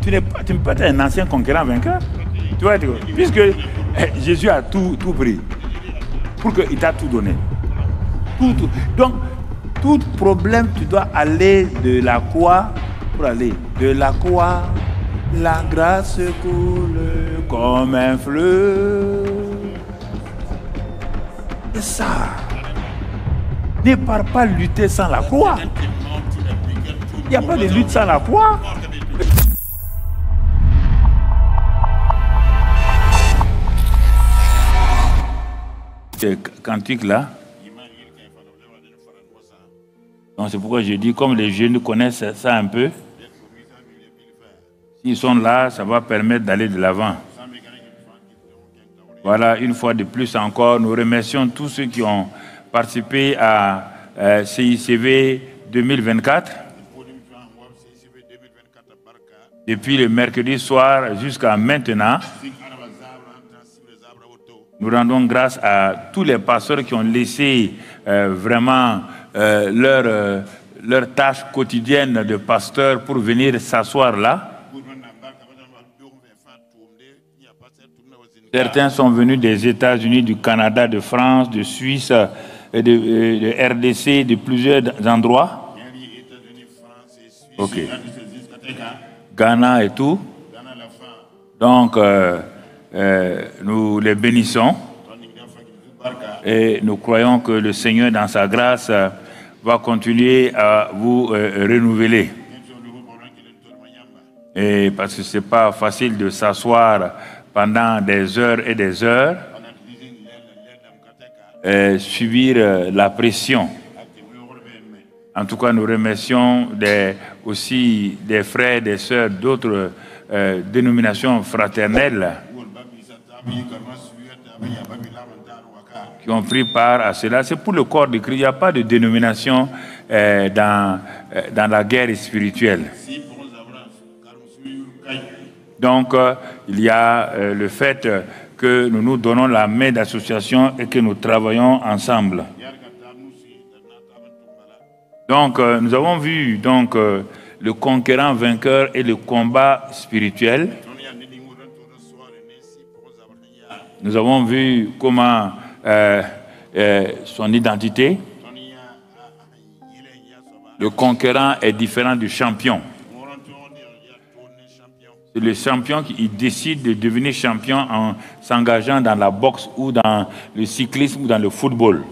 tu ne peux pas être un ancien conquérant vainqueur. Tu vois, puisque Jésus a tout pris. Pour qu'il t'a tout donné. Tout. Donc, tout problème, tu dois aller de la croix pour aller. De la croix, la grâce coule comme un fleuve. C'est ça. Ne pars pas lutter sans la croix. Il n'y a pas de lutte sans la croix. Ce cantique là. Donc c'est pourquoi je dis, comme les jeunes connaissent ça un peu, s'ils sont là, ça va permettre d'aller de l'avant. Voilà, une fois de plus encore, nous remercions tous ceux qui ont participé à CICV 2024. Depuis le mercredi soir jusqu'à maintenant, nous rendons grâce à tous les pasteurs qui ont laissé vraiment leur tâche quotidienne de pasteur pour venir s'asseoir là. Certains sont venus des États-Unis, du Canada, de France, de Suisse, de RDC, de plusieurs endroits. Ok. Ghana et tout. Donc, nous les bénissons et nous croyons que le Seigneur, dans sa grâce, va continuer à vous renouveler. Et parce que ce n'est pas facile de s'asseoir pendant des heures et des heures, subir la pression. En tout cas, nous remercions aussi des frères et des sœurs d'autres dénominations fraternelles qui ont pris part à cela. C'est pour le corps de Christ. Il n'y a pas de dénomination dans la guerre spirituelle. Donc, il y a le fait que nous nous donnons la main d'association et que nous travaillons ensemble. Donc, nous avons vu le conquérant vainqueur et le combat spirituel. Nous avons vu comment son identité. Le conquérant est différent du champion. C'est le champion qui décide de devenir champion en s'engageant dans la boxe ou dans le cyclisme ou dans le football.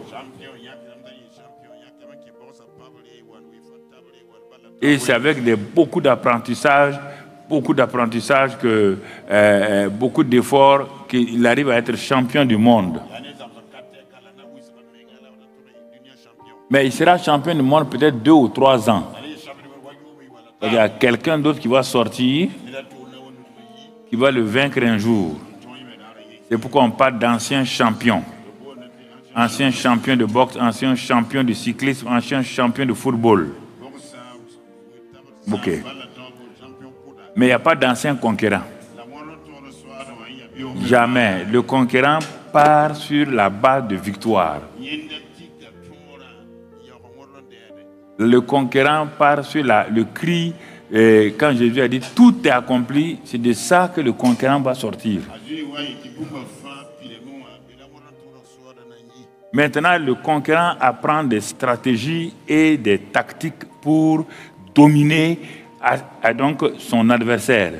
Et c'est avec beaucoup d'apprentissage, beaucoup d'efforts qu'il arrive à être champion du monde. Mais il sera champion du monde peut-être 2 ou 3 ans. Il y a quelqu'un d'autre qui va sortir, qui va le vaincre un jour. C'est pourquoi on parle d'anciens champions. Anciens champions de boxe, anciens champions de cyclisme, anciens champions de football. Ok. Mais il n'y a pas d'anciens conquérants. Jamais. Le conquérant part sur la base de victoire. Le conquérant part sur le cri. Quand Jésus a dit tout est accompli, c'est de ça que le conquérant va sortir. Maintenant, le conquérant apprend des stratégies et des tactiques pour dominer donc son adversaire.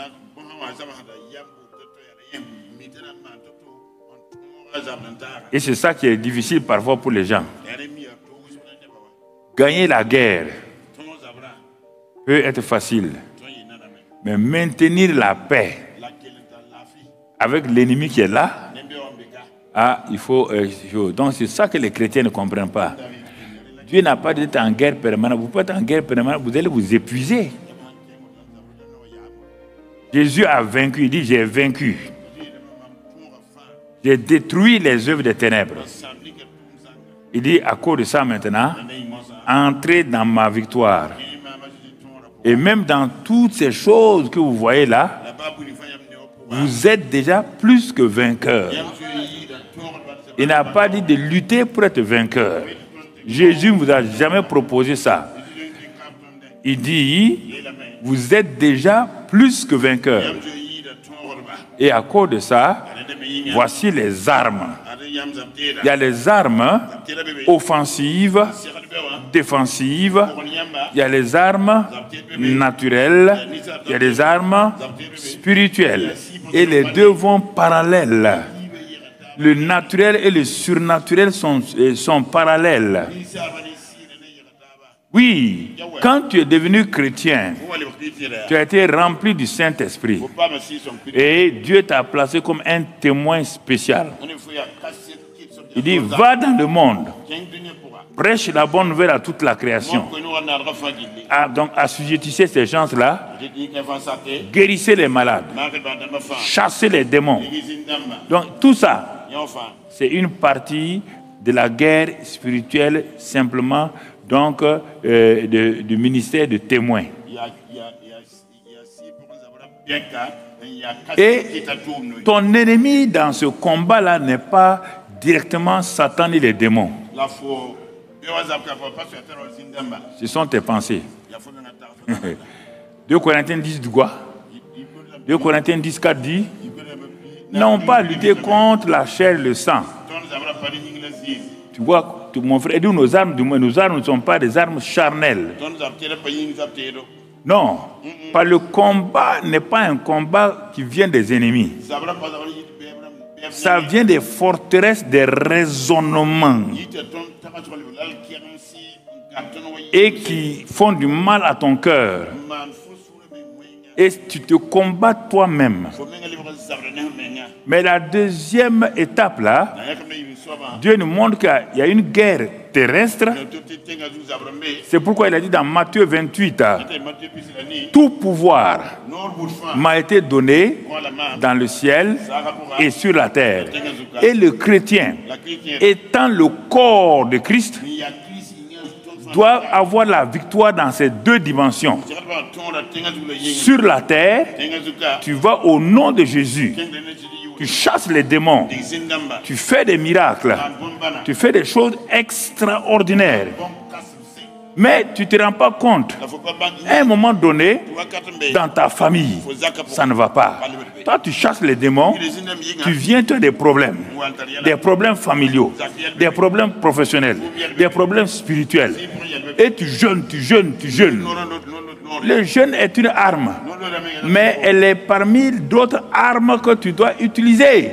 Et c'est ça qui est difficile parfois pour les gens. Gagner la guerre peut être facile, mais maintenir la paix avec l'ennemi qui est là, il faut. Donc c'est ça que les chrétiens ne comprennent pas. Dieu n'a pas dit d'être en guerre permanente. Vous pouvez être en guerre permanente, vous allez vous épuiser. Jésus a vaincu, il dit j'ai vaincu. J'ai détruit les œuvres des ténèbres. Il dit à cause de ça maintenant, entrez dans ma victoire. Et même dans toutes ces choses que vous voyez là, vous êtes déjà plus que vainqueur. Il n'a pas dit de lutter pour être vainqueur. Jésus ne vous a jamais proposé ça. Il dit, vous êtes déjà plus que vainqueurs. Et à cause de ça, voici les armes. Il y a les armes offensives, défensives, il y a les armes naturelles, il y a les armes spirituelles. Et les deux vont parallèles. Le naturel et le surnaturel sont parallèles. Oui, quand tu es devenu chrétien, tu as été rempli du Saint-Esprit. Et Dieu t'a placé comme un témoin spécial. Il dit, va dans le monde, prêche la bonne nouvelle à toute la création. Donc, assujettissez ces gens-là, guérissez les malades, chassez les démons. Donc, tout ça, c'est une partie de la guerre spirituelle, simplement, donc, du ministère de témoins. Et ton ennemi dans ce combat-là n'est pas directement Satan et les démons. Ce sont tes pensées. 2 Corinthiens 10 dit quoi? 2 Corinthiens 10, 4 dit, n'ont pas lutté contre la chair et le sang. Tu vois, mon frère, nos armes ne sont pas des armes charnelles. Non, pas le combat n'est pas un combat qui vient des ennemis. Ça vient des forteresses, des raisonnements et qui font du mal à ton cœur. Et tu te combats toi-même. Mais la deuxième étape là, Dieu nous montre qu'il y a une guerre terrestre. C'est pourquoi il a dit dans Matthieu 28, tout pouvoir m'a été donné dans le ciel et sur la terre. Et le chrétien, étant le corps de Christ, doit avoir la victoire dans ces deux dimensions. Sur la terre, tu vas au nom de Jésus. Tu chasses les démons. Tu fais des miracles. Tu fais des choses extraordinaires. Mais tu ne te rends pas compte. À un moment donné, dans ta famille, ça ne va pas. Toi, tu chasses les démons, tu viens te des problèmes familiaux, des problèmes professionnels, des problèmes spirituels. Et tu jeûnes. Le jeûne est une arme, mais elle est parmi d'autres armes que tu dois utiliser.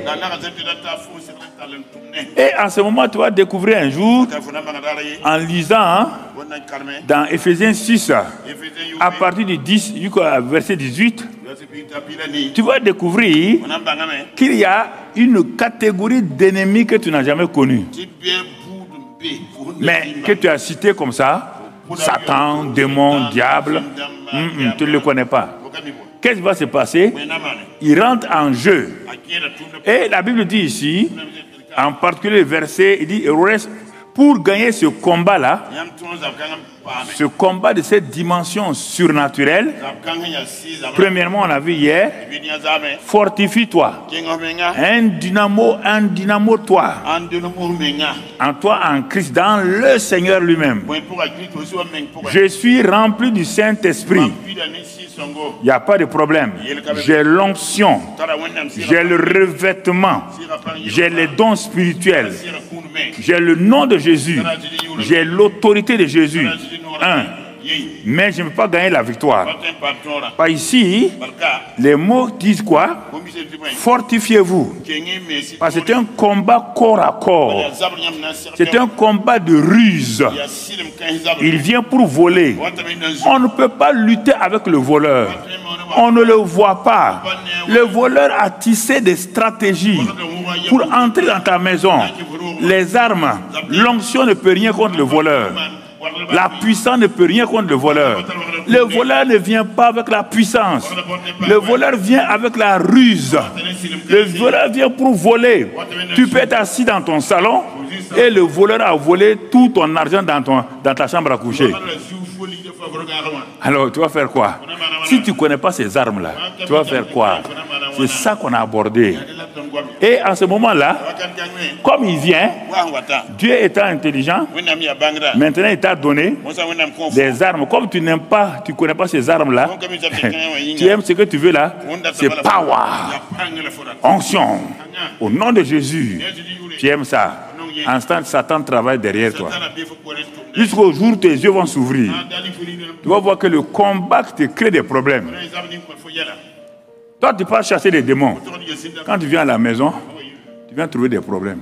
Et en ce moment, tu vas découvrir un jour, en lisant dans Ephésiens 6, à partir du 10 jusqu'au verset 18, tu vas découvrir qu'il y a une catégorie d'ennemis que tu n'as jamais connue, mais que tu as cité comme ça, Satan, démon, diable, tu ne le connais pas. Qu'est-ce qui va se passer? Il rentre en jeu. Et la Bible dit ici, en particulier le verset, il dit, pour gagner ce combat-là, ce combat de cette dimension surnaturelle, premièrement, on a vu hier, fortifie-toi. Un dynamo toi. En toi, en Christ, dans le Seigneur lui-même. Je suis rempli du Saint-Esprit. Il n'y a pas de problème. J'ai l'onction, j'ai le revêtement, j'ai les dons spirituels, j'ai le nom de Jésus, j'ai l'autorité de Jésus. Mais je ne peux pas gagner la victoire. Pas ici, les mots disent quoi? Fortifiez-vous. Parce que c'est un combat corps à corps. C'est un combat de ruse. Il vient pour voler. On ne peut pas lutter avec le voleur. On ne le voit pas. Le voleur a tissé des stratégies pour entrer dans ta maison. Les armes, l'onction ne peut rien contre le voleur. La puissance ne peut rien contre le voleur. Le voleur ne vient pas avec la puissance. Le voleur vient avec la ruse. Le voleur vient pour voler. Tu peux être assis dans ton salon et le voleur a volé tout ton argent dans ta chambre à coucher. Alors, tu vas faire quoi? Si tu ne connais pas ces armes-là, tu vas faire quoi? C'est ça qu'on a abordé. Et en ce moment-là, comme il vient, Dieu étant intelligent, maintenant il t'a donné des armes. Comme tu n'aimes pas, tu ne connais pas ces armes-là, tu aimes ce que tu veux là, c'est power, onction. Au nom de Jésus, tu aimes ça. Instant, Satan travaille derrière toi. Jusqu'au jour où tes yeux vont s'ouvrir, tu vas voir que le combat te crée des problèmes. Toi, tu peux chasser des démons. Quand tu viens à la maison, tu viens trouver des problèmes.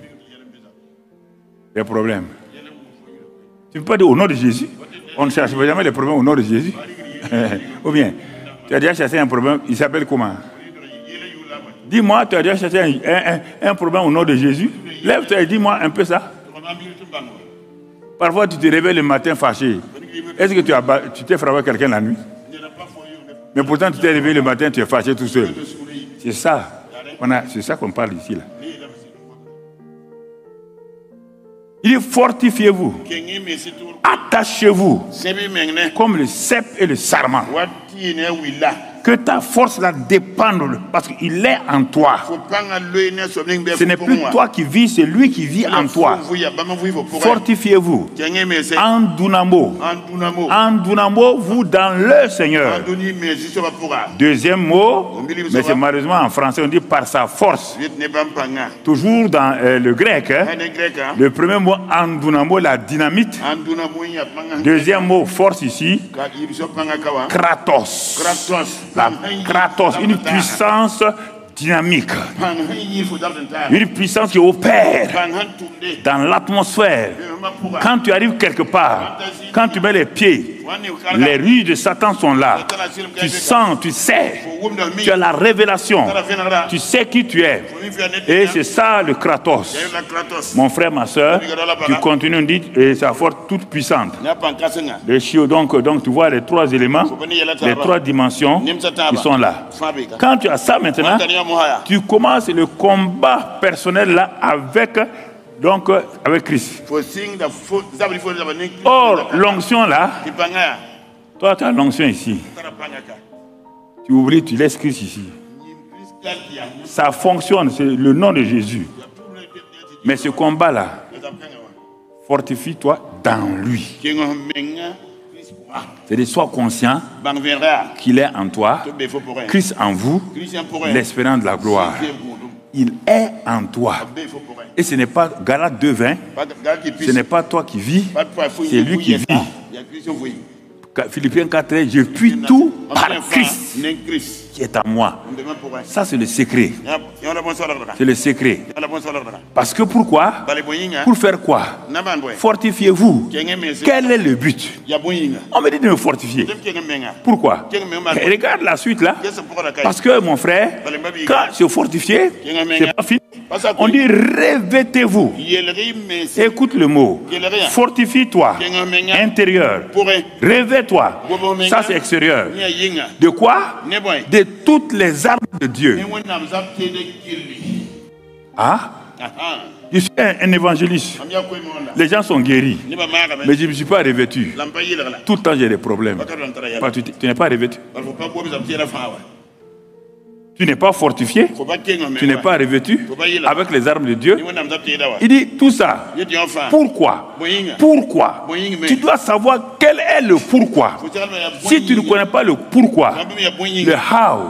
Des problèmes. Tu ne peux pas dire au nom de Jésus. On ne cherche jamais les problèmes au nom de Jésus. Ou bien, tu as déjà chassé un problème, il s'appelle comment? Dis-moi, tu as déjà chassé un problème au nom de Jésus? Lève-toi et dis-moi un peu ça. Parfois, tu te réveilles le matin fâché. Est-ce que tu t'es frappé quelqu'un la nuit? Mais pourtant, tu t'es réveillé le matin, tu es fâché tout seul. C'est ça. C'est ça qu'on parle ici. Là. Il dit fortifiez-vous. Attachez-vous. Comme le cep et le sarment. Que ta force là dépende, parce qu'il est en toi. Ce n'est plus toi qui vis, c'est lui qui vit en toi. Fortifiez-vous. En Dunamo. En Dunamo, vous dans le Seigneur. Deuxième mot, mais c'est malheureusement en français, on dit par sa force. Toujours dans le grec, le premier mot en Dunamo, la dynamite. Deuxième mot, force ici, Kratos. Kratos, une puissance dynamique. Une puissance qui opère dans l'atmosphère. Quand tu arrives quelque part, quand tu mets les pieds, les rues de Satan sont là. Tu sens, tu sais, tu as la révélation. Tu sais qui tu es. Et c'est ça le Kratos. Mon frère, ma soeur, tu continues, on dit, et sa force toute puissante. Les chiots, donc tu vois les trois éléments, les trois dimensions qui sont là. Quand tu as ça maintenant, tu commences le combat personnel là avec Christ. Or, l'onction là, toi tu as l'onction ici. Tu ouvres, tu laisses Christ ici. Ça fonctionne, c'est le nom de Jésus. Mais ce combat là, fortifie-toi dans lui. C'est de sois conscient qu'il est en toi, Christ en vous, l'espérance de la gloire. Il est en toi. Et ce n'est pas Galates 2:20, ce n'est pas toi qui vis, c'est lui qui vit. Philippiens 4:13, je puis tout par Christ qui est en moi. Ça, c'est le secret. C'est le secret. Parce que pourquoi? Pour faire quoi? Fortifiez-vous. Quel est le but? On me dit de me fortifier. Pourquoi? Et regarde la suite là. Parce que mon frère, quand se fortifier, c'est pas fini. On dit revêtez-vous. Écoute le mot. Fortifie-toi. Intérieur. Revêt-toi. Ça c'est extérieur. De quoi? De toutes les armes de Dieu. Ah? Je suis un évangéliste. Les gens sont guéris. Mais je ne me suis pas revêtu. Tout le temps j'ai des problèmes. Tu n'es pas revêtu. Tu n'es pas fortifié, tu n'es pas revêtu avec les armes de Dieu. Il dit tout ça. Pourquoi? Pourquoi? Tu dois savoir quel est le pourquoi. Si tu ne connais pas le pourquoi, le how,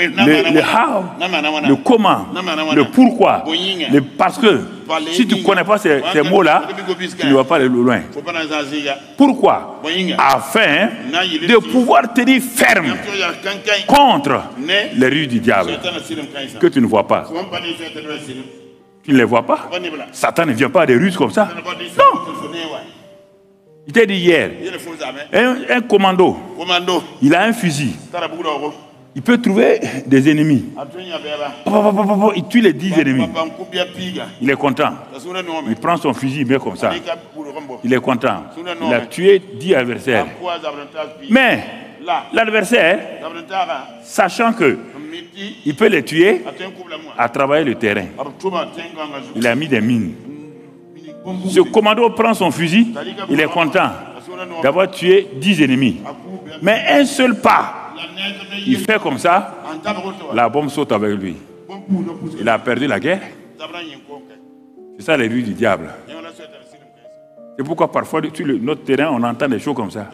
le comment, le pourquoi, parce que si tu ne connais pas ces mots-là, tu ne vas pas aller loin. Pourquoi? Afin de pouvoir tenir ferme contre les rues du diable que tu ne vois pas. Tu ne les vois pas. Satan ne vient pas des rues comme ça. Non. Il t'a dit hier, un commando, il a un fusil. Il peut trouver des ennemis. Il tue les 10 ennemis. Il est content. Il prend son fusil, il met comme ça. Il est content. Il a tué 10 adversaires. Mais l'adversaire, sachant que il peut les tuer, a travaillé le terrain. Il a mis des mines. Ce commando prend son fusil, il est content d'avoir tué 10 ennemis. Mais un seul pas, il fait comme ça, la bombe saute avec lui. Il a perdu la guerre. C'est ça les rues du diable. C'est pourquoi parfois sur notre terrain on entend des choses comme ça.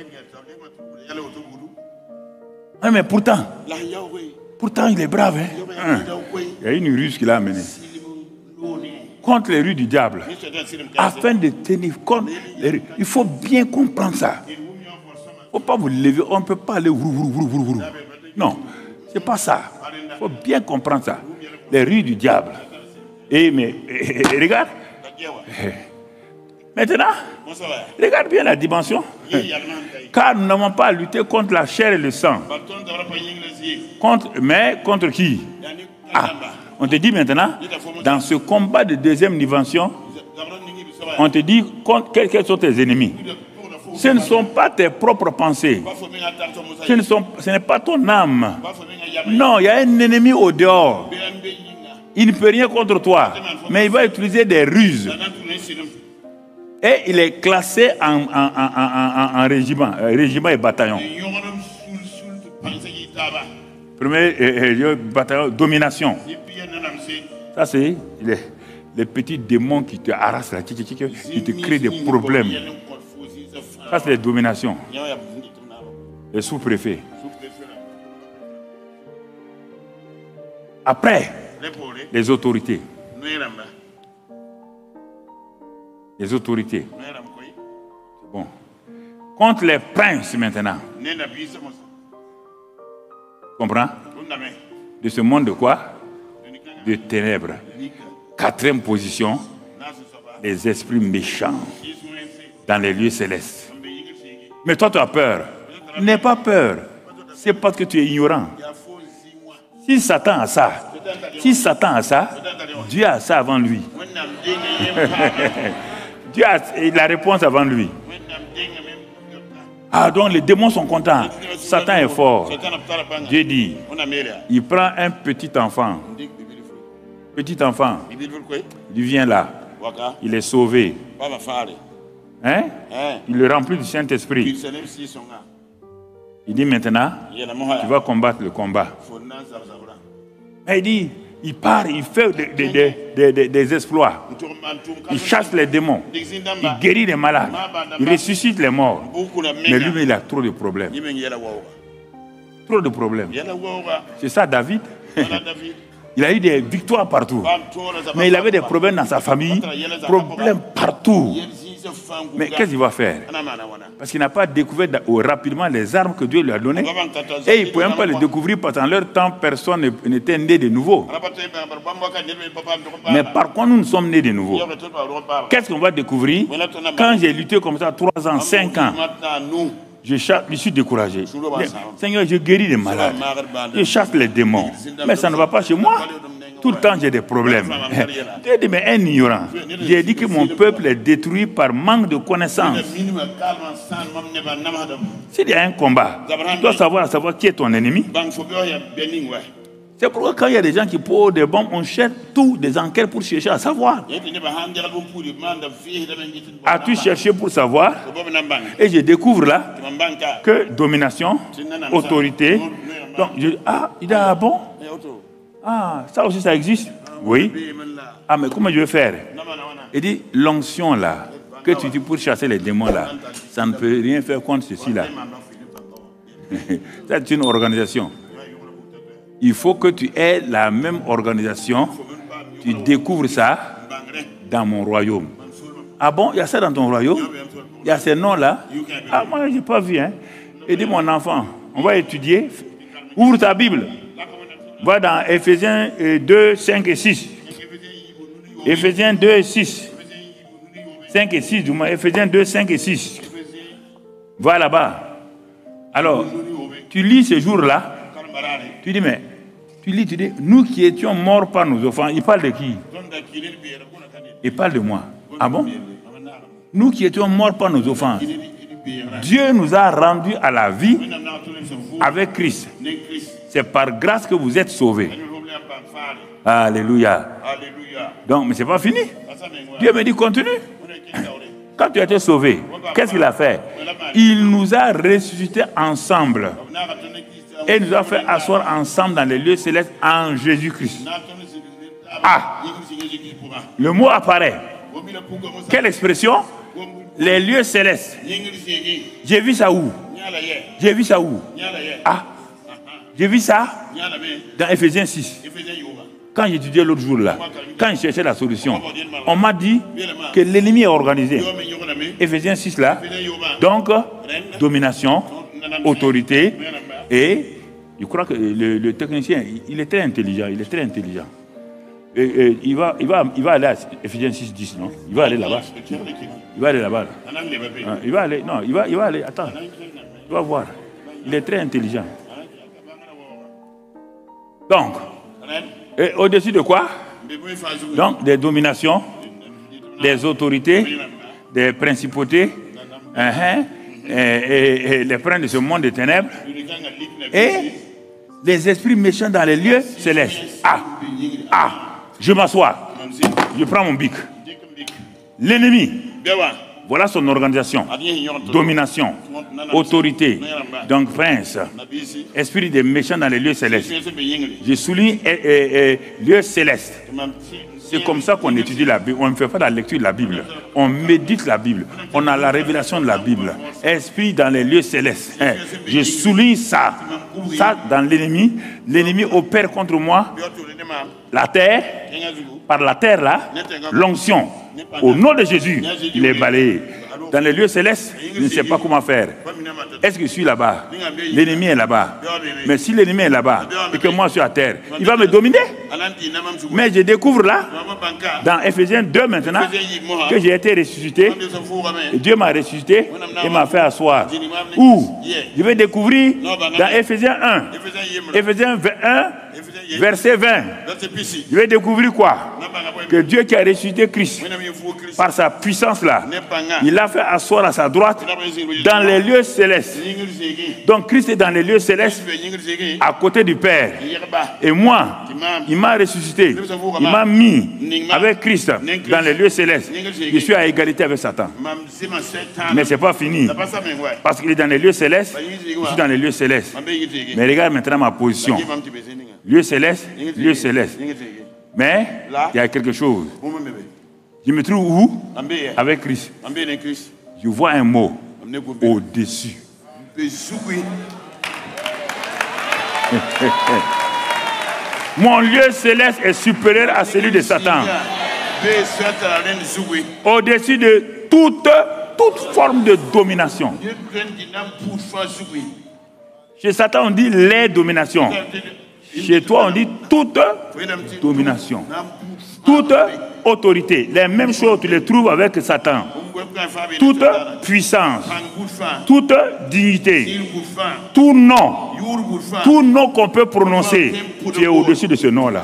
Ah, mais pourtant il est brave. Hein? Il y a une ruse qu'il a amenée contre les rues du diable. Afin de tenir compte, il faut bien comprendre ça. Il ne faut pas vous lever, on ne peut pas aller vrou. Non, c'est pas ça. Il faut bien comprendre ça. Les rues du diable. Et regarde. Maintenant, regarde bien la dimension. Car nous n'avons pas à lutter contre la chair et le sang. Mais contre qui? On te dit maintenant, dans ce combat de deuxième dimension, on te dit quels sont tes ennemis. Ce ne sont pas tes propres pensées. Ce n'est pas ton âme. Non, il y a un ennemi au dehors. Il ne peut rien contre toi, mais il va utiliser des ruses. Et il est classé en régiment et bataillon. Premier bataillon, domination. Ça, c'est les petits démons qui te harassent, qui te créent des problèmes. Ça, c'est les dominations. Les sous-préfets. Après, les autorités. Les autorités. Bon. Contre les princes maintenant. Comprends? De ce monde de quoi? De ténèbres. Quatrième position, les esprits méchants dans les lieux célestes. Mais toi, tu as peur. N'aie pas peur. C'est parce que tu es ignorant. Si Satan a ça, Dieu a ça avant lui. Dieu a la réponse avant lui. Ah, donc les démons sont contents. Satan est fort. Dieu dit, il prend un petit enfant. Il vient là. Il est sauvé. Hein? Il le remplit du Saint-Esprit. Il dit maintenant, tu vas combattre le combat. Et il dit, il part, il fait des exploits. Il chasse les démons. Il guérit les malades. Il ressuscite les morts. Mais lui, il a trop de problèmes. Trop de problèmes. C'est ça, David. Il a eu des victoires partout. Mais il avait des problèmes dans sa famille. Problèmes partout. Mais qu'est-ce qu'il va faire? Parce qu'il n'a pas découvert rapidement les armes que Dieu lui a données. Et il ne pouvait même pas les découvrir parce qu'en leur temps, personne n'était né de nouveau. Mais par contre, nous sommes nés de nouveau. Qu'est-ce qu'on va découvrir? Quand j'ai lutté comme ça 3 ans, 5 ans, je suis découragé. Seigneur, je guéris les malades. Je chasse les démons. Mais ça ne va pas chez moi. Tout le temps, j'ai des problèmes. Dieu dit, mais un ignorant. J'ai dit que mon peuple est détruit par manque de connaissances. S'il y a un combat, tu dois savoir qui est ton ennemi. C'est pourquoi quand il y a des gens qui posent des bombes, on cherche tout, des enquêtes pour chercher à savoir. As-tu cherché pour savoir? Et je découvre là que domination, autorité. Donc, il dit, ah bon? Ah, ça aussi ça existe? Oui. Ah, mais comment je vais faire? Il dit, l'onction là, que tu dis pour chasser les démons là, ça ne peut rien faire contre ceci là. C'est une organisation. Il faut que tu aies la même organisation. Tu découvres ça dans mon royaume. Ah bon, il y a ça dans ton royaume? Il y a ces noms-là? Ah, moi, je n'ai pas vu. Hein. Il dit, mon enfant, on va étudier. Ouvre ta Bible. Va dans Ephésiens 2, 5 et 6. Ephésiens 2 et 6. 5 et 6, du moins. Ephésiens 2, 5 et 6. Va là-bas. Alors, tu lis ce jour-là. Tu dis, mais, tu dis, nous qui étions morts par nos offenses, il parle de qui? Il parle de moi. Ah bon? Nous qui étions morts par nos offenses, Dieu nous a rendus à la vie avec Christ. C'est par grâce que vous êtes sauvés. Alléluia. Donc, mais ce n'est pas fini. Dieu me dit, continue. Quand tu as été sauvé, qu'est-ce qu'il a fait? Il nous a ressuscités ensemble. Et nous a fait asseoir ensemble dans les lieux célestes en Jésus-Christ. Ah, le mot apparaît. Quelle expression? Les lieux célestes. J'ai vu ça où? J'ai vu ça où? Ah, j'ai vu ça dans Ephésiens 6. Quand j'étudiais l'autre jour là, quand je cherchais la solution, on m'a dit que l'ennemi est organisé. Ephésiens 6 là. Donc, domination, autorité, et je crois que le technicien, il est très intelligent, il est très intelligent. Et il va aller à Ephésiens 6, 10, non? Il va aller là-bas. Il va aller là-bas. Il va aller, non, il va aller, attends. Tu vas voir. Il est très intelligent. Donc, et au-dessus de quoi? Donc, des dominations, des autorités, des principautés, et les princes de ce monde de ténèbres, et les esprits méchants dans les lieux célestes. Je m'assois. Je prends mon bic. L'ennemi. Voilà son organisation. Domination, autorité, donc prince, esprit des méchants dans les lieux célestes. Je souligne lieux célestes. C'est comme ça qu'on étudie la Bible. On ne fait pas la lecture de la Bible. On médite la Bible. On a la révélation de la Bible. Esprit dans les lieux célestes. Je souligne ça. Ça dans l'ennemi. L'ennemi opère contre moi. La terre, par la terre là, l'onction. Au nom de Jésus, il est balayé. Dans les lieux célestes, je ne sais pas comment faire. Est-ce que je suis là-bas? L'ennemi est là-bas. Mais si l'ennemi est là-bas et que moi je suis à terre, il va me dominer. Mais je découvre là, dans Ephésiens 2 maintenant, que j'ai été ressuscité. Et Dieu m'a ressuscité et m'a fait asseoir. Où? Je vais découvrir dans Ephésiens 1. Ephésiens 1, verset 20. Je vais découvrir quoi? Que Dieu qui a ressuscité Christ, par sa puissance là, il a fait asseoir à sa droite dans les lieux célestes. Donc Christ est dans les lieux célestes à côté du Père. Et moi, il m'a ressuscité. Il m'a mis avec Christ dans les lieux célestes. Je suis à égalité avec Satan. Mais ce n'est pas fini. Parce qu'il est dans les lieux célestes, je suis dans les lieux célestes. Mais regarde maintenant ma position. Lieu céleste, lieu céleste. Mais il y a quelque chose. Je me trouve où? Avec Christ. Je vois un mot au-dessus. Mon lieu céleste est supérieur à celui de Satan. Au-dessus de toute forme de domination. Chez Satan, on dit les dominations. Chez toi, on dit toute domination. Toute autorité. Les mêmes choses, tu les trouves avec Satan. Toute puissance. Toute dignité. Tout nom qu'on peut prononcer, tu es au-dessus de ce nom-là.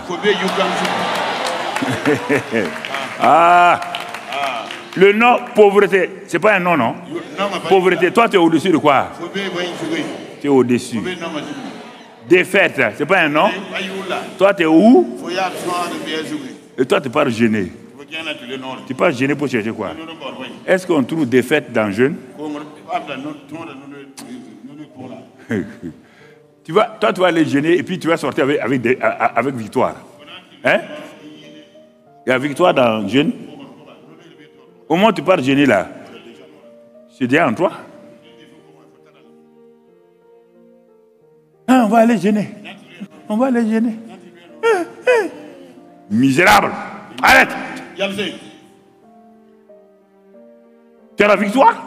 Le nom pauvreté, c'est pas un nom, non? Pauvreté, toi tu es au-dessus de quoi? Tu es au-dessus. Défaite, c'est pas un nom? Toi tu es où? Et toi tu pars gêner. Tu pars gêner pour chercher quoi? Est-ce qu'on trouve défaite dans le jeûne? Toi tu vas aller gêner et puis tu vas sortir avec victoire. Hein? Il y a victoire dans le jeûne. Au moment où tu pars gêner là, c'est déjà en toi. On va aller gêner. On va aller gêner. Misérable. Arrête. Tu as la victoire.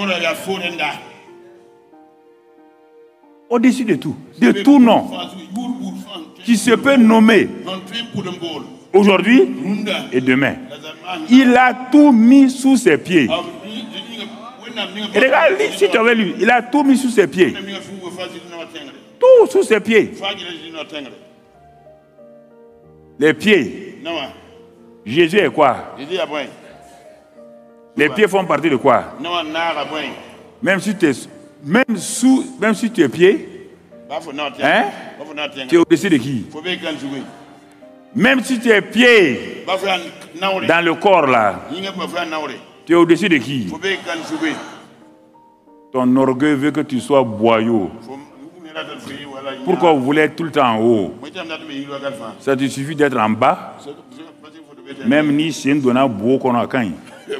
Au-dessus de tout. De tout nom. Qui se peut nommer. Aujourd'hui et demain. Il a tout mis sous ses pieds. Et regarde, si tu avais lu, il a tout mis sous ses pieds. Tout sous ses pieds. Les pieds. Jésus est quoi? Les pieds font partie de quoi? Même si tu es pied, hein? Tu es au-dessus de qui? Même si tu es pied dans le corps là, tu es au-dessus de qui? Ton orgueil veut que tu sois boyau. Pourquoi vous voulez être tout le temps en haut? Ça te suffit d'être en bas. Même ni c'est une donna beau qu'on a quand.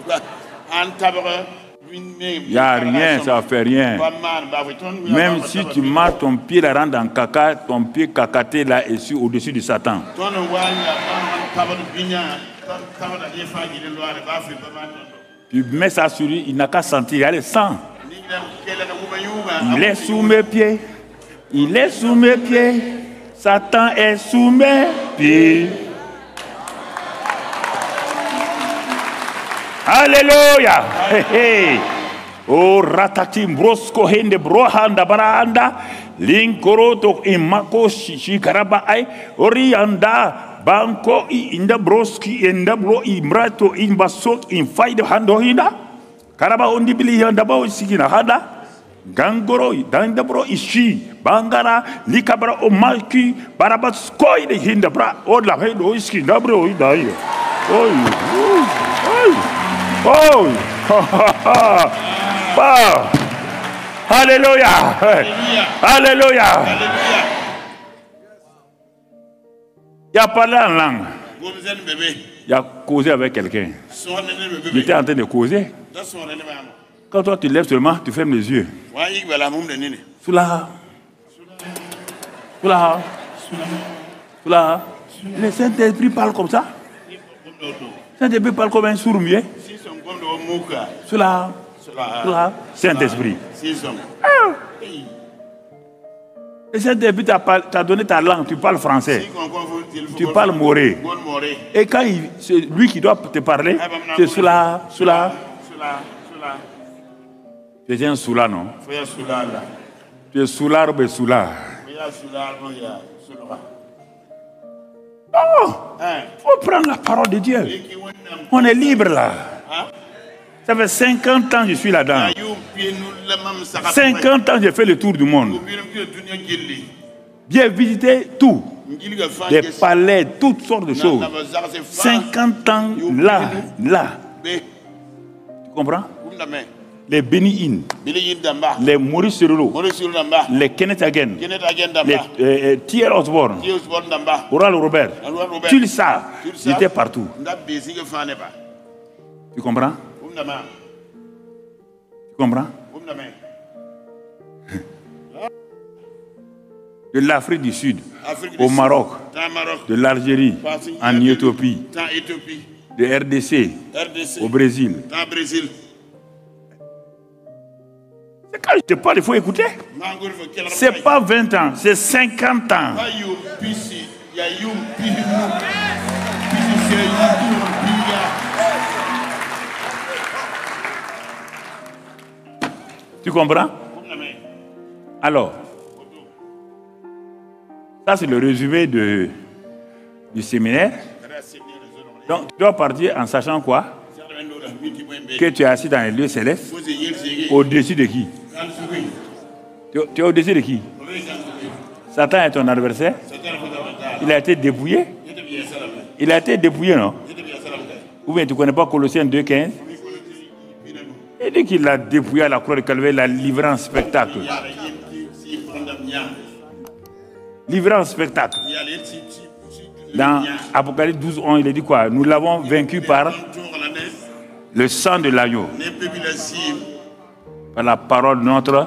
Il n'y a rien, ça ne fait rien. Même si tu marques ton pied la rend dans caca, ton pied cacaté là est au-dessus de Satan. Tu mets ça sur lui, il n'a qu'à sentir, il y a le sang. Il est sous mes pieds. Il est sous mes pieds. Satan est sous mes pieds. Alléluia. Hey, hey. Oh ratatim brosko hende brohanda baranda linkoro to imako shikaraba ai orianda banko inda broski inda bro imrato imbasok in faida hando hinda karaba ondi bili handa ba sikina hada gangoro danda bro ishi bangara likabra o malki baraba skoi de hinda bra odla hedo iski dabro idai oh wow. Alléluia. Alléluia. Il a parlé en langue. Il a causé avec quelqu'un. Il était en train de causer. Quand toi tu lèves seulement, tu fermes les yeux. Soula. Soula. Soula. Le Saint-Esprit parle comme ça. Le Saint-Esprit parle comme un sourd-muet. Soula. Saint-Esprit. Le Saint-Esprit t'a donné ta langue, tu parles français. Tu parles moré. Et quand c'est lui qui doit te parler, c'est soula. Tu es un soula, non? Tu es soulard ou soula? Oh! Il faut prendre la parole de Dieu. On est libre là. Ça fait 50 ans que je suis là-dedans. 50 ans que j'ai fait le tour du monde. J'ai visité tout. Des palais, toutes sortes de choses. 50 ans là. Tu comprends? Les Béni-In, les Maurice Cerullo, les Kenneth Hagen, les T.L. Osborne, Oral Robert, Tulsa, ils étaient partout. Tu comprends? Tu comprends? De l'Afrique du Sud, au Maroc, de l'Algérie, en Éthiopie, de RDC, au Brésil. C'est quand je te parle, il faut écouter. C'est pas 20 ans, c'est 50 ans. Tu comprends? Alors, ça c'est le résumé du séminaire. Donc, tu dois partir en sachant quoi? Que tu es assis dans les lieux célestes. Au-dessus de qui? Tu es au-dessus de qui? Satan est ton adversaire. Il a été dépouillé. Il a été dépouillé, non? Ou bien tu ne connais pas Colossiens 2,15? Il dit qu'il l'a dépouillé à la croix de Calvaire, il l'a livré en spectacle. Livré en spectacle. Dans Apocalypse 12:11, il a dit quoi? Nous l'avons vaincu par le sang de l'agneau. Par la parole de notre.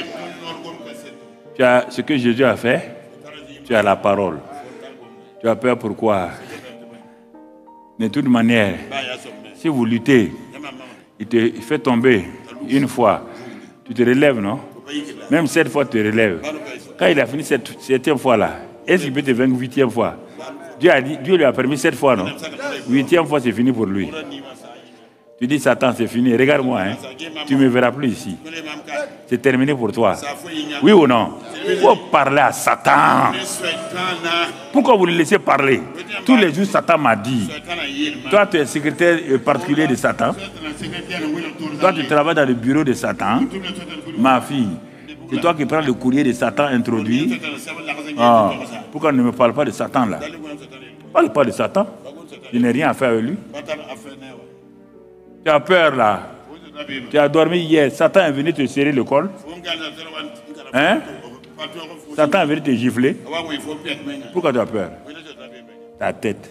Tu as ce que Jésus a fait. Tu as la parole. Tu as peur pourquoi? De toute manière, si vous luttez, il te fait tomber une fois. Tu te relèves, non? Même 7 fois, tu te relèves. Quand il a fini cette 7e fois-là, est-ce qu'il peut te vaincre 8e fois? Dieu lui a permis 7 fois, non? 8e fois, c'est fini pour lui. Tu dis, Satan, c'est fini. Regarde-moi, hein. Tu ne me verras plus ici. C'est terminé pour toi. Oui ou non? Il faut parler à Satan. Pourquoi vous le laissez parler? Tous les jours, Satan m'a dit. Toi, tu es secrétaire particulier de Satan. Toi, tu travailles dans le bureau de Satan. Ma fille, c'est toi qui prends le courrier de Satan introduit. Ah, pourquoi ne me parle pas de Satan là? Ne parle pas de Satan. Je n'ai rien à faire avec lui. Tu as peur Tu as dormi hier. Satan est venu te serrer le col. Hein? Satan veut te gifler. Pourquoi tu as peur? Ta tête.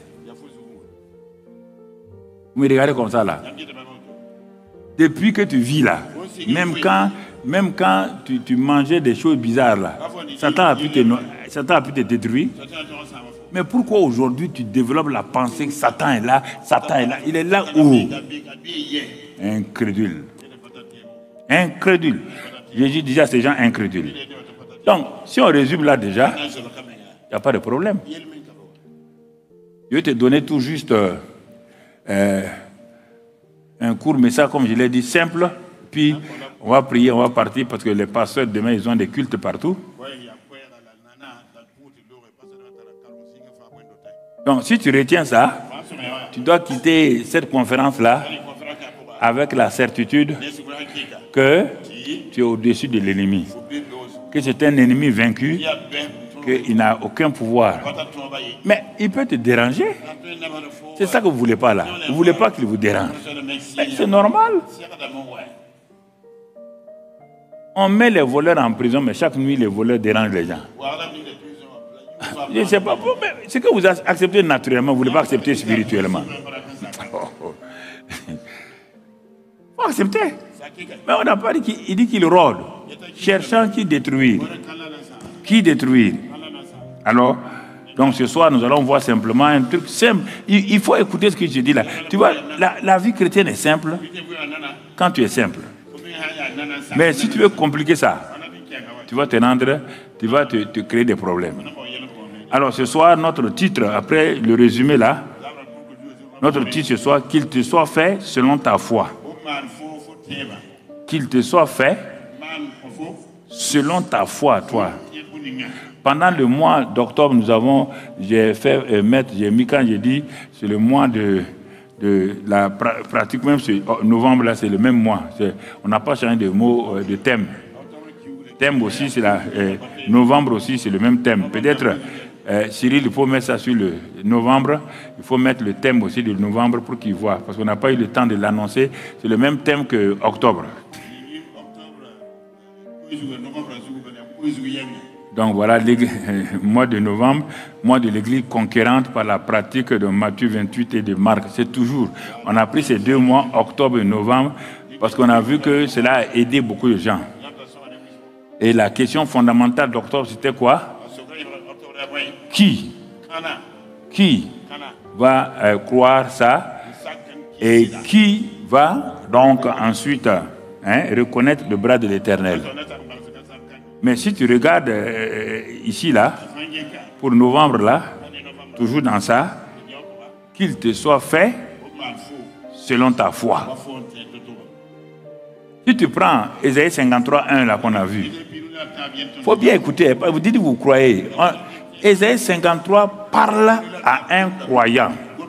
Vous me regardez comme ça là. Depuis que tu vis là, même quand tu mangeais des choses bizarres là, Satan a pu te détruire. Mais pourquoi aujourd'hui tu développes la pensée que Satan est là? Il est là où? Incrédule. Incrédule. Jésus disait à ces gens incrédules. Donc, si on résume là déjà, il n'y a pas de problème. Je vais te donner tout juste un court message, comme je l'ai dit, simple. Puis, on va prier, on va partir parce que les pasteurs, demain, ils ont des cultes partout. Donc, si tu retiens ça, tu dois quitter cette conférence-là avec la certitude que tu es au-dessus de l'ennemi. Que c'est un ennemi vaincu, qu'il n'a aucun pouvoir. Mais il peut te déranger. C'est ça que vous ne voulez pas là. Vous ne voulez pas qu'il vous dérange. Mais c'est normal. On met les voleurs en prison, mais chaque nuit, les voleurs dérangent les gens. Je ne sais pas. C'est que vous acceptez naturellement, vous ne voulez pas accepter spirituellement. Il faut accepter. Mais on n'a pas dit qu'il dit qu'il rôde, cherchant qui détruire. Qui détruire. Alors, donc ce soir, nous allons voir simplement un truc simple. Il faut écouter ce que je dis là. Tu vois, la vie chrétienne est simple quand tu es simple. Mais si tu veux compliquer ça, tu vas te rendre, tu vas te créer des problèmes. Alors ce soir, notre titre, après le résumé là, notre titre ce soir, qu'il te soit fait selon ta foi. Qu'il te soit fait selon ta foi, toi. Pendant le mois d'octobre, j'ai mis quand j'ai dit, c'est le mois de la pratique, même novembre, là, c'est le même mois. On n'a pas changé de mot, de thème. Thème aussi, c'est novembre aussi, c'est le même thème. Peut-être, Cyril, il faut mettre ça sur le novembre. Il faut mettre le thème aussi de novembre pour qu'il voit. Parce qu'on n'a pas eu le temps de l'annoncer. C'est le même thème que octobre. Donc voilà, mois de novembre, mois de l'église conquérante par la pratique de Matthieu 28 et de Marc. C'est toujours, on a pris ces 2 mois, octobre et novembre, parce qu'on a vu que cela a aidé beaucoup de gens. Et la question fondamentale d'octobre, c'était quoi? Qui va croire ça? Et qui va donc ensuite reconnaître le bras de l'Éternel? Mais si tu regardes ici, là, pour novembre, là, toujours dans ça, qu'il te soit fait selon ta foi. Si tu prends Ésaïe 53, 1, là, qu'on a vu, il faut bien écouter. Vous dites que vous croyez. Ésaïe 53 parle à un croyant.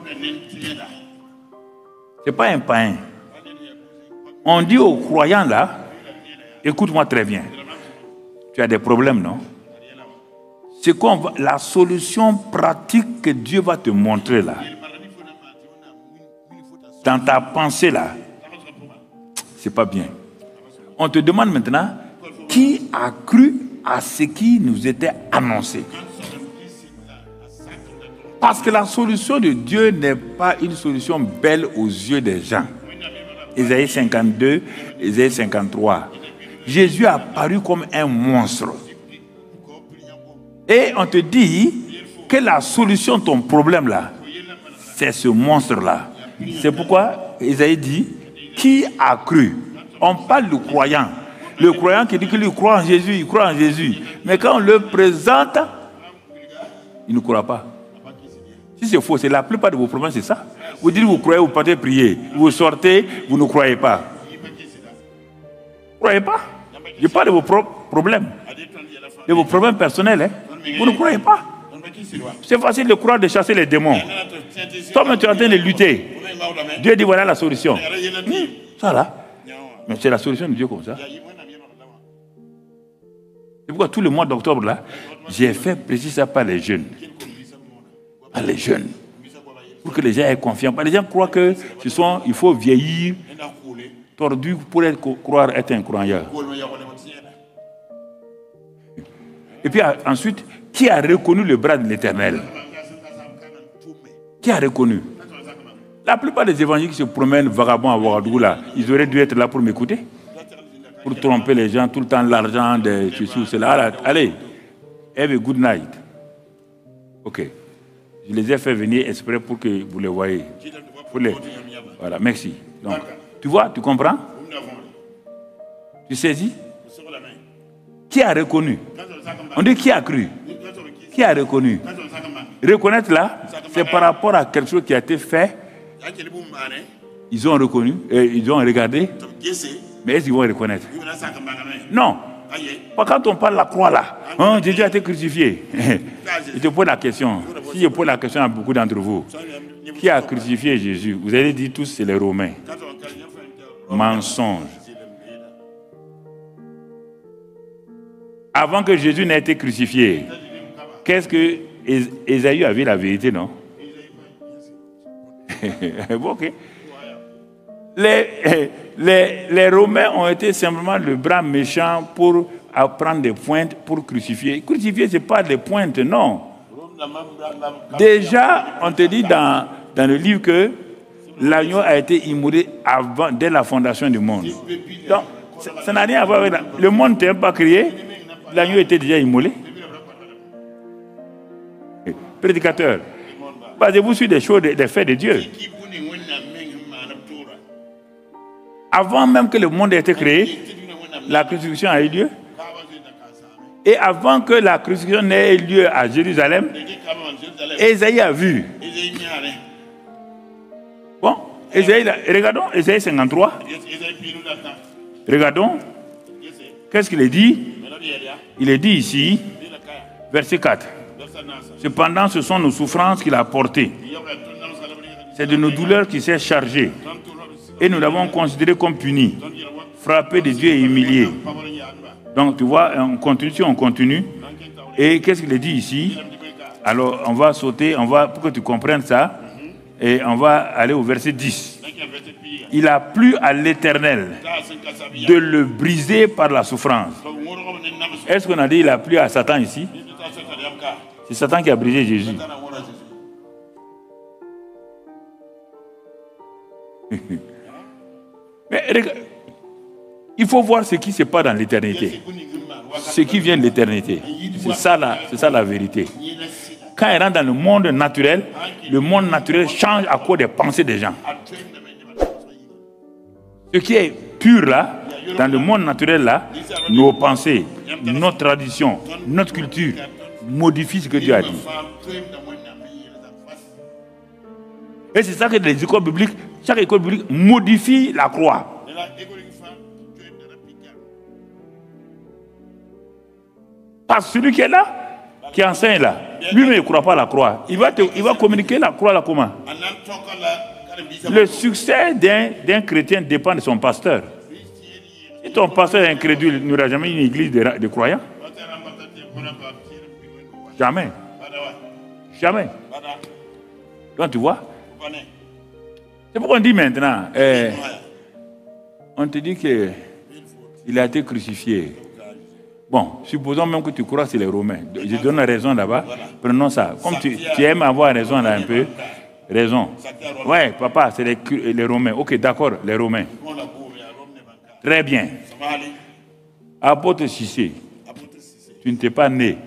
Ce n'est pas un païen. On dit aux croyants, là, écoute-moi très bien. Tu as des problèmes, non? C'est quoi la solution pratique que Dieu va te montrer là? Dans ta pensée là, c'est pas bien. On te demande maintenant, qui a cru à ce qui nous était annoncé? Parce que la solution de Dieu n'est pas une solution belle aux yeux des gens. Ésaïe 52, Ésaïe 53. Jésus a apparu comme un monstre. Et on te dit que la solution de ton problème là, c'est ce monstre-là. C'est pourquoi Ésaïe dit, qui a cru? On parle du croyant. Le croyant qui dit qu'il croit en Jésus, il croit en Jésus. Mais quand on le présente, il ne croit pas. Si c'est faux, c'est la plupart de vos problèmes, c'est ça. Vous dites, vous croyez, vous partez prier. Vous sortez, vous ne croyez pas. Vous ne croyez pas? Je parle de vos problèmes. De vos problèmes personnels. Hein? Vous ne croyez pas? C'est facile de croire, de chasser les démons. Toi-même, tu es en train de lutter. Dieu dit, voilà la solution. Ça là. Mais c'est la solution de Dieu comme ça. C'est pourquoi tout le mois d'octobre, là, j'ai fait préciser ça par les jeunes. Par les jeunes. Pour que les gens aient confiance. Les gens croient que il faut vieillir tordu pour croire être un croyant. Et puis ensuite, qui a reconnu le bras de l'Éternel? Qui a reconnu? La plupart des évangéliques qui se promènent vagabonds à Ouagadougou, là, ils auraient dû être là pour m'écouter. Pour tromper les gens, tout le temps l'argent, de ceci ou cela. Allez, have a good night. Ok. Je les ai fait venir exprès pour que vous les voyez. Voilà, merci. Donc, tu vois, tu comprends? Tu saisis? Qui a reconnu? On dit qui a cru? Qui a reconnu? Reconnaître là, c'est par rapport à quelque chose qui a été fait. Ils ont reconnu, ils ont regardé, mais est-ce qu'ils vont reconnaître? Non. Quand on parle de la croix là, hein, Jésus a été crucifié. Je te pose la question. Si je pose la question à beaucoup d'entre vous, qui a crucifié Jésus? Vous allez dire tous, c'est les Romains. Mensonge. Avant que Jésus n'ait été crucifié, qu'est-ce que Ésaïe avait la vérité, non? Ok. Les Romains ont été simplement le bras méchant pour prendre des pointes pour crucifier. Crucifier, ce n'est pas des pointes, non. Déjà, on te dit dans le livre que l'agneau a été immolé dès la fondation du monde. Donc, ça n'a rien à voir avec le monde n'était pas créé, l'agneau était déjà immolé. Prédicateur, basez-vous sur des choses, des faits de Dieu. Avant même que le monde ait été créé, la crucifixion a eu lieu. Et avant que la crucifixion n'ait eu lieu à Jérusalem, Ésaïe a vu. Bon, regardons Ésaïe 53. Regardons. Qu'est-ce qu'il est dit? Il est dit ici, verset 4. Cependant, ce sont nos souffrances qu'il a portées. C'est de nos douleurs qu'il s'est chargé. Et nous l'avons considéré comme puni, frappé de Dieu et humilié. Donc, tu vois, on continue. Et qu'est-ce qu'il est dit ici? Alors, on va sauter, pour que tu comprennes ça, et on va aller au verset 10. Il a plu à l'Éternel de le briser par la souffrance. Est-ce qu'on a dit il a plu à Satan ici? C'est Satan qui a brisé Jésus. Mais regarde, il faut voir ce qui se passe dans l'éternité. Ce qui vient de l'éternité. C'est ça la vérité. Quand il rentre dans le monde naturel change à cause des pensées des gens. Ce qui est pur là, dans le monde naturel là, nos pensées, notre tradition, notre culture, modifient ce que Dieu a dit. Et c'est ça que les écoles bibliques, chaque école biblique modifie la croix. Parce que celui qui est là, qui enseigne là, lui-même ne croit pas à la croix. Il va communiquer la croix là comment? Le succès d'un chrétien dépend de son pasteur. Si ton pasteur est incrédule, il n'y aura jamais une église de croyants. Jamais. Jamais. Donc tu vois, c'est pourquoi on dit maintenant, on te dit qu'il a été crucifié. Bon, supposons même que tu crois que c'est les Romains. Je donne raison là-bas. Prenons ça. Comme tu aimes avoir raison là un peu, raison. Ouais, papa, c'est les Romains. Ok, d'accord, les Romains. Très bien. Apôtre Cissé, tu ne t'es pas né.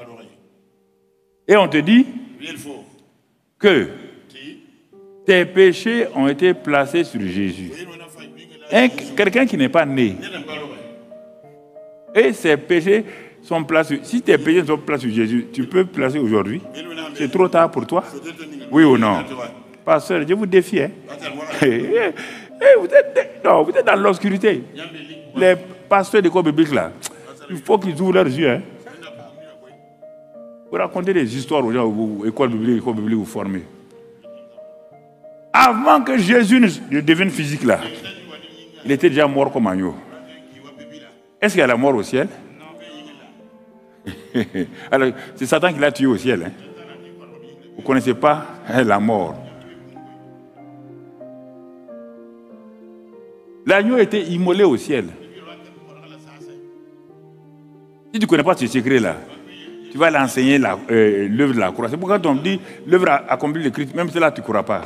Et on te dit que tes péchés ont été placés sur Jésus. Quelqu'un qui n'est pas né. Et ses péchés sont placés. Si tes péchés sont placés sur Jésus, tu peux placer aujourd'hui. C'est trop tard pour toi? Oui ou non? Pasteur, je vous défie. Hein? Vous êtes dans l'obscurité. Les pasteurs d'école biblique là, il faut qu'ils ouvrent leurs yeux. Hein? Vous racontez des histoires aux gens où école biblique vous formez. Avant que Jésus ne devienne physique là, il était déjà mort comme agneau. Est-ce qu'il y a la mort au ciel? Alors, c'est Satan qui l'a tué au ciel. Hein? Vous ne connaissez pas la mort. L'agneau était immolé au ciel. Si tu ne connais pas ce secret-là, tu vas l'enseigner l'œuvre de la croix. C'est pourquoi on dit l'œuvre accomplie le Christ, même cela tu ne crois pas.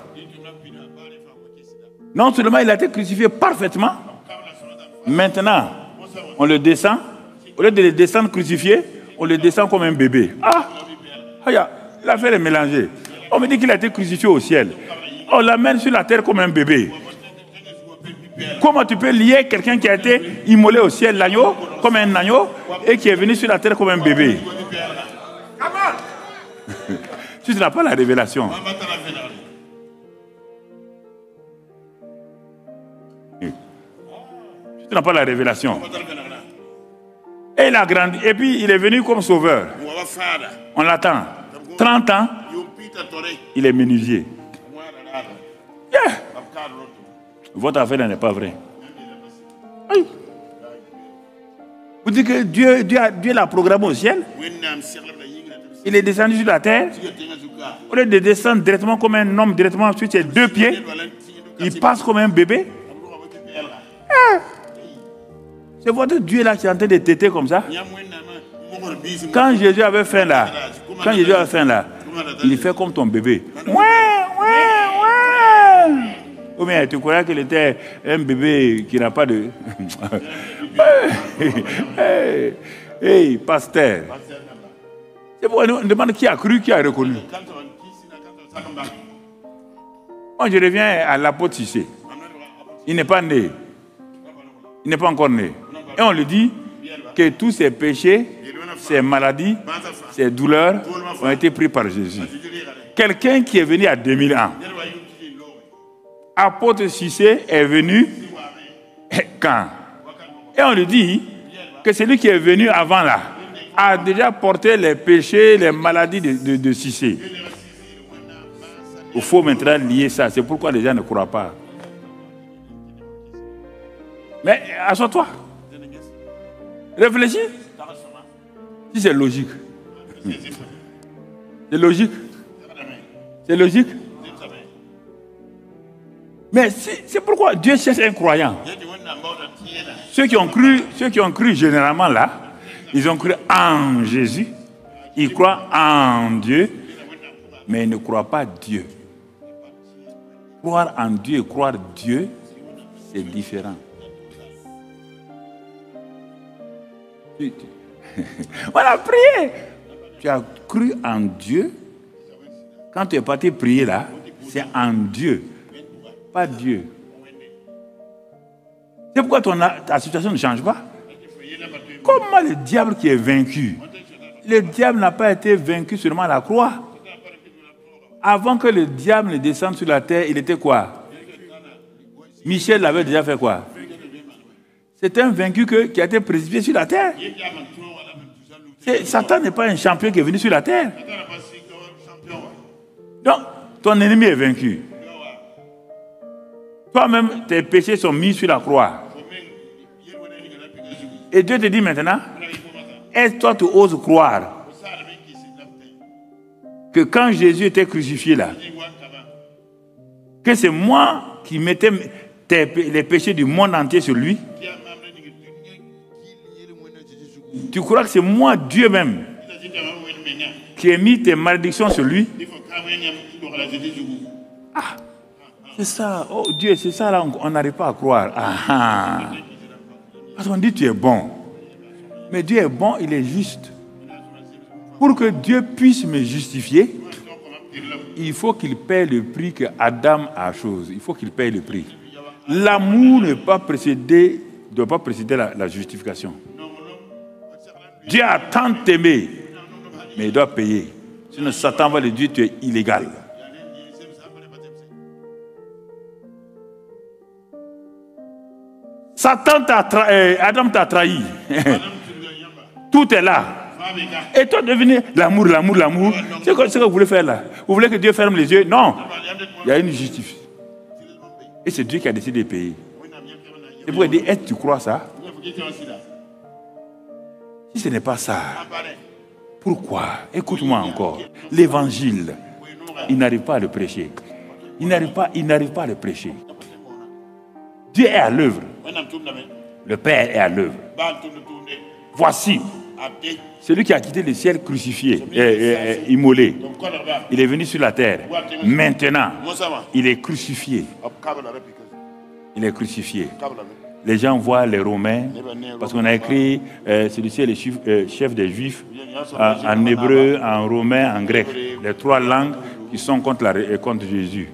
Non seulement il a été crucifié parfaitement, maintenant on le descend, au lieu de le descendre crucifié, on le descend comme un bébé. Ah, l'affaire est mélangée. On me dit qu'il a été crucifié au ciel. On l'amène sur la terre comme un bébé. Comment tu peux lier quelqu'un qui a été immolé au ciel, l'agneau, comme un agneau, et qui est venu sur la terre comme un bébé? Tu n'as pas la révélation. Tu n'as pas la révélation. Et il a grandi. Et puis il est venu comme sauveur. On l'attend. 30 ans, il est menuisier. Yeah. Votre affaire n'est pas vraie. Oui. Vous dites que Dieu l'a programmé au ciel. Il est descendu sur la terre. Au lieu de descendre directement comme un homme, directement sur ses 2 pieds, il passe comme un bébé. C'est votre Dieu là qui est en train de téter comme ça. Quand Jésus avait faim là, il fait comme ton bébé. Ou bien tu croyais qu'il était un bébé qui n'a pas de... Hey, pasteur. C'est pour on demande qui a cru, qui a reconnu. Moi, je reviens à l'apôtre Cissé. Il n'est pas né. Il n'est pas encore né. Et on lui dit que tous ses péchés, ses maladies, ses douleurs ont été pris par Jésus. Quelqu'un qui est venu à 2000 ans. Apôtre Cissé est venu quand? Et on lui dit que celui qui est venu avant là a déjà porté les péchés, les maladies de Cissé. Il faut maintenant lier ça. C'est pourquoi les gens ne croient pas. Mais assois-toi. Réfléchis. Si c'est logique. C'est logique. C'est logique. Mais c'est pourquoi Dieu cherche un croyant. Ceux qui ont cru généralement là, ils ont cru en Jésus, ils croient en Dieu, mais ils ne croient pas Dieu. Croire en Dieu et croire Dieu, c'est différent. On a prié. Tu as cru en Dieu. Quand tu es parti prier là, c'est en Dieu. Pas Dieu. C'est pourquoi ta situation ne change pas. Comment le diable qui est vaincu? Le diable n'a pas été vaincu seulement à la croix. Avant que le diable ne descende sur la terre, il était quoi? Michel l'avait déjà fait quoi? C'est un vaincu qui a été précipité sur la terre. Satan n'est pas un champion qui est venu sur la terre. Donc, ton ennemi est vaincu. Toi-même, tes péchés sont mis sur la croix. Et Dieu te dit maintenant, est-ce que toi tu oses croire que quand Jésus était crucifié là, que c'est moi qui mettais les péchés du monde entier sur lui? Tu crois que c'est moi, Dieu même, qui ai mis tes malédictions sur lui? Ah, c'est ça. Oh Dieu, c'est ça là, on n'arrive pas à croire. Ah, parce qu'on dit tu es bon. Mais Dieu est bon, il est juste. Pour que Dieu puisse me justifier, il faut qu'il paie le prix que Adam a chose. Il faut qu'il paie le prix. L'amour ne doit pas précéder la justification. Dieu a tant aimé, mais il doit payer. Sinon Satan va lui dire tu es illégal. Adam t'a trahi. Tout est là. Et toi devenez l'amour. C'est ce que vous voulez faire là. Vous voulez que Dieu ferme les yeux? Non. Il y a une justice. Et c'est Dieu qui a décidé de payer. Et vous dire, est-ce que tu crois ça? Si ce n'est pas ça, pourquoi? Écoute-moi encore. L'évangile, il n'arrive pas à le prêcher. Il n'arrive pas à le prêcher. Dieu est à l'œuvre. Le Père est à l'œuvre. Voici Celui qui a quitté le ciel crucifié, immolé. Il est venu sur la terre. Maintenant, il est crucifié. Il est crucifié. Les gens voient les Romains, parce qu'on a écrit, celui-ci est le chef des Juifs, en hébreu, en romain, en grec. Les trois langues qui sont contre Jésus.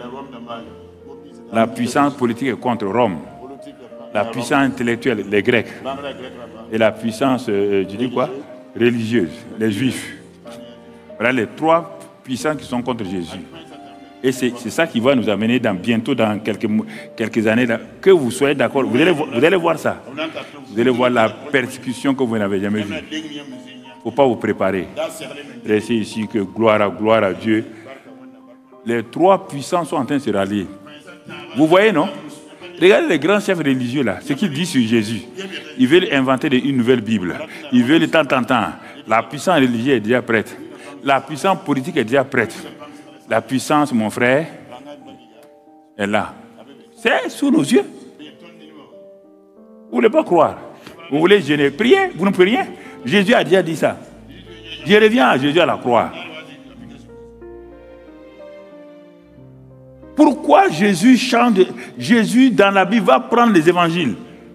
La puissance politique est contre Rome. La puissance intellectuelle, les Grecs. Et la puissance, religieuse, les Juifs. Voilà les trois puissances qui sont contre Jésus. Et c'est ça qui va nous amener bientôt dans quelques années, que vous soyez d'accord. Vous allez voir ça. Vous allez voir la persécution que vous n'avez jamais vue. Il ne faut pas vous préparer. Restez ici, que gloire à Dieu. Les trois puissances sont en train de se rallier. Vous voyez, non? Regardez les grands chefs religieux là, ce qu'ils disent sur Jésus. Ils veulent inventer une nouvelle Bible. Ils veulent de temps en temps. La puissance religieuse est déjà prête. La puissance politique est déjà prête. La puissance, mon frère, est là. C'est sous nos yeux. Vous ne voulez pas croire. Vous voulez jeûner, prier, vous ne pouvez rien. Jésus a déjà dit ça. Je reviens à Jésus à la croix. Pourquoi Jésus chante? Jésus, dans la Bible, va prendre les évangiles.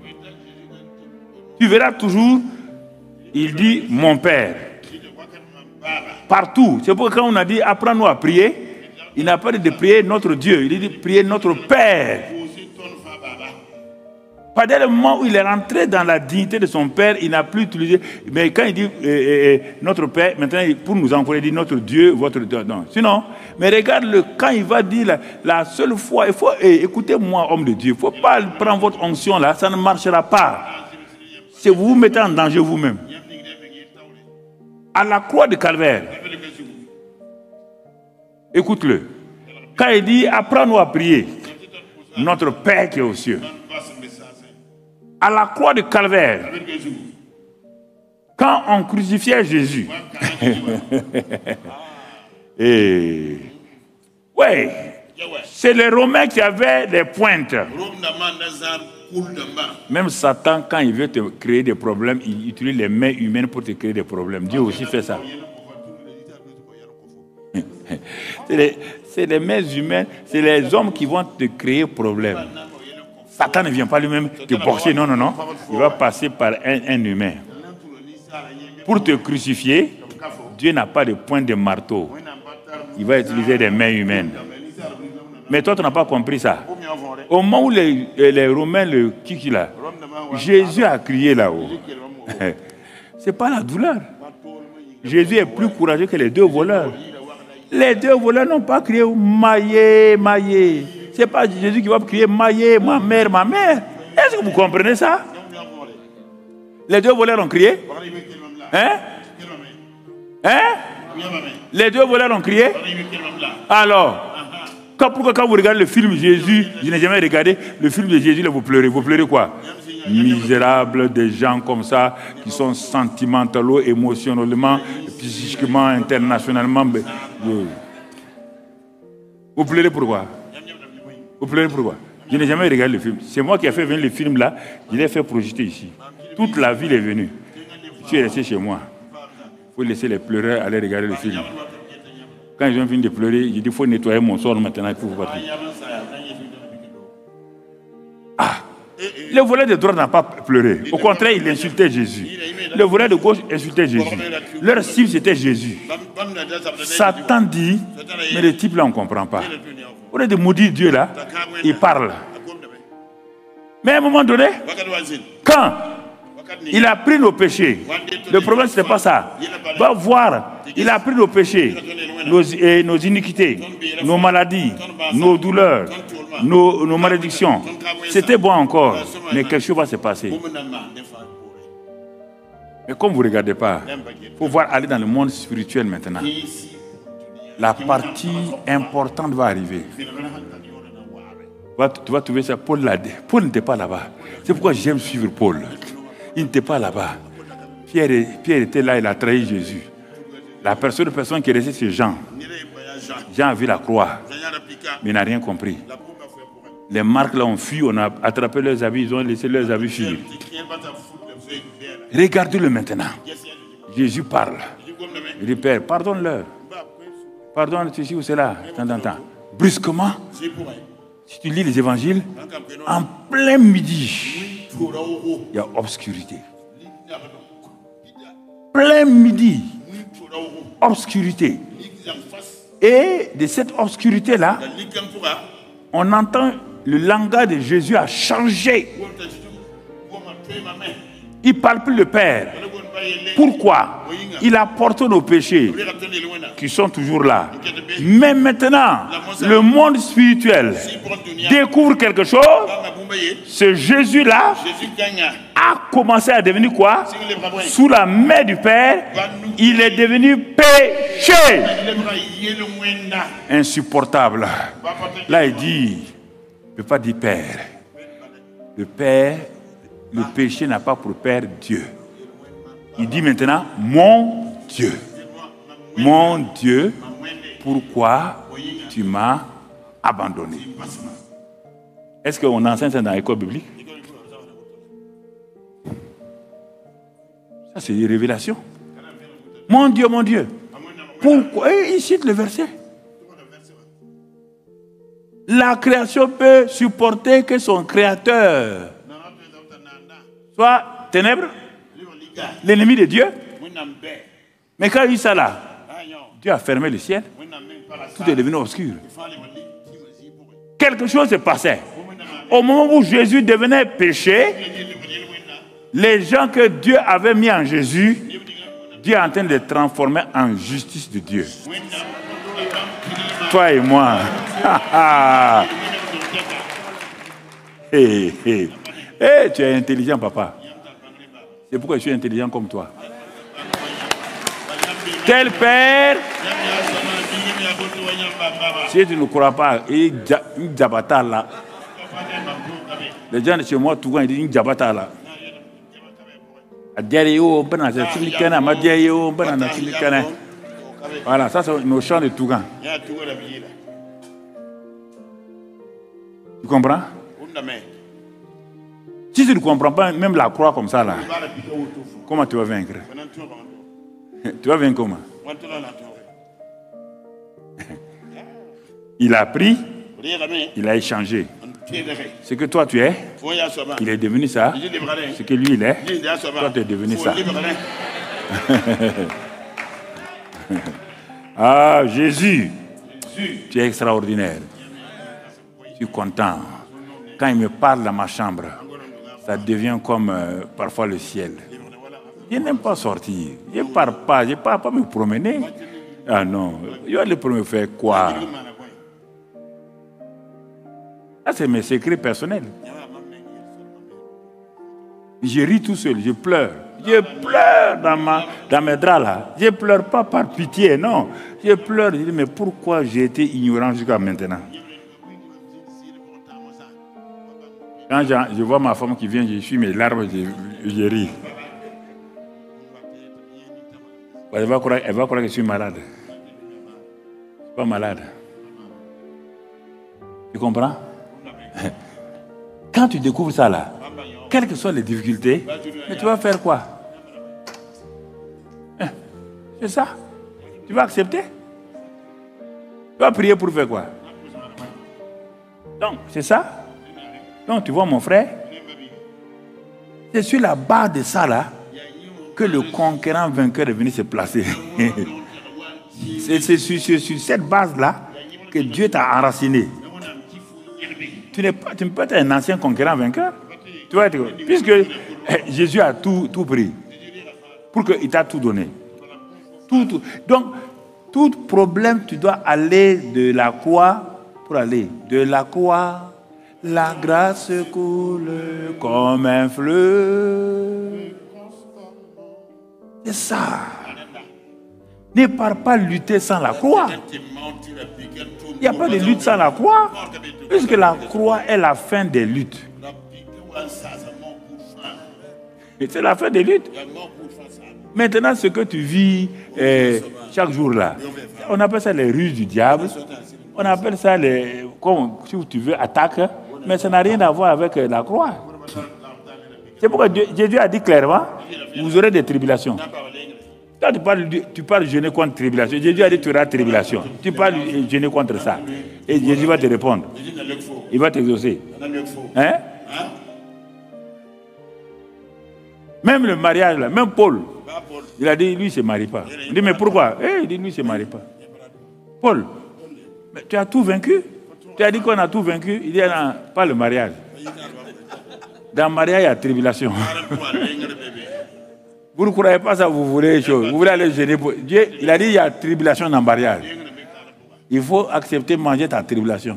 Tu verras toujours, il dit, mon Père. Partout. C'est pourquoi quand on a dit, apprends-nous à prier, il n'a pas dit de prier notre Dieu, il dit de prier notre Père. Pas dès le moment où il est rentré dans la dignité de son Père, il n'a plus utilisé. Mais quand il dit notre Père, maintenant pour nous envoyer, il dit notre Dieu, votre Dieu. Non. Sinon, mais regarde quand il va dire la seule fois, il faut écoutez-moi, homme de Dieu, il ne faut pas prendre votre onction là, ça ne marchera pas. C'est vous vous mettez en danger vous-même. À la croix de Calvaire, écoute-le. Quand il dit apprends-nous à prier, notre Père qui est aux cieux. À la croix de Calvaire, quand on crucifiait Jésus, c'est les Romains qui avaient des pointes. Même Satan, quand il veut te créer des problèmes, il utilise les mains humaines pour te créer des problèmes. Dieu aussi fait ça. C'est les mains humaines, c'est les hommes qui vont te créer problème. Satan ne vient pas lui-même te boxer, non. Il va passer par un humain. Pour te crucifier, Dieu n'a pas de pointe de marteau. Il va utiliser des mains humaines. Mais toi, tu n'as pas compris ça. Au moment où les Romains le kiki là, Jésus a crié là-haut. Ce n'est pas la douleur. Jésus est plus courageux que les deux voleurs. Les deux voleurs n'ont pas crié maillé, maillé. Ce n'est pas Jésus qui va crier maillé, ma mère, ma mère. Est-ce que vous comprenez ça? Les deux voleurs ont crié? Les deux voleurs ont crié? Alors, pourquoi quand vous regardez le film Jésus, je n'ai jamais regardé le film de Jésus, là, vous pleurez. Vous pleurez quoi? Misérables, des gens comme ça, qui sont sentimentalement, émotionnellement, psychiquement, internationalement. Vous pleurez pourquoi? Vous pleurez pourquoi? Je n'ai jamais regardé le film. C'est moi qui ai fait venir le film là, je l'ai fait projeter ici. Toute la ville est venue. Je suis resté chez moi. Il faut laisser les pleureurs aller regarder le film. Quand ils ont fini de pleurer, j'ai dit il faut nettoyer mon sol maintenant, il faut partir. Le voleur de droite n'a pas pleuré. Au contraire, il insultait Jésus. Le voleur de gauche insultait Jésus. Leur cible, c'était Jésus. Satan dit, mais le type là, on ne comprend pas. Au lieu de maudire Dieu là, il parle. Mais à un moment donné, quand il a pris nos péchés, le problème ce n'est pas ça. Va voir, il a pris nos péchés, nos iniquités, nos maladies, nos douleurs, nos malédictions. C'était bon encore, mais quelque chose va se passer. Mais comme vous ne regardez pas, il faut voir aller dans le monde spirituel maintenant. La partie importante va arriver. Tu vas trouver ça. Paul n'était pas là-bas. C'est pourquoi j'aime suivre Paul. Il n'était pas là-bas. Pierre était là, il a trahi Jésus. La personne qui est restée, c'est Jean. Jean a vu la croix, mais il n'a rien compris. Les marques là ont fui, on a attrapé leurs habits, ils ont laissé leurs habits fuir. Regardez-le maintenant. Jésus parle. Il dit, Père, pardonne-leur. Pardonne ceci ou cela. Brusquement, si tu lis les évangiles, en plein midi, il y a obscurité. Plein midi, obscurité. Et de cette obscurité-là, on entend le langage de Jésus a changé. Il ne parle plus le Père. Pourquoi? Il a porté nos péchés qui sont toujours là. Mais maintenant, le monde spirituel découvre quelque chose. Ce Jésus-là a commencé à devenir quoi? Sous la main du Père, il est devenu péché. Insupportable. Là, il dit, il ne peut pas dire Père. Le Père, le péché n'a pas pour Père Dieu. Il dit maintenant, mon Dieu. Mon Dieu, pourquoi tu m'as abandonné? Est-ce qu'on enseigne ça dans l'école biblique? Ça, c'est une révélation. Mon Dieu, mon Dieu. Pourquoi? Et il cite le verset. La création peut supporter que son créateur soit ténèbres, l'ennemi de Dieu. Mais quand il y a ça là, Dieu a fermé le ciel, tout est devenu obscur. Quelque chose se passait. Au moment où Jésus devenait péché, les gens que Dieu avait mis en Jésus, Dieu est en train de les transformer en justice de Dieu. Toi et moi. Hey, tu es intelligent, papa. C'est pourquoi je suis intelligent comme toi. Tel père, si tu ne crois pas, il Djabata là. Les gens de chez moi, tout le monde disent Djabata là. Voilà, ça c'est nos chants de Tougan. Tu comprends? Si tu ne comprends pas même la croix comme ça là, comment tu vas vaincre? Tu vas vaincre comment? Il a pris, il a échangé. Ce que toi tu es, il est devenu ça. Ce que lui il est, toi tu es devenu ça. Ah, Jésus, tu es extraordinaire. Je suis content. Quand il me parle dans ma chambre, ça devient comme parfois le ciel. Je n'aime pas sortir. Je ne pars pas. Je ne pars pas me promener. Ah non. Je vais aller me faire quoi? Ça, c'est mes secrets personnels. Je ris tout seul. Je pleure. Je pleure dans mes draps là. Je ne pleure pas par pitié, non. Je pleure. Je dis, mais pourquoi j'ai été ignorant jusqu'à maintenant? Quand je vois ma femme qui vient, je suis mes larmes, je ris. Elle va croire que je suis malade. Je ne suis pas malade. Tu comprends? Quand tu découvres ça là, quelles que soient les difficultés, mais tu vas faire quoi? C'est ça. Tu vas accepter? Tu vas prier pour faire quoi? Donc, c'est ça. Donc, tu vois mon frère, c'est sur la base de ça là que le conquérant vainqueur est venu se placer. C'est sur cette base là que Dieu t'a enraciné. Tu ne peux pas être un ancien conquérant vainqueur. Tu vois, puisque Jésus a tout pris. Pour qu'il t'a tout donné. Tout. Donc, tout problème, tu dois aller de la croix pour aller de la croix. La grâce coule comme un fleuve. C'est ça. Ne pars pas lutter sans la croix. Il n'y a pas de lutte sans la croix. Puisque la croix est la fin des luttes. Et c'est la fin des luttes. Maintenant, ce que tu vis chaque jour là, on appelle ça les ruses du diable. On appelle ça comme si tu veux attaque. Mais ça n'a rien à voir avec la croix. C'est pourquoi Jésus a dit clairement, vous aurez des tribulations. Quand tu parles jeûner contre tribulation, Jésus a dit tu auras tribulation. Tu parles jeûner contre ça. Et Jésus va te répondre. Il va t'exaucer. Hein? Même le mariage, là, même Paul, il a dit lui, il ne se marie pas. Il dit mais pourquoi? Il dit lui, il ne se marie pas. Paul, mais tu as tout vaincu? Tu as dit qu'on a tout vaincu? Il dit non, pas le mariage. Dans le mariage, il y a tribulation. Vous ne croyez pas ça, vous voulez les choses. Vous voulez aller jeûner pour Dieu. Il a dit il y a tribulation dans le mariage. Il faut accepter de manger ta tribulation.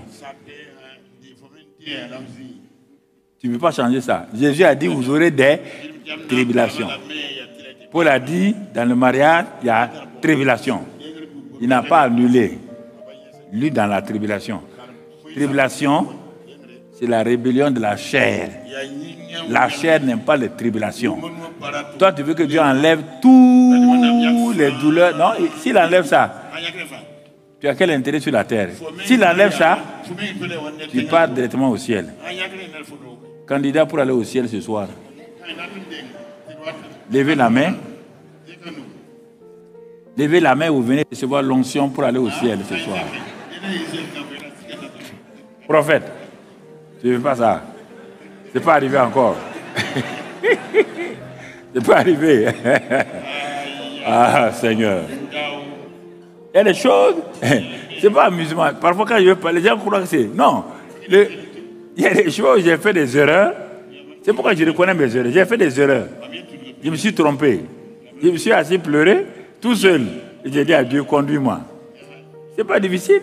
Tu ne peux pas changer ça. Jésus a dit vous aurez des tribulations. Paul a dit dans le mariage, il y a tribulation. Il n'a pas annulé. Lui dans la tribulation. Tribulation, c'est la rébellion de la chair. La chair n'aime pas les tribulations. Toi, tu veux que Dieu enlève toutes les douleurs. Non, s'il enlève ça, tu as quel intérêt sur la terre? S'il enlève ça, tu pars directement au ciel. Candidat pour aller au ciel ce soir. Levez la main. Levez la main, vous venez recevoir l'onction pour aller au ciel ce soir. Prophète, tu ne veux pas ça? C'est pas arrivé encore. C'est pas arrivé. Ah, Seigneur. Il y a des choses, c'est pas amusement. Parfois, quand je veux parler, les gens croient que c'est. Non. Il y a des choses, j'ai fait des erreurs. C'est pourquoi je reconnais mes erreurs. J'ai fait des erreurs. Je me suis trompé. Je me suis assis pleurer, tout seul. Et j'ai dit à Dieu, conduis-moi. C'est pas difficile.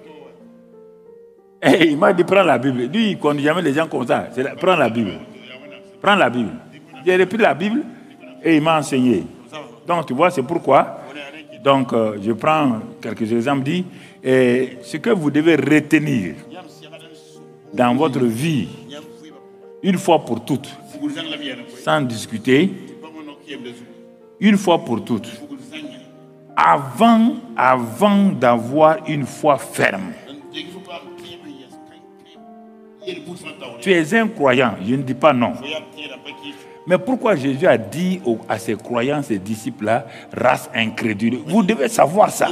Et il m'a dit, prends la Bible. Lui, il ne conduit jamais les gens comme ça. Prends la Bible. Prends la Bible. J'ai repris la Bible et il m'a enseigné. Donc, tu vois, c'est pourquoi. Donc, je prends quelques exemples. Dit, ce que vous devez retenir dans votre vie, une fois pour toutes, sans discuter, une fois pour toutes, avant d'avoir une foi ferme. Tu es un croyant, je ne dis pas non. Mais pourquoi Jésus a dit à ses croyants, ses disciples-là, race incrédule? Vous devez savoir ça.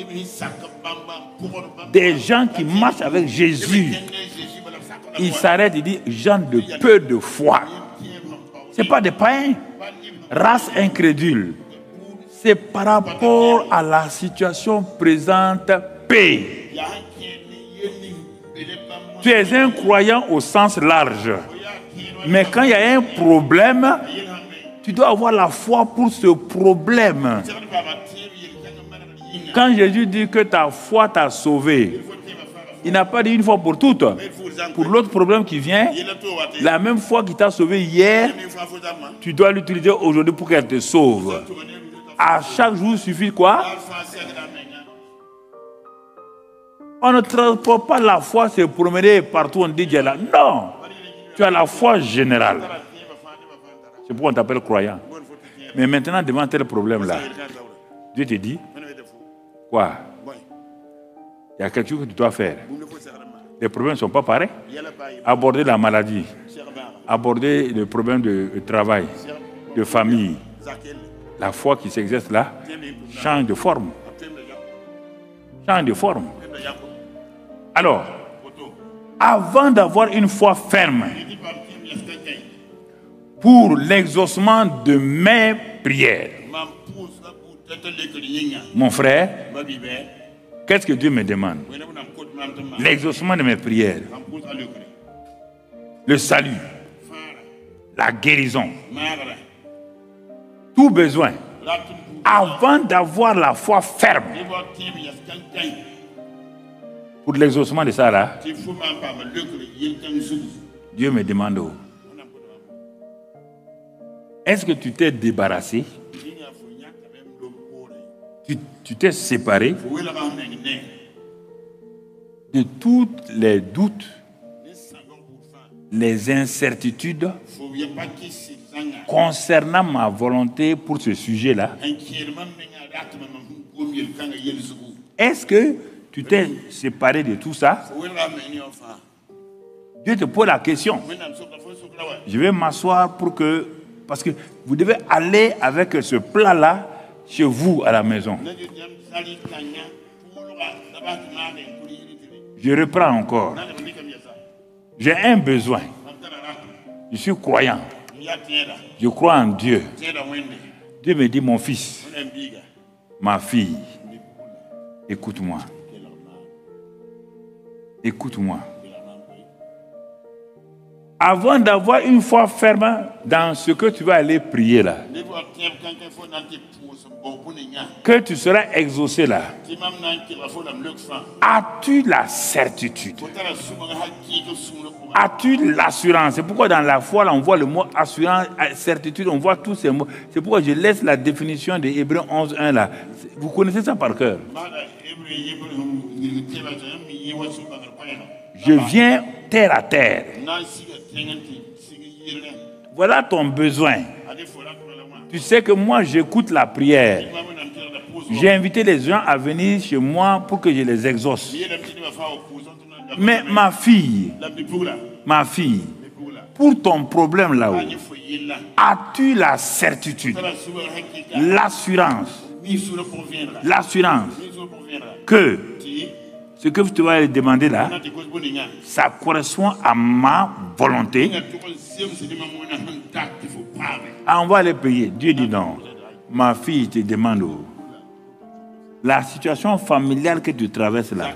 Des gens qui marchent avec Jésus, ils s'arrêtent et disent, gens de peu de foi. Ce n'est pas des païens. Race incrédule. C'est par rapport à la situation présente, paix. Tu es un croyant au sens large. Mais quand il y a un problème, tu dois avoir la foi pour ce problème. Quand Jésus dit que ta foi t'a sauvé, il n'a pas dit une fois pour toutes. Pour l'autre problème qui vient, la même foi qui t'a sauvé hier, tu dois l'utiliser aujourd'hui pour qu'elle te sauve. À chaque jour, il suffit quoi? On ne transporte pas la foi, se promener partout, on dit Dieu là. Non! Tu as la foi générale. C'est pourquoi on t'appelle croyant. Mais maintenant, devant tel problème-là, Dieu te dit, quoi? Il y a quelque chose que tu dois faire. Les problèmes ne sont pas pareils. Aborder la maladie, aborder le problème de travail, de famille. La foi qui s'exerce là change de forme. Change de forme. Alors, avant d'avoir une foi ferme pour l'exaucement de mes prières, mon frère, qu'est-ce que Dieu me demande? L'exaucement de mes prières, le salut, la guérison, tout besoin. Avant d'avoir la foi ferme pour l'exaucement de ça là, Dieu me demande, est-ce que tu t'es débarrassé? Tu t'es séparé de tous les doutes, les incertitudes concernant ma volonté pour ce sujet-là? Est-ce que tu t'es séparé de tout ça? Dieu te pose la question. Je vais m'asseoir parce que vous devez aller avec ce plat-là chez vous à la maison. Je reprends encore. J'ai un besoin. Je suis croyant. Je crois en Dieu. Dieu me dit, mon fils, ma fille, écoute-moi. Écoute-moi. Avant d'avoir une foi ferme dans ce que tu vas aller prier là, que tu seras exaucé là, as-tu la certitude? As-tu l'assurance? C'est pourquoi dans la foi là, on voit le mot assurance, certitude, on voit tous ces mots. C'est pourquoi je laisse la définition de Hébreux 11.1 là. Vous connaissez ça par cœur. Je viens terre à terre. Voilà ton besoin. Tu sais que moi, j'écoute la prière. J'ai invité les gens à venir chez moi pour que je les exauce. Mais ma fille, pour ton problème là-haut, as-tu la certitude, l'assurance que ce que tu vas demander là, ça correspond à ma volonté? Ah, on va les payer. Dieu dit non. Ma fille te demande la situation familiale que tu traverses là.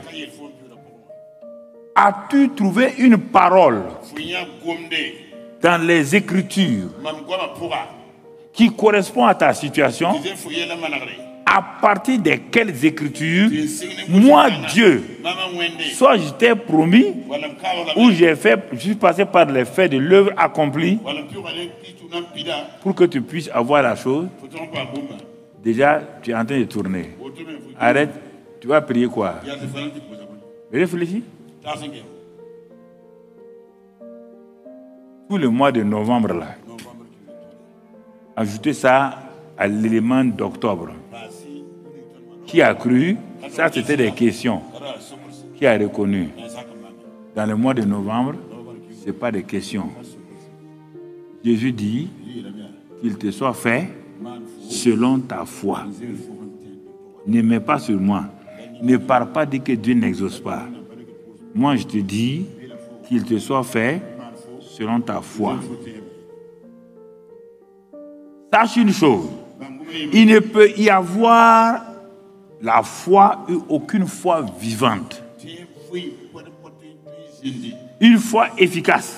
As-tu trouvé une parole dans les Écritures qui correspond à ta situation? À partir de quelles Écritures, moi, Dieu, soit je t'ai promis, ou je suis passé par les faits de l'œuvre accomplie, pour que tu puisses avoir la chose. Déjà, tu es en train de tourner. Arrête, tu vas prier quoi? Réfléchis. Tout le mois de novembre, là, ajoutez ça à l'élément d'octobre. Qui a cru? Ça, c'était des questions. Qui a reconnu? Dans le mois de novembre, ce n'est pas des questions. Jésus dit qu'il te soit fait selon ta foi. Ne mets pas sur moi. Ne parle pas de que Dieu n'exauce pas. Moi, je te dis qu'il te soit fait selon ta foi. Sache une chose. Il ne peut y avoir la foi ou aucune foi vivante. Une foi efficace.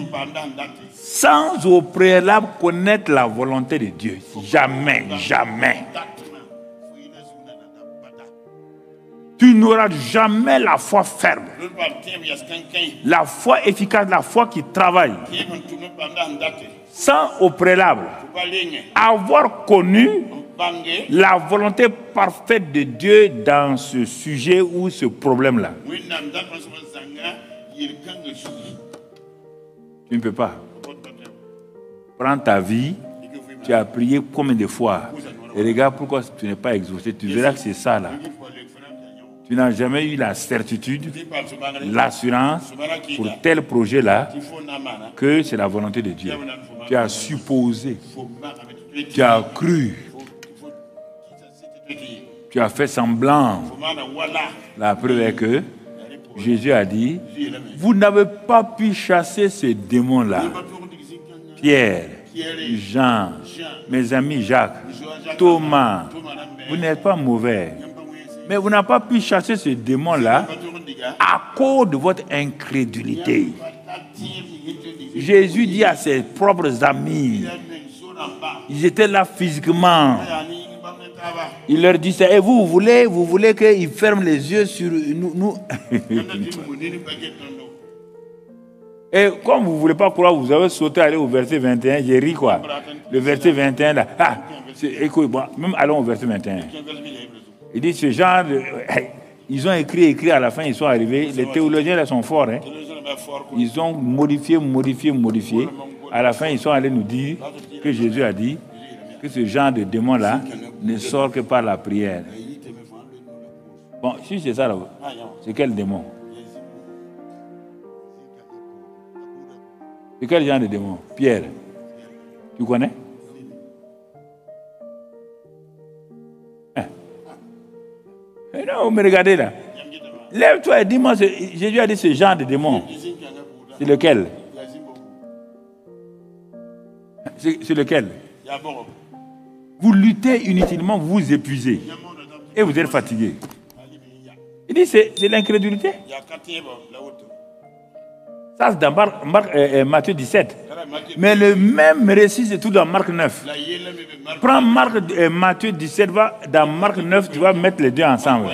Sans au préalable connaître la volonté de Dieu. Jamais, jamais. Tu n'auras jamais la foi ferme. La foi efficace, la foi qui travaille. Sans au préalable avoir connu la volonté parfaite de Dieu dans ce sujet ou ce problème-là. Tu ne peux pas. Prends ta vie, tu as prié combien de fois? Et regarde pourquoi tu n'es pas exaucé. Tu verras que c'est ça là. Tu n'as jamais eu la certitude, l'assurance pour tel projet-là que c'est la volonté de Dieu. Tu as supposé, tu as cru, tu as fait semblant. La preuve est que Jésus a dit, vous n'avez pas pu chasser ce démon-là. Pierre, Jean, mes amis Jacques, Thomas, vous n'êtes pas mauvais. Mais vous n'avez pas pu chasser ce démon-là à cause de votre incrédulité. Jésus dit à ses propres amis, ils étaient là physiquement. Il leur dit ça. Et vous voulez qu'ils ferment les yeux sur nous. Et comme vous ne voulez pas croire, vous avez sauté aller au verset 21. J'ai ri quoi. Le verset 21 là. Ah, écoute, bon, même allons au verset 21. Il dit ce genre de... Ils ont écrit à la fin, ils sont arrivés. Les théologiens là sont forts. Hein. Ils ont modifié. À la fin, ils sont allés nous dire que Jésus a dit que ce genre de démon-là ne sort que par la prière. Bon, si c'est ça là, c'est quel démon? C'est quel genre de démon? Pierre. Tu connais? Non, vous me regardez là. Lève-toi et dis-moi, Jésus a dit ce genre de démon. C'est lequel? C'est lequel? Vous luttez inutilement, vous vous épuisez. Et vous êtes fatigué. Il dit c'est l'incrédulité. Ça c'est dans Matthieu 17. Mais le même récit c'est tout dans Marc 9. Prends Matthieu 17, va dans Marc 9, tu vas mettre les deux ensemble.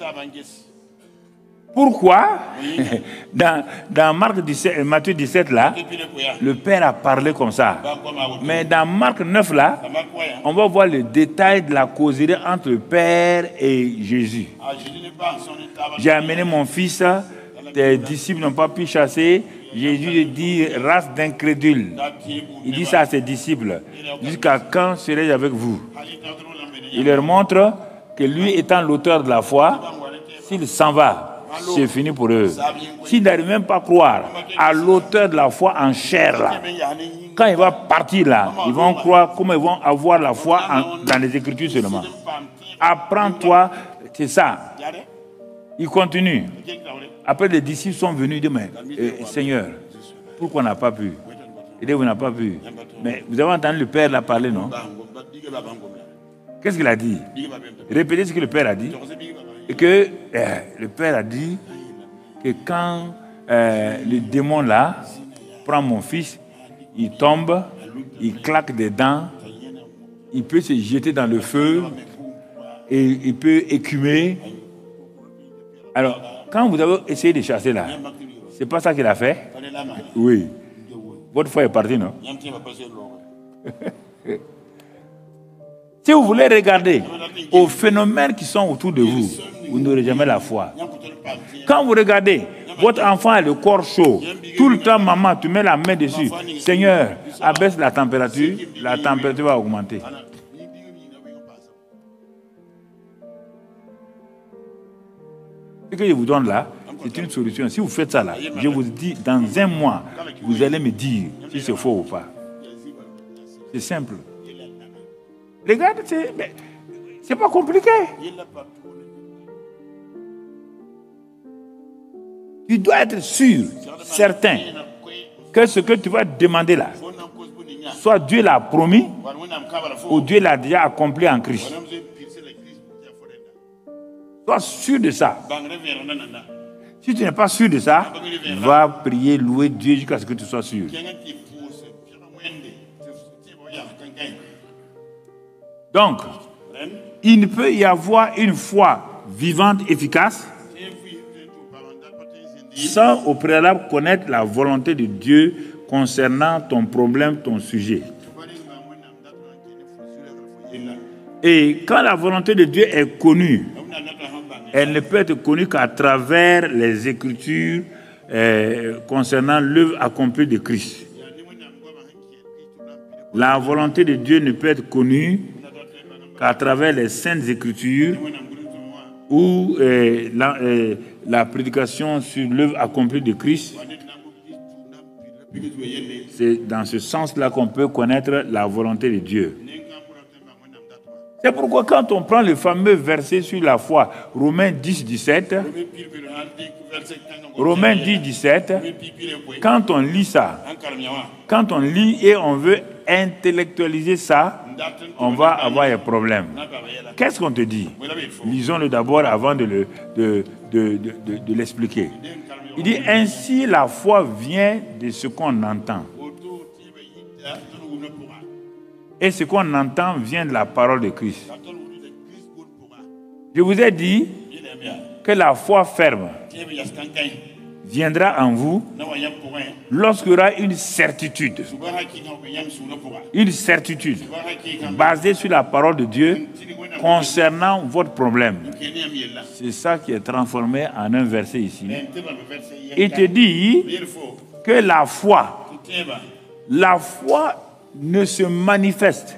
Pourquoi dans Marc 17, Matthieu 17 là, le Père a parlé comme ça. Mais dans Marc 9 là, on va voir le détail de la causerie entre le Père et Jésus. J'ai amené mon fils, tes disciples n'ont pas pu chasser. Jésus dit race d'incrédules. Il dit ça à ses disciples. Jusqu'à quand serai-je avec vous? Il leur montre que lui étant l'auteur de la foi, s'il s'en va, c'est fini pour eux. S'ils n'arrivent même pas à croire à l'auteur de la foi en chair là, quand il va partir là, ils vont croire comment ils vont avoir la foi dans les Écritures seulement. Apprends-toi, c'est ça. Il continue. Après les disciples sont venus dire mais Seigneur, pourquoi on n'a pas pu? Il dit vous n'avez pas pu. Mais vous avez entendu le Père là parler, non? Qu'est-ce qu'il a dit? Répétez ce que le Père a dit. Et que le Père a dit que quand le démon là prend mon fils, il tombe, il claque des dents, il peut se jeter dans le feu et il peut écumer. Alors, quand vous avez essayé de chasser là, c'est pas ça qu'il a fait? Oui. Votre foi est partie, non? Si vous voulez regarder aux phénomènes qui sont autour de vous, vous n'aurez jamais la foi. Quand vous regardez, votre enfant a le corps chaud. Tout le temps, maman, tu mets la main dessus. Seigneur, abaisse la température va augmenter. Ce que je vous donne là, c'est une solution. Si vous faites ça là, je vous dis, dans un mois, vous allez me dire si c'est faux ou pas. C'est simple. Regarde, c'est pas compliqué. Tu dois être sûr, certain, que ce que tu vas demander là, soit Dieu l'a promis, ou Dieu l'a déjà accompli en Christ. Sois sûr de ça. Si tu n'es pas sûr de ça, va prier, louer Dieu jusqu'à ce que tu sois sûr. Donc, il ne peut y avoir une foi vivante, efficace, sans au préalable connaître la volonté de Dieu concernant ton problème, ton sujet. Et quand la volonté de Dieu est connue, elle ne peut être connue qu'à travers les Écritures concernant l'œuvre accomplie de Christ. La volonté de Dieu ne peut être connue qu'à travers les Saintes Écritures ou la prédication sur l'œuvre accomplie de Christ. C'est dans ce sens-là qu'on peut connaître la volonté de Dieu. C'est pourquoi quand on prend le fameux verset sur la foi, Romains 10, 17, quand on lit ça, quand on lit et on veut intellectualiser ça, on va avoir un problème. Qu'est-ce qu'on te dit? Lisons-le d'abord avant de l'expliquer. Il dit, ainsi la foi vient de ce qu'on entend. Et ce qu'on entend vient de la parole de Christ. Je vous ai dit que la foi ferme viendra en vous lorsqu'il y aura une certitude basée sur la parole de Dieu concernant votre problème. C'est ça qui est transformé en un verset ici. Il te dit que la foi ne se manifeste.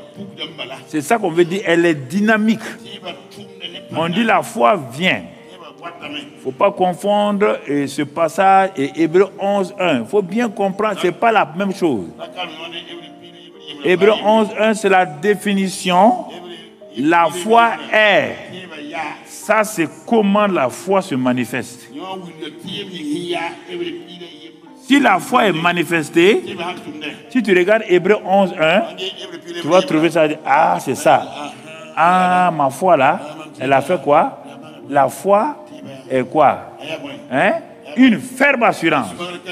C'est ça qu'on veut dire, elle est dynamique. On dit la foi vient. Il ne faut pas confondre ce passage et Hébreux 11.1. Il faut bien comprendre, ce n'est pas la même chose. Hébreux 11.1, c'est la définition. La foi est. Ça, c'est comment la foi se manifeste. Si la foi est manifestée, si tu regardes Hébreux 11.1, tu vas trouver ça. Ah, c'est ça. Ah, ma foi là, elle a fait quoi? La foi est quoi? Hein? Une ferme assurance.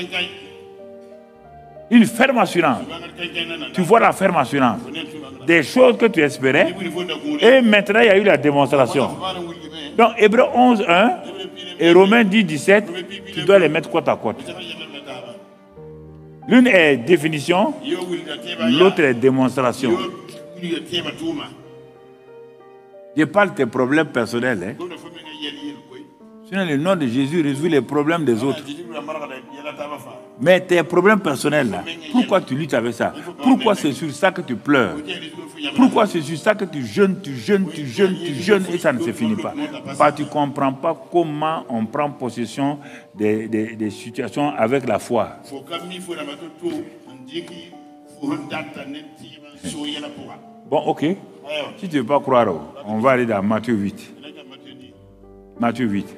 Une ferme assurance. Tu vois la ferme assurance. Des choses que tu espérais. Et maintenant, il y a eu la démonstration. Donc, Hébreux 11.1 et Romains 10.17, tu dois les mettre côte à côte. L'une est définition, l'autre est démonstration. Je parle de tes problèmes personnels. Hein. Sinon, le nom de Jésus résout les problèmes des autres. Mais tes problèmes personnels, là, pourquoi tu luttes avec ça? Pourquoi c'est sur ça que tu pleures? Pourquoi c'est sur ça que tu jeûnes et ça ne se finit pas? Parce que tu ne comprends pas comment on prend possession des situations avec la foi. Bon, ok. Si tu ne veux pas croire, on va aller dans Matthieu 8. Matthieu 8.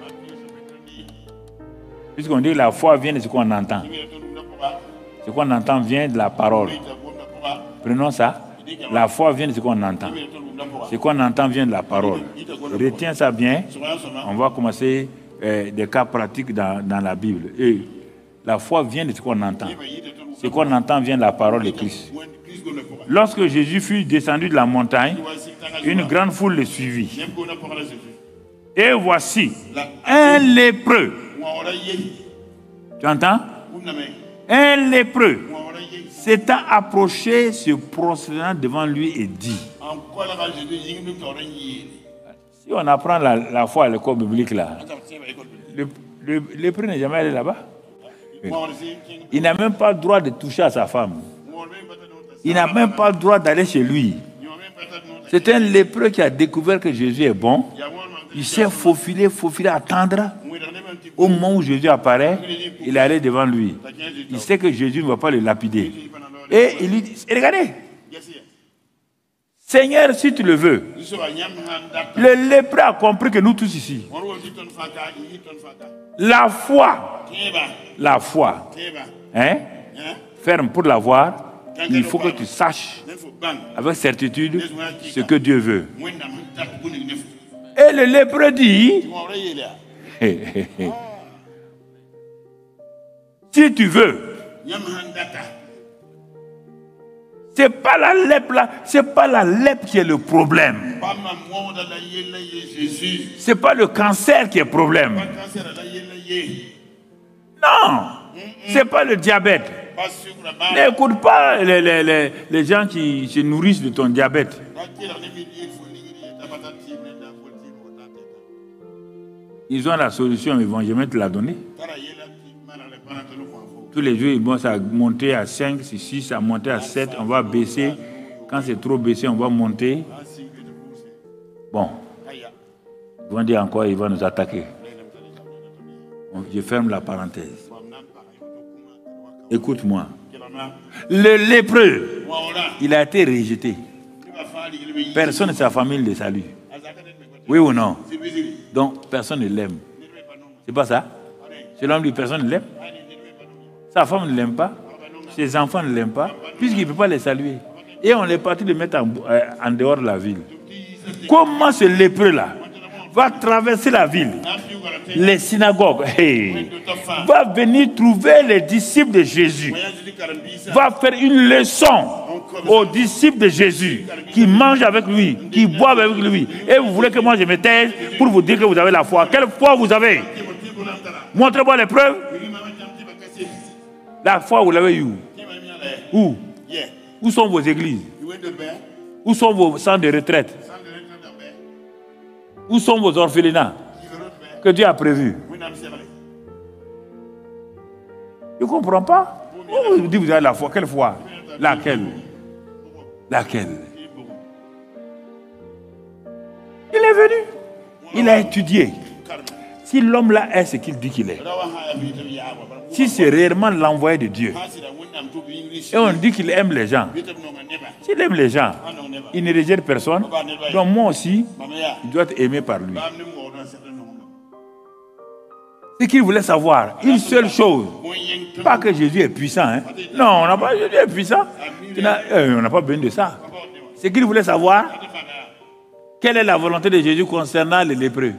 Puisqu'on dit que la foi vient de ce qu'on entend. Ce qu'on entend vient de la parole. Prenons ça. La foi vient de ce qu'on entend. Ce qu'on entend vient de la parole. Retiens ça bien. On va commencer des cas pratiques dans la Bible. Et la foi vient de ce qu'on entend. Ce qu'on entend vient de la parole de Christ. Lorsque Jésus fut descendu de la montagne, une grande foule le suivit. Et voici un lépreux. Tu entends? Un lépreux s'étant approché, se prosternant devant lui et dit. Si on apprend la foi à l'école biblique là, le lépreux n'est jamais allé là-bas. Il n'a même pas le droit de toucher à sa femme. Il n'a même pas le droit d'aller chez lui. C'est un lépreux qui a découvert que Jésus est bon. Il s'est faufilé, attendre. Au moment où Jésus apparaît, il est allé devant lui. Il sait que Jésus ne va pas le lapider. Et il lui dit, regardez, Seigneur, si tu le veux. Le lépreux a compris que nous tous ici, la foi, hein, ferme pour l'avoir, il faut que tu saches avec certitude ce que Dieu veut. Et le lépreux dit, si tu veux, c'est pas la lèpre là, c'est pas la lèpre qui est le problème. C'est pas le cancer qui est le problème. Non, c'est pas le diabète. N'écoute pas les gens qui se nourrissent de ton diabète. Ils ont la solution, ils vont jamais te la donner. Tous les jours, ils vont monter à 5, 6, à monter à 7, on va baisser. Quand c'est trop baissé, on va monter. Bon. Ils vont dire encore, ils vont nous attaquer. Je ferme la parenthèse. Écoute-moi. Le lépreux, il a été rejeté. Personne de sa famille ne le salue. Oui ou non? Donc, personne ne l'aime. C'est pas ça? Selon lui, personne ne l'aime. Sa femme ne l'aime pas. Ses enfants ne l'aiment pas. Puisqu'il ne peut pas les saluer. Et on est parti de mettre en dehors de la ville. Comment ce lépreux-là va traverser la ville, les synagogues, va venir trouver les disciples de Jésus, va faire une leçon aux disciples de Jésus, qui mangent avec lui, qui boivent avec lui. Et vous voulez que moi je me taise pour vous dire que vous avez la foi. Quelle foi vous avez? Montrez-moi les preuves. La foi, vous l'avez eu où? Où sont vos églises? Où sont vos centres de retraite? Où sont vos orphelinats que Dieu a prévus? Je ne comprends pas. Vous dites que vous avez la foi. Quelle foi? Laquelle? Laquelle? Il est venu. Il a étudié. Si l'homme là est ce qu'il dit qu'il est, si c'est réellement l'envoyé de Dieu, et on dit qu'il aime les gens, s'il aime les gens, il ne rejette personne, donc moi aussi, il doit être aimé par lui. Ce qu'il voulait savoir, une seule chose, pas que Jésus est puissant. Hein. Non, on n'a pas Jésus est puissant. On n'a pas besoin de ça. Ce qu'il voulait savoir, quelle est la volonté de Jésus concernant les lépreux.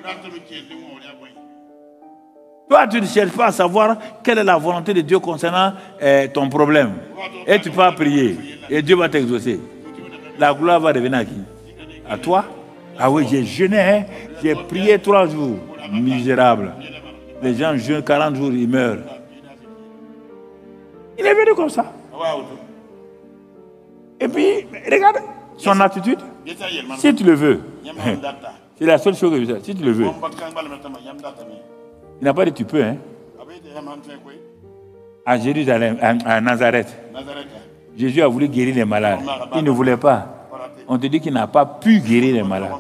Toi, tu ne cherches pas à savoir quelle est la volonté de Dieu concernant ton problème. Et tu peux prier. Et Dieu va t'exaucer. La gloire va revenir à qui? À toi? Ah oui, j'ai jeûné. Hein? J'ai prié 3 jours. Misérable. Les gens jeûnent 40 jours, ils meurent. Il est venu comme ça. Et puis, regarde son attitude. Si tu le veux. C'est la seule chose que je sais. Si tu le veux. Il n'a pas dit tu peux, hein. À Jérusalem, à Nazareth. Jésus a voulu guérir les malades. Il ne voulait pas. On te dit qu'il n'a pas pu guérir les malades.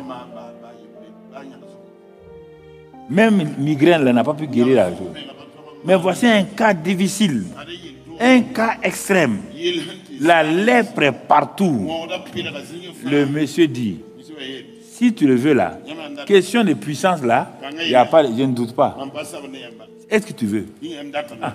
Même migraine, il n'a pas pu guérir la joue. Mais voici un cas difficile. Un cas extrême. La lèpre est partout. Le monsieur dit, si tu le veux là, question de puissance là, il y a pas, je ne doute pas. Est-ce que tu veux? Ah.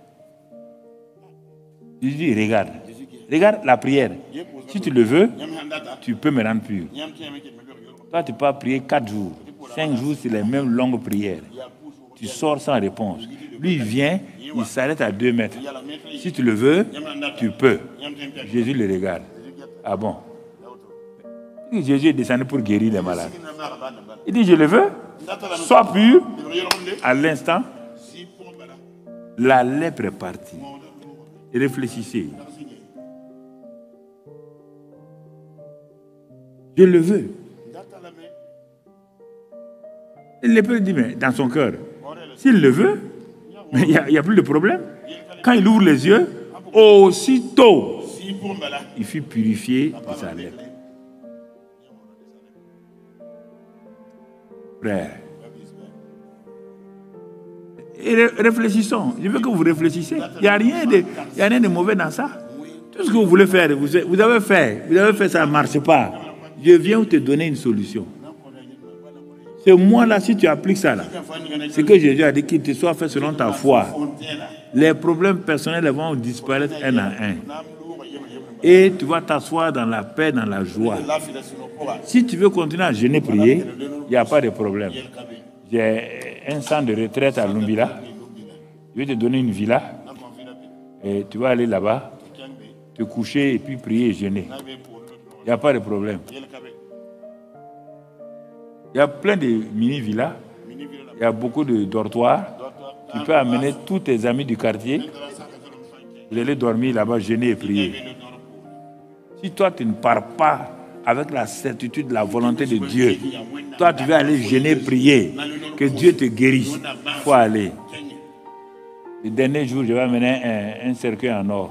Je dis, regarde. Regarde la prière. Si tu le veux, tu peux me rendre pur. Toi, tu peux prier 4 jours. 5 jours, c'est les mêmes longues prières. Tu sors sans réponse. Lui, il vient, il s'arrête à 2 mètres. Si tu le veux, tu peux. Jésus le regarde. Ah bon? Jésus est descendu pour guérir les malades. Il dit, je le veux. Sois pur. À l'instant, la lèpre est partie. Réfléchissez. Je le veux. Le lépreux dit, mais dans son cœur, s'il le veut, il n'y a plus de problème. Quand il ouvre les yeux, aussitôt, il fut purifié de sa lèpre. Frère, et réfléchissons. Je veux que vous réfléchissiez. Il n'y a rien de mauvais dans ça. Tout ce que vous voulez faire, vous avez fait, ça ne marche pas. Je viens te donner une solution. C'est moi là, si tu appliques ça là, c'est que Jésus a dit qu'il te soit fait selon ta foi. Les problèmes personnels vont disparaître un à un. Et tu vas t'asseoir dans la paix, dans la joie. Si tu veux continuer à jeûner, prier, il n'y a pas de problème. J'ai un centre de retraite à Lumbila. Je vais te donner une villa. Et tu vas aller là-bas, te coucher et puis prier et jeûner. Il n'y a pas de problème. Il y a plein de mini-villas. Il y a beaucoup de dortoirs. Tu peux amener tous tes amis du quartier. Vous allez dormir là-bas, jeûner et prier. Si toi, tu ne pars pas avec la certitude de la volonté de Dieu, toi, tu veux aller jeûner, prier, que Dieu te guérisse. Il faut aller. Le dernier jour, je vais amener un cercueil en or.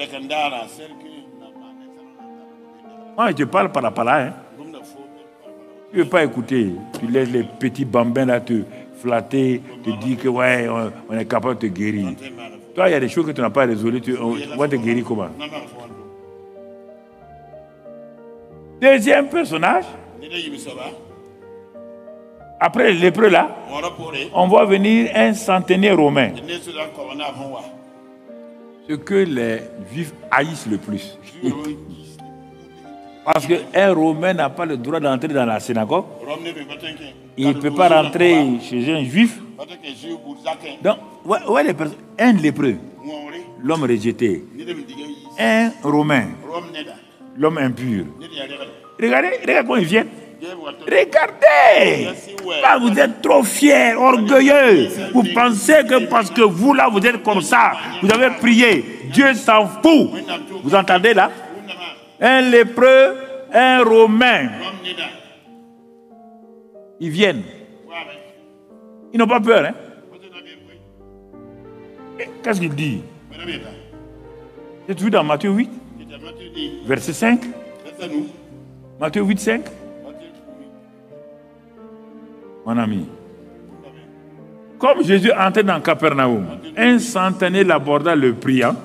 Moi, je te parle par là. Hein. Tu ne veux pas écouter. Tu laisses les petits bambins là te flatter, te dire que ouais, on est capable de te guérir. Toi, il y a des choses que tu n'as pas résolues. On va te guérir comment? Deuxième personnage. Après les lépreux là, on voit venir un centenaire romain. Ce que les Juifs haïssent le plus. Parce qu'un Romain n'a pas le droit d'entrer dans la synagogue. Il ne peut pas rentrer chez un Juif. Donc, ouais, un lépreux, l'homme rejeté. Un Romain, l'homme impur. Regardez comment ils viennent. Regardez. Là, vous êtes trop fiers, orgueilleux. Vous pensez que parce que vous, là, vous êtes comme ça, vous avez prié. Dieu s'en fout. Vous entendez là? Un lépreux, un Romain. Ils viennent. Ils n'ont pas peur. Hein? Qu'est-ce qu'il dit? J'ai vu dans Matthieu 8, verset 5. Matthieu 8, 5. Mon ami, Comme Jésus entrait dans Capernaum, un centenier l'aborda le priant.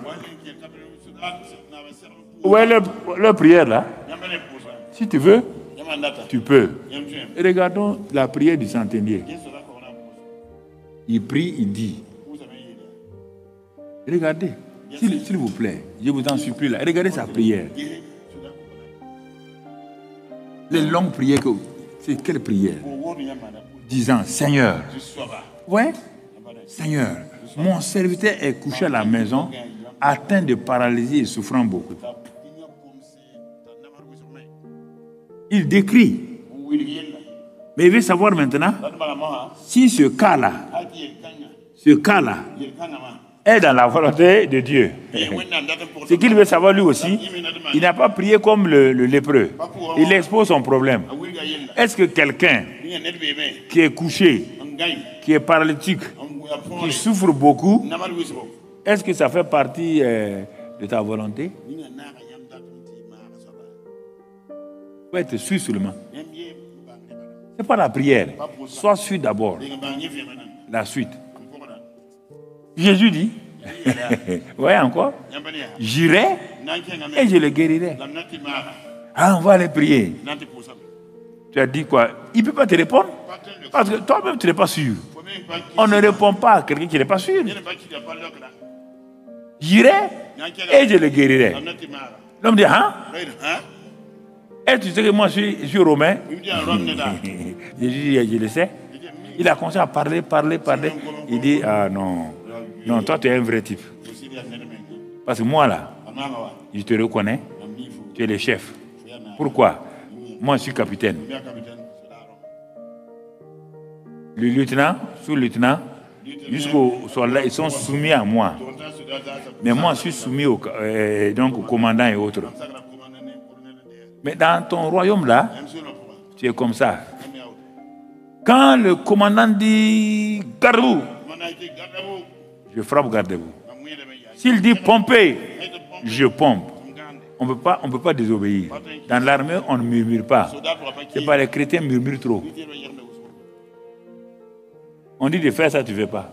Où est le prière là? Si tu veux, tu peux. Et regardons la prière du centenier. Il prie, il dit. Regardez, s'il vous plaît, je vous en supplie là. Regardez sa prière. Les longues prières, c'est quelle prière? Disant, Seigneur, ouais, Seigneur, mon serviteur est couché à la maison, atteint de paralysie et souffrant beaucoup. Il décrit. Mais il veut savoir maintenant si ce cas-là est dans la volonté de Dieu. Ce qu'il veut savoir lui aussi, il n'a pas prié comme le lépreux. Il expose son problème. Est-ce que quelqu'un qui est couché, qui est paralytique, qui souffre beaucoup, est-ce que ça fait partie de ta volonté? Il faut être sûr seulement. Ce n'est pas la prière. Sois sûr d'abord. La suite. Jésus dit, voyez encore, j'irai et je le guérirai. Ah, on va aller prier. Tu as dit quoi? Il ne peut pas te répondre parce que toi-même tu n'es pas sûr. On ne répond pas à quelqu'un qui n'est pas sûr. J'irai et je le guérirai. L'homme dit, hein? Et tu sais que moi je suis romain? Jésus dit, je le sais. Il a commencé à parler. Il dit, ah non, toi tu es un vrai type. Parce que moi là, je te reconnais, tu es le chef. Pourquoi? Moi je suis capitaine. Le lieutenant, sous-lieutenant, jusqu'au soldat, ils sont soumis à moi. Mais moi je suis soumis au commandant et autres. Mais dans ton royaume là, tu es comme ça. Quand le commandant dit gardez-vous, je frappe gardez-vous. S'il dit pompez, je pompe. On ne peut pas désobéir. Dans l'armée, on ne murmure pas. C'est pas les chrétiens murmurent trop. On dit de faire ça, tu ne fais pas.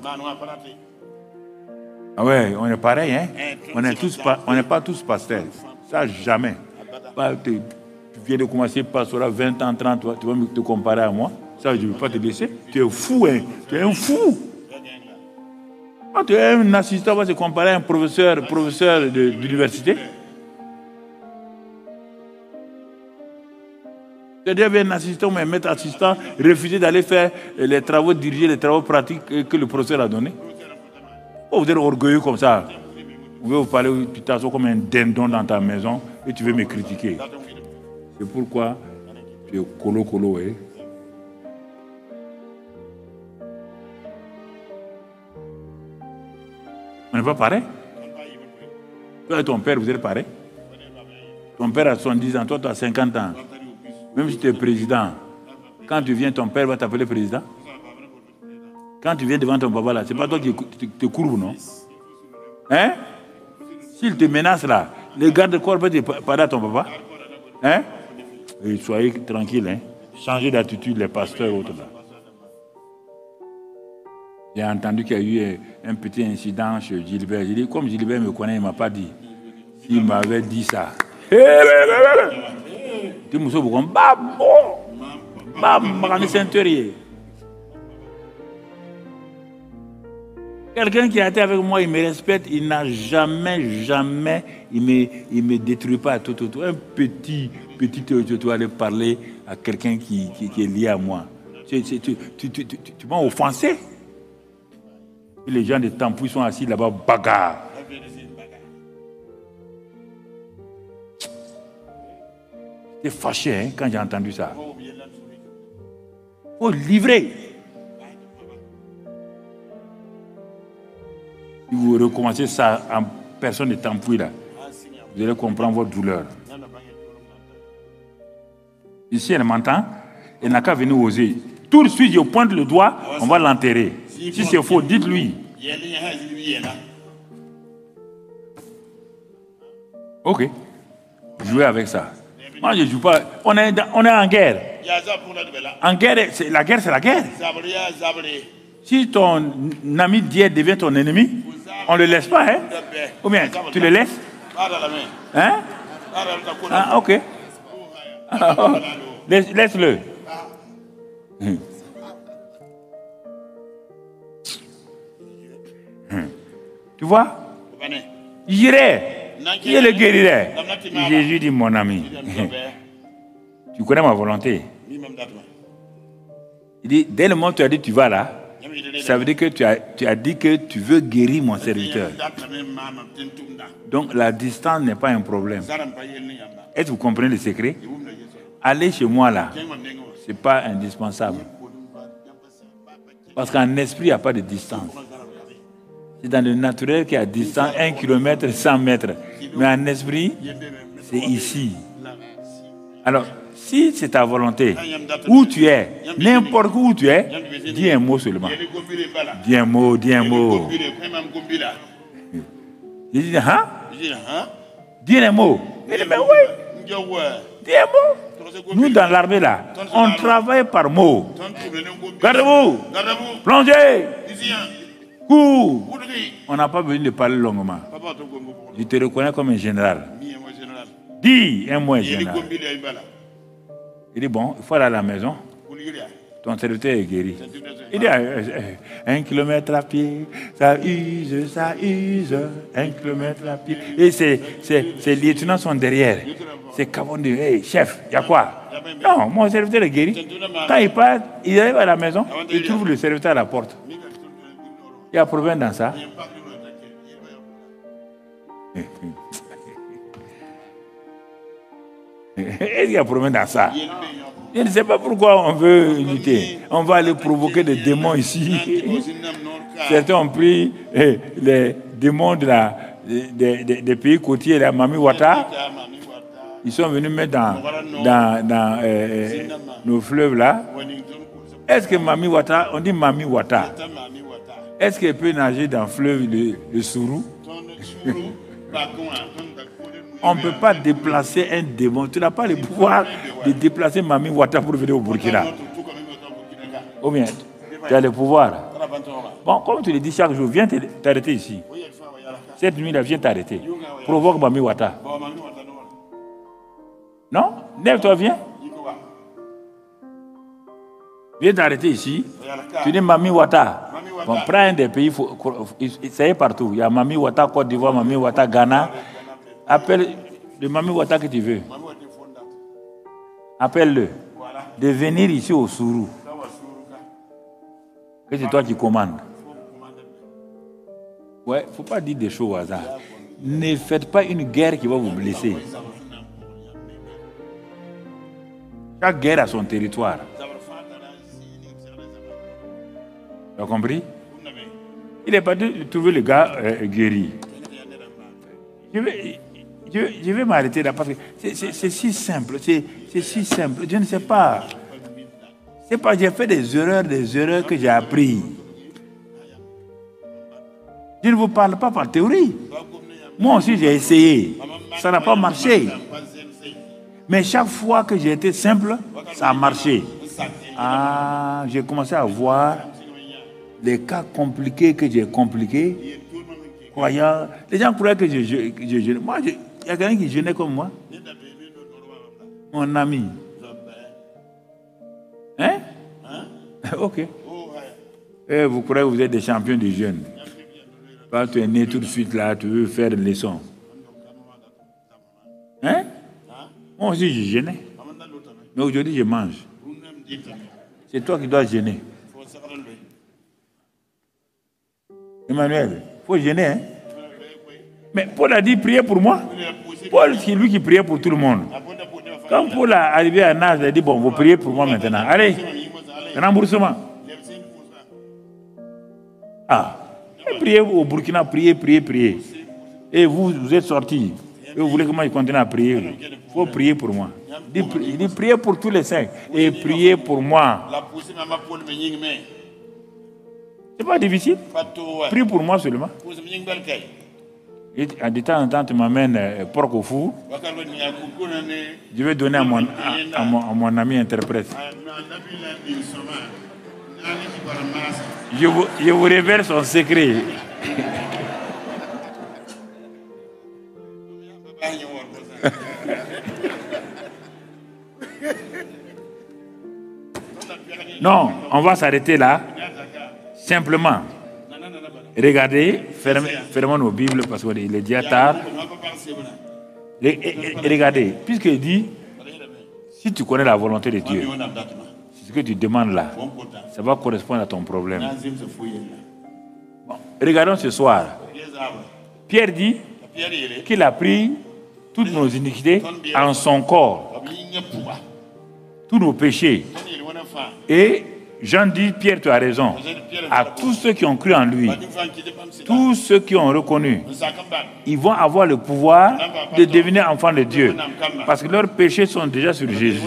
Ah ouais, on est pareil, hein? On n'est pas tous pasteurs. Ça, jamais. Tu viens de commencer pastorat 20 ans, 30 ans, tu vas te comparer à moi. Ça, je ne veux pas te laisser. Tu es fou, hein? Tu es un fou. Quand tu es un assistant, va se comparer à un professeur d'université. Tu es un assistant ou un maître assistant, refuser d'aller faire les travaux, diriger les travaux pratiques que le professeur a donnés. Oh, vous êtes orgueilleux comme ça. Vous pouvez vous parler, tu t'assois comme un dindon dans ta maison et tu veux me critiquer. C'est pourquoi tu es colo, hein? On n'est pas pareil. Toi et ton père, vous êtes pareil. Ton père a 70 ans, toi tu as 50 ans. Même si tu es président, quand tu viens, ton père va t'appeler président. Quand tu viens devant ton papa là, c'est pas toi qui te courbe, non? Hein? S'il te menace là, le garde-corps peut te parler à ton papa. Hein? Et soyez tranquille, hein? Changez d'attitude, les pasteurs autres là. J'ai entendu qu'il y a eu un petit incident chez Gilbert. J'ai dit, comme Gilbert me connaît, il ne m'a pas dit. S'il m'avait dit ça. Tu me sauves comme quelqu'un qui a été avec moi, il me respecte, il n'a jamais, il me détruit pas tout. Un petit, tu dois aller parler à quelqu'un qui est lié à moi. Tu m'as offensé. Et les gens de Tampou sont assis là-bas, bagarre. J'étais fâché hein, quand j'ai entendu ça. Il faut livrer. Si vous recommencez ça en personne de Tampouille, là, vous allez comprendre votre douleur. Ici, elle m'entend, elle n'a qu'à venir oser. Tout de suite, je pointe le doigt, on va l'enterrer. Si c'est faux, dites-lui. Ok. Jouez avec ça. Moi, je ne joue pas. On est en guerre. En guerre, la guerre, c'est la guerre. Si ton ami d'hier devient ton ennemi, on ne le laisse pas, hein? Ou bien, tu le laisses? Hein? Ah, ok. Laisse-le. Tu vois? J'irai. Qui est le guérisseur? Jésus dit, mon ami. Tu connais ma volonté. Il dit, dès le moment où tu as dit tu vas là, ça veut dire que tu as dit que tu veux guérir mon serviteur. Donc la distance n'est pas un problème. Est-ce que vous comprenez le secret? Aller chez moi là, ce n'est pas indispensable. Parce qu'en esprit, il n'y a pas de distance. C'est dans le naturel qu'il y a distance, 1 km, 100 mètres. Mais en esprit, c'est ici. Alors, si c'est ta volonté, où tu es, n'importe où tu es, dis un mot seulement. Dis un mot, dis un mot. Il dit, hein? Dis un mot. Il dit, mais oui. Dis un mot. Nous, dans l'armée, là, on travaille par mots. Gardez-vous. Plongez. Cours. On n'a pas besoin de parler longuement. Je te reconnais comme un général. Dis un mot, un général. Il dit, bon, il faut aller à la maison. Ton serviteur est guéri. Il dit, 1 kilomètre à pied, ça use, ça use. 1 kilomètre à pied. Et ces lieutenants sont derrière. C'est Cabon dit, hey, chef, il y a quoi? Non, mon serviteur est guéri. Quand il part, il arrive à la maison, il trouve le serviteur à la porte. Il y a problème dans ça. Est-ce qu'il y a problème dans ça? Je ne sais pas pourquoi on veut lutter. On va aller provoquer des démons ici. Certains ont pris les démons des pays côtiers, la Mami Wata. Ils sont venus mettre dans nos fleuves là. Est-ce que Mami Wata, on dit Mami Wata, est-ce qu'elle peut nager dans le fleuve de Sourou? On ne peut pas déplacer un démon. Tu n'as pas le pouvoir de déplacer Mami Wata pour venir au Burkina. Ou bien, tu as le pouvoir. Bon, comme tu le dis chaque jour, viens t'arrêter ici. Cette nuit-là, viens t'arrêter. Provoque Mami Wata. Non? Lève-toi, viens. Viens t'arrêter ici. Tu dis Mami Wata. Bon, prends un des pays, ça y est partout. Il y a Mami Wata, Côte d'Ivoire, Mami Wata, Ghana. Appelle le Mami Wata que tu veux. Appelle-le. De venir ici au Sourou. Que c'est toi qui commandes. Ouais, il ne faut pas dire des choses au hasard. Ne faites pas une guerre qui va vous blesser. Chaque guerre a son territoire. Tu as compris? Il est parti trouver le gars guéri. Je vais m'arrêter là parce que c'est si simple. C'est si simple. Je ne sais pas. C'est pas, j'ai fait des erreurs que j'ai appris. Je ne vous parle pas par théorie. Moi aussi, j'ai essayé. Ça n'a pas marché. Mais chaque fois que j'ai été simple, ça a marché. Ah, j'ai commencé à voir les cas compliqués que j'ai compliqués. Croyant, les gens croyaient que je jeûnais. Moi, il y a quelqu'un qui jeûnait comme moi. Mon ami. Hein? Ok. Et vous croyez que vous êtes des champions du jeûne. Quand tu es né tout de suite là, tu veux faire une leçon. Hein? Moi aussi, je jeûnais. Mais aujourd'hui, je mange. C'est toi qui dois jeûner. Emmanuel, il faut jeûner, hein? Mais Paul a dit priez pour moi. Paul, c'est lui qui priait pour tout le monde. Quand Paul est arrivé à Naz, il a dit bon, vous priez pour moi maintenant. Allez, remboursement. Ah, priez au Burkina, priez. Et vous êtes sortis. Et vous voulez que moi je continue à prier? Il faut prier pour moi. Il dit priez pour tous les saints. Et priez pour moi. C'est pas difficile. Prie pour moi seulement. Et de temps en temps, tu m'amènes porc au four. Je vais donner à mon ami interprète. Je vous révèle son secret. Non, on va s'arrêter là. Simplement. Regardez, fermons nos Bibles parce qu'il est déjà tard. Regardez, puisqu'il dit, si tu connais la volonté de Dieu, ce que tu demandes là, ça va correspondre à ton problème. Bon, regardons ce soir. Pierre dit qu'il a pris toutes nos iniquités en son corps, tous nos péchés. Et Jean dit, Pierre, tu as raison. À tous ceux qui ont cru en lui, tous ceux qui ont reconnu, ils vont avoir le pouvoir de devenir enfants de Dieu. Parce que leurs péchés sont déjà sur Jésus.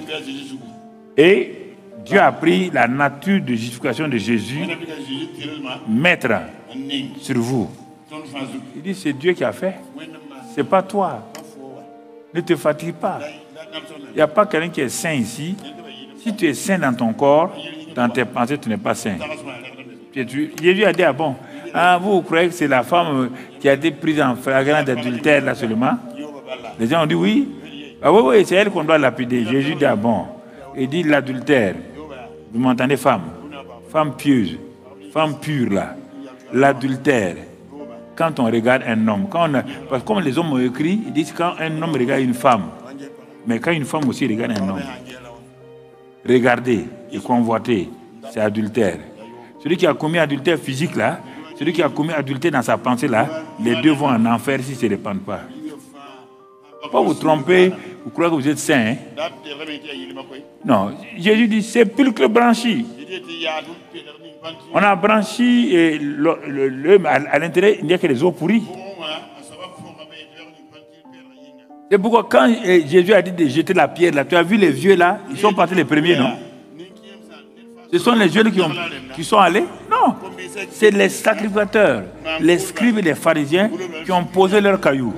Et Dieu a pris la nature de justification de Jésus, mettre sur vous. Il dit, c'est Dieu qui a fait. Ce n'est pas toi. Ne te fatigue pas. Il n'y a pas quelqu'un qui est saint ici. Si tu es saint dans ton corps, dans tes pensées, tu n'es pas saint. Jésus a dit, ah bon, vous croyez que c'est la femme qui a été prise en flagrant d'adultère là seulement? Les gens ont dit oui. Ah oui, c'est elle qu'on doit lapider. Jésus dit, ah bon. Il dit l'adultère. Vous m'entendez, femme? Femme pieuse, femme pure là. L'adultère. Quand on regarde un homme, parce que comme les hommes ont écrit, ils disent quand un homme regarde une femme, mais quand une femme aussi regarde un homme, regarder et convoiter, c'est adultère. Celui qui a commis adultère physique là, celui qui a commis adultère dans sa pensée là, les deux vont en enfer s'ils ne se répandent pas. Pas vous tromper, vous croyez que vous êtes saint. Hein? Non, Jésus dit sépulcre branchi. On a branchi et à l'intérieur, il n'y a que les eaux pourries. C'est pourquoi quand Jésus a dit de jeter la pierre là, tu as vu les vieux là, ils sont partis les premiers, non? Ce sont les jeunes qui sont allés? Non. C'est les sacrificateurs, les scribes et les pharisiens qui ont posé leurs cailloux.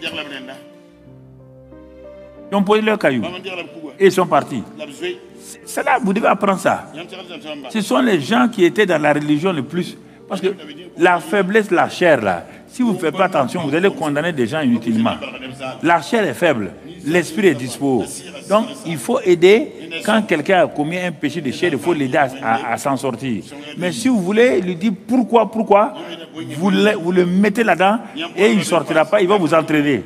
Ils ont posé leurs cailloux. Et ils sont partis. C'est là, vous devez apprendre ça. Ce sont les gens qui étaient dans la religion le plus. Parce que la faiblesse, la chair là, si vous ne faites pas attention, vous allez condamner des gens inutilement. La chair est faible, l'esprit est dispo. Donc, il faut aider. Quand quelqu'un a commis un péché de chair, il faut l'aider à s'en sortir. Mais si vous voulez lui dire pourquoi, vous le mettez là-dedans et il ne sortira pas, il va vous entraîner.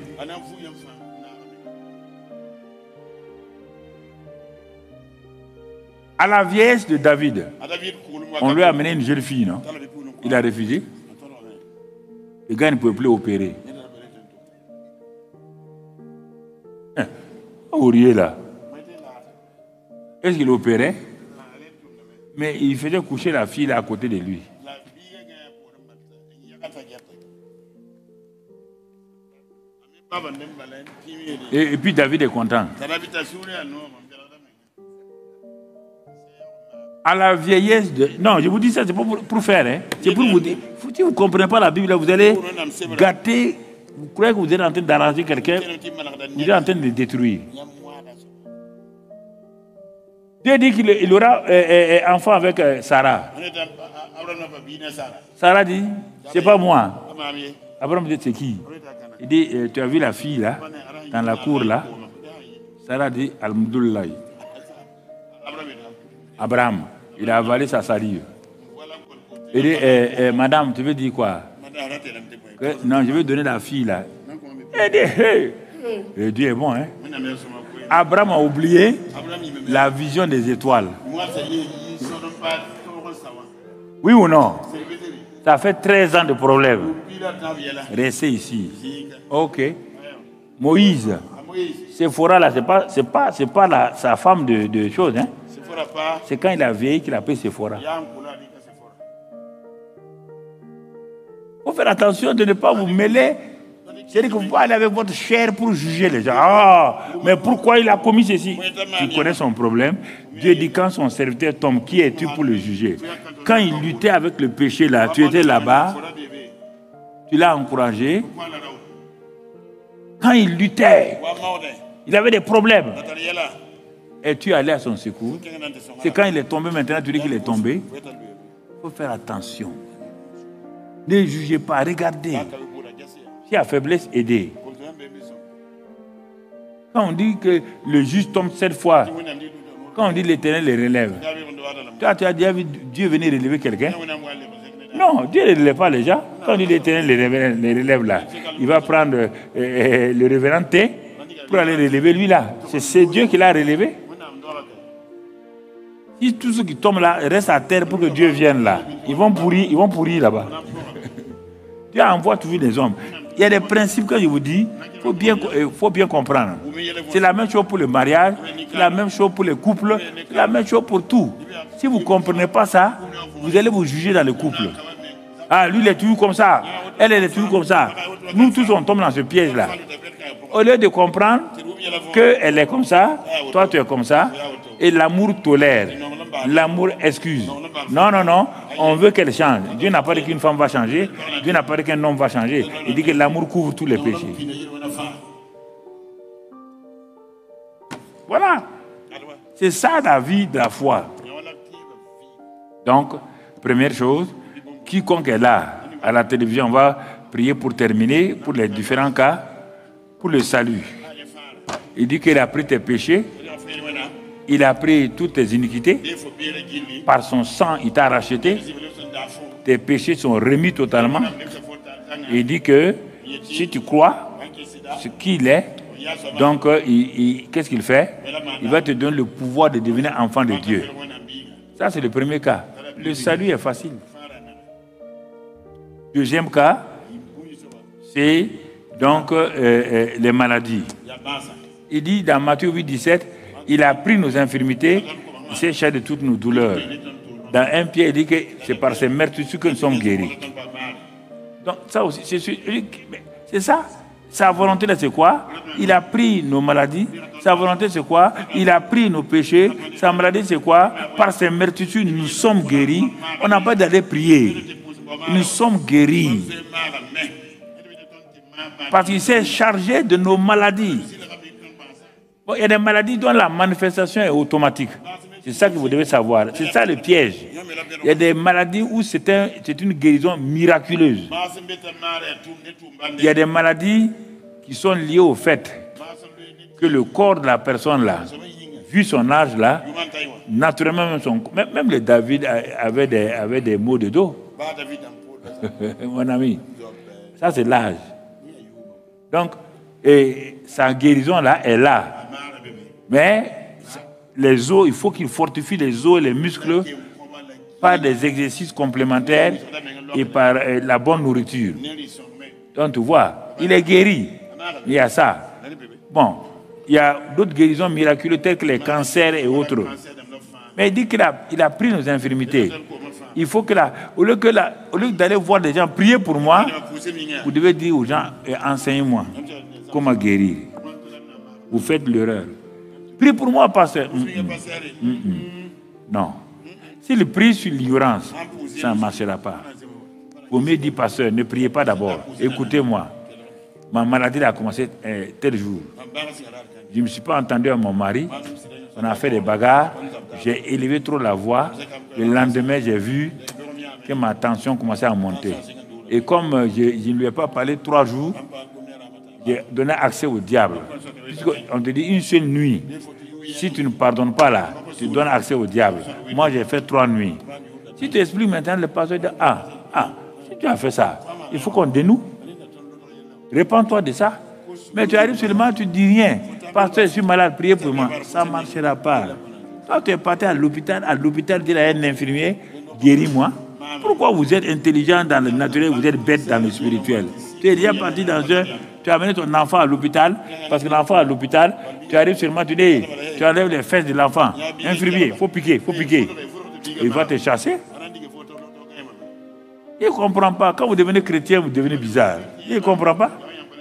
À la vieillesse de David, on lui a amené une jeune fille, non? Il a refusé. Le gars ne pouvait plus opérer. Aurier là. Est-ce qu'il opérait? Mais il faisait coucher la fille là à côté de lui. Et puis David est content. À la vieillesse de... Non, je vous dis ça, c'est pas pour faire. Hein. C'est pour vous dire. Si vous ne comprenez pas la Bible, vous allez gâter. Vous croyez que vous êtes en train d'arranger quelqu'un, vous êtes en train de le détruire. Dieu dit qu'il aura enfant avec Sarah. Sarah dit, c'est pas moi. Abraham dit, c'est qui? Il dit, tu as vu la fille là, dans la cour là? Sarah dit, Alhamdoulilah. Abraham, il a avalé sa salive. Il dit, madame, tu veux dire quoi? Non, je veux donner la fille là. Il dit, hey. Dieu est bon, hein? Abraham a oublié la vision des étoiles. Oui ou non? Ça fait 13 ans de problème. Restez ici. Ok. Moïse. Séphora là, c'est pas sa femme de choses, hein? C'est quand il a vieilli qu'il a pris Séphora. Il faut faire attention de ne pas vous mêler. C'est-à-dire que vous pouvez aller avec votre chair pour juger les gens. Ah, mais pourquoi il a commis ceci? Tu connais son problème. Dieu dit quand son serviteur tombe, qui es-tu pour le juger? Quand il luttait avec le péché là, tu étais là-bas, tu l'as encouragé. Quand il luttait, il avait des problèmes. et tu es allé à son secours. C'est quand il est tombé, maintenant tu dis qu'il est tombé. Il faut faire attention. Ne jugez pas, regardez. S'il y a faiblesse, aidez. Quand on dit que le juste tombe 7 fois, quand on dit l'Éternel les relève, toi tu as déjà vu Dieu venir relever quelqu'un? Non, Dieu ne relève pas les gens. Quand on dit l'Éternel les relève là, il va prendre le révérend T pour aller relever lui là. C'est Dieu qui l'a relevé. Si tous ceux qui tombent là restent à terre pour que Dieu vienne là, ils vont pourrir là-bas. Dieu envoie toujours des hommes. Il y a des principes que je vous dis, il faut bien comprendre. C'est la même chose pour le mariage, c'est la même chose pour les couples, c'est la même chose pour tout. Si vous ne comprenez pas ça, vous allez vous juger dans le couple. Ah, lui, il est toujours comme ça. Elle est toujours comme ça. Nous tous, on tombe dans ce piège-là. Au lieu de comprendre qu'elle est comme ça, toi, tu es comme ça, et l'amour tolère, l'amour excuse. Non, non, non, on veut qu'elle change. Dieu n'a pas dit qu'une femme va changer, Dieu n'a pas dit qu'un homme va changer. Il dit que l'amour couvre tous les péchés. Voilà. C'est ça la vie de la foi. Donc, première chose, quiconque est là, à la télévision, on va prier pour terminer, pour les différents cas, pour le salut. Il dit qu'il a pris tes péchés, il a pris toutes tes iniquités, par son sang, il t'a racheté, tes péchés sont remis totalement. Il dit que si tu crois ce qu'il est, donc qu'est-ce qu'il fait? Il va te donner le pouvoir de devenir enfant de Dieu. Ça, c'est le premier cas. Le salut est facile. Deuxième cas, c'est donc les maladies. Il dit dans Matthieu 8, 17, il a pris nos infirmités, il s'est chargé de toutes nos douleurs. Dans 1 Pierre, il dit que c'est par ses meurtrissures que nous sommes guéris. Donc ça aussi, c'est ça. Sa volonté, c'est quoi? Il a pris nos maladies. Sa volonté, c'est quoi? Il a pris nos péchés. Sa maladie, c'est quoi? Par ses meurtrissures, nous sommes guéris. On n'a pas d'aller prier. Nous sommes guéris. Parce qu'il s'est chargé de nos maladies. Bon, il y a des maladies dont la manifestation est automatique. C'est ça que vous devez savoir. C'est ça le piège. Il y a des maladies où c'est une guérison miraculeuse. Il y a des maladies qui sont liées au fait que le corps de la personne là, vu son âge là, naturellement même le David avait des maux de dos. Mon ami, ça c'est l'âge. Donc, sa guérison là est là. Mais les os, il faut qu'il fortifie les os et les muscles par des exercices complémentaires et par la bonne nourriture. Donc tu vois, il est guéri. Il y a ça. Bon, il y a d'autres guérisons miraculeuses telles que les cancers et autres. Mais il dit qu'il a pris nos infirmités. Il faut que au lieu d'aller voir des gens, prier pour moi, vous devez dire aux gens, enseignez-moi comment guérir. Vous faites l'erreur. Prie pour moi, pasteur. Non. S'il prie sur l'ignorance, ça ne marchera pas. Vous me dites, pasteur, ne priez pas d'abord. Écoutez-moi. Ma maladie a commencé tel jour. Je ne me suis pas entendu à mon mari. On a fait des bagarres. J'ai élevé trop la voix. Le lendemain, j'ai vu que ma tension commençait à monter. Et comme je ne lui ai pas parlé 3 jours, j'ai donné accès au diable. Puisqu'on te dit une seule nuit. Si tu ne pardonnes pas là, tu donnes accès au diable. Moi, j'ai fait 3 nuits. Si tu expliques maintenant, le pasteur dit, si tu as fait ça, il faut qu'on dénoue. Répands-toi de ça. Mais tu arrives seulement, tu ne dis rien. Pasteur, je suis malade, priez pour moi. Ça ne marchera pas. Quand tu es parti à l'hôpital, dire à un infirmier, guéris-moi. Pourquoi vous êtes intelligent dans le naturel, vous êtes bête dans le spirituel? Tu es déjà parti dans tu as amené ton enfant à l'hôpital, parce que l'enfant à l'hôpital, tu arrives seulement, tu dis, tu enlèves les fesses de l'enfant. Infirmier, il faut piquer. Il va te chasser. Il ne comprend pas. Quand vous devenez chrétien, vous devenez bizarre. Il ne comprend pas.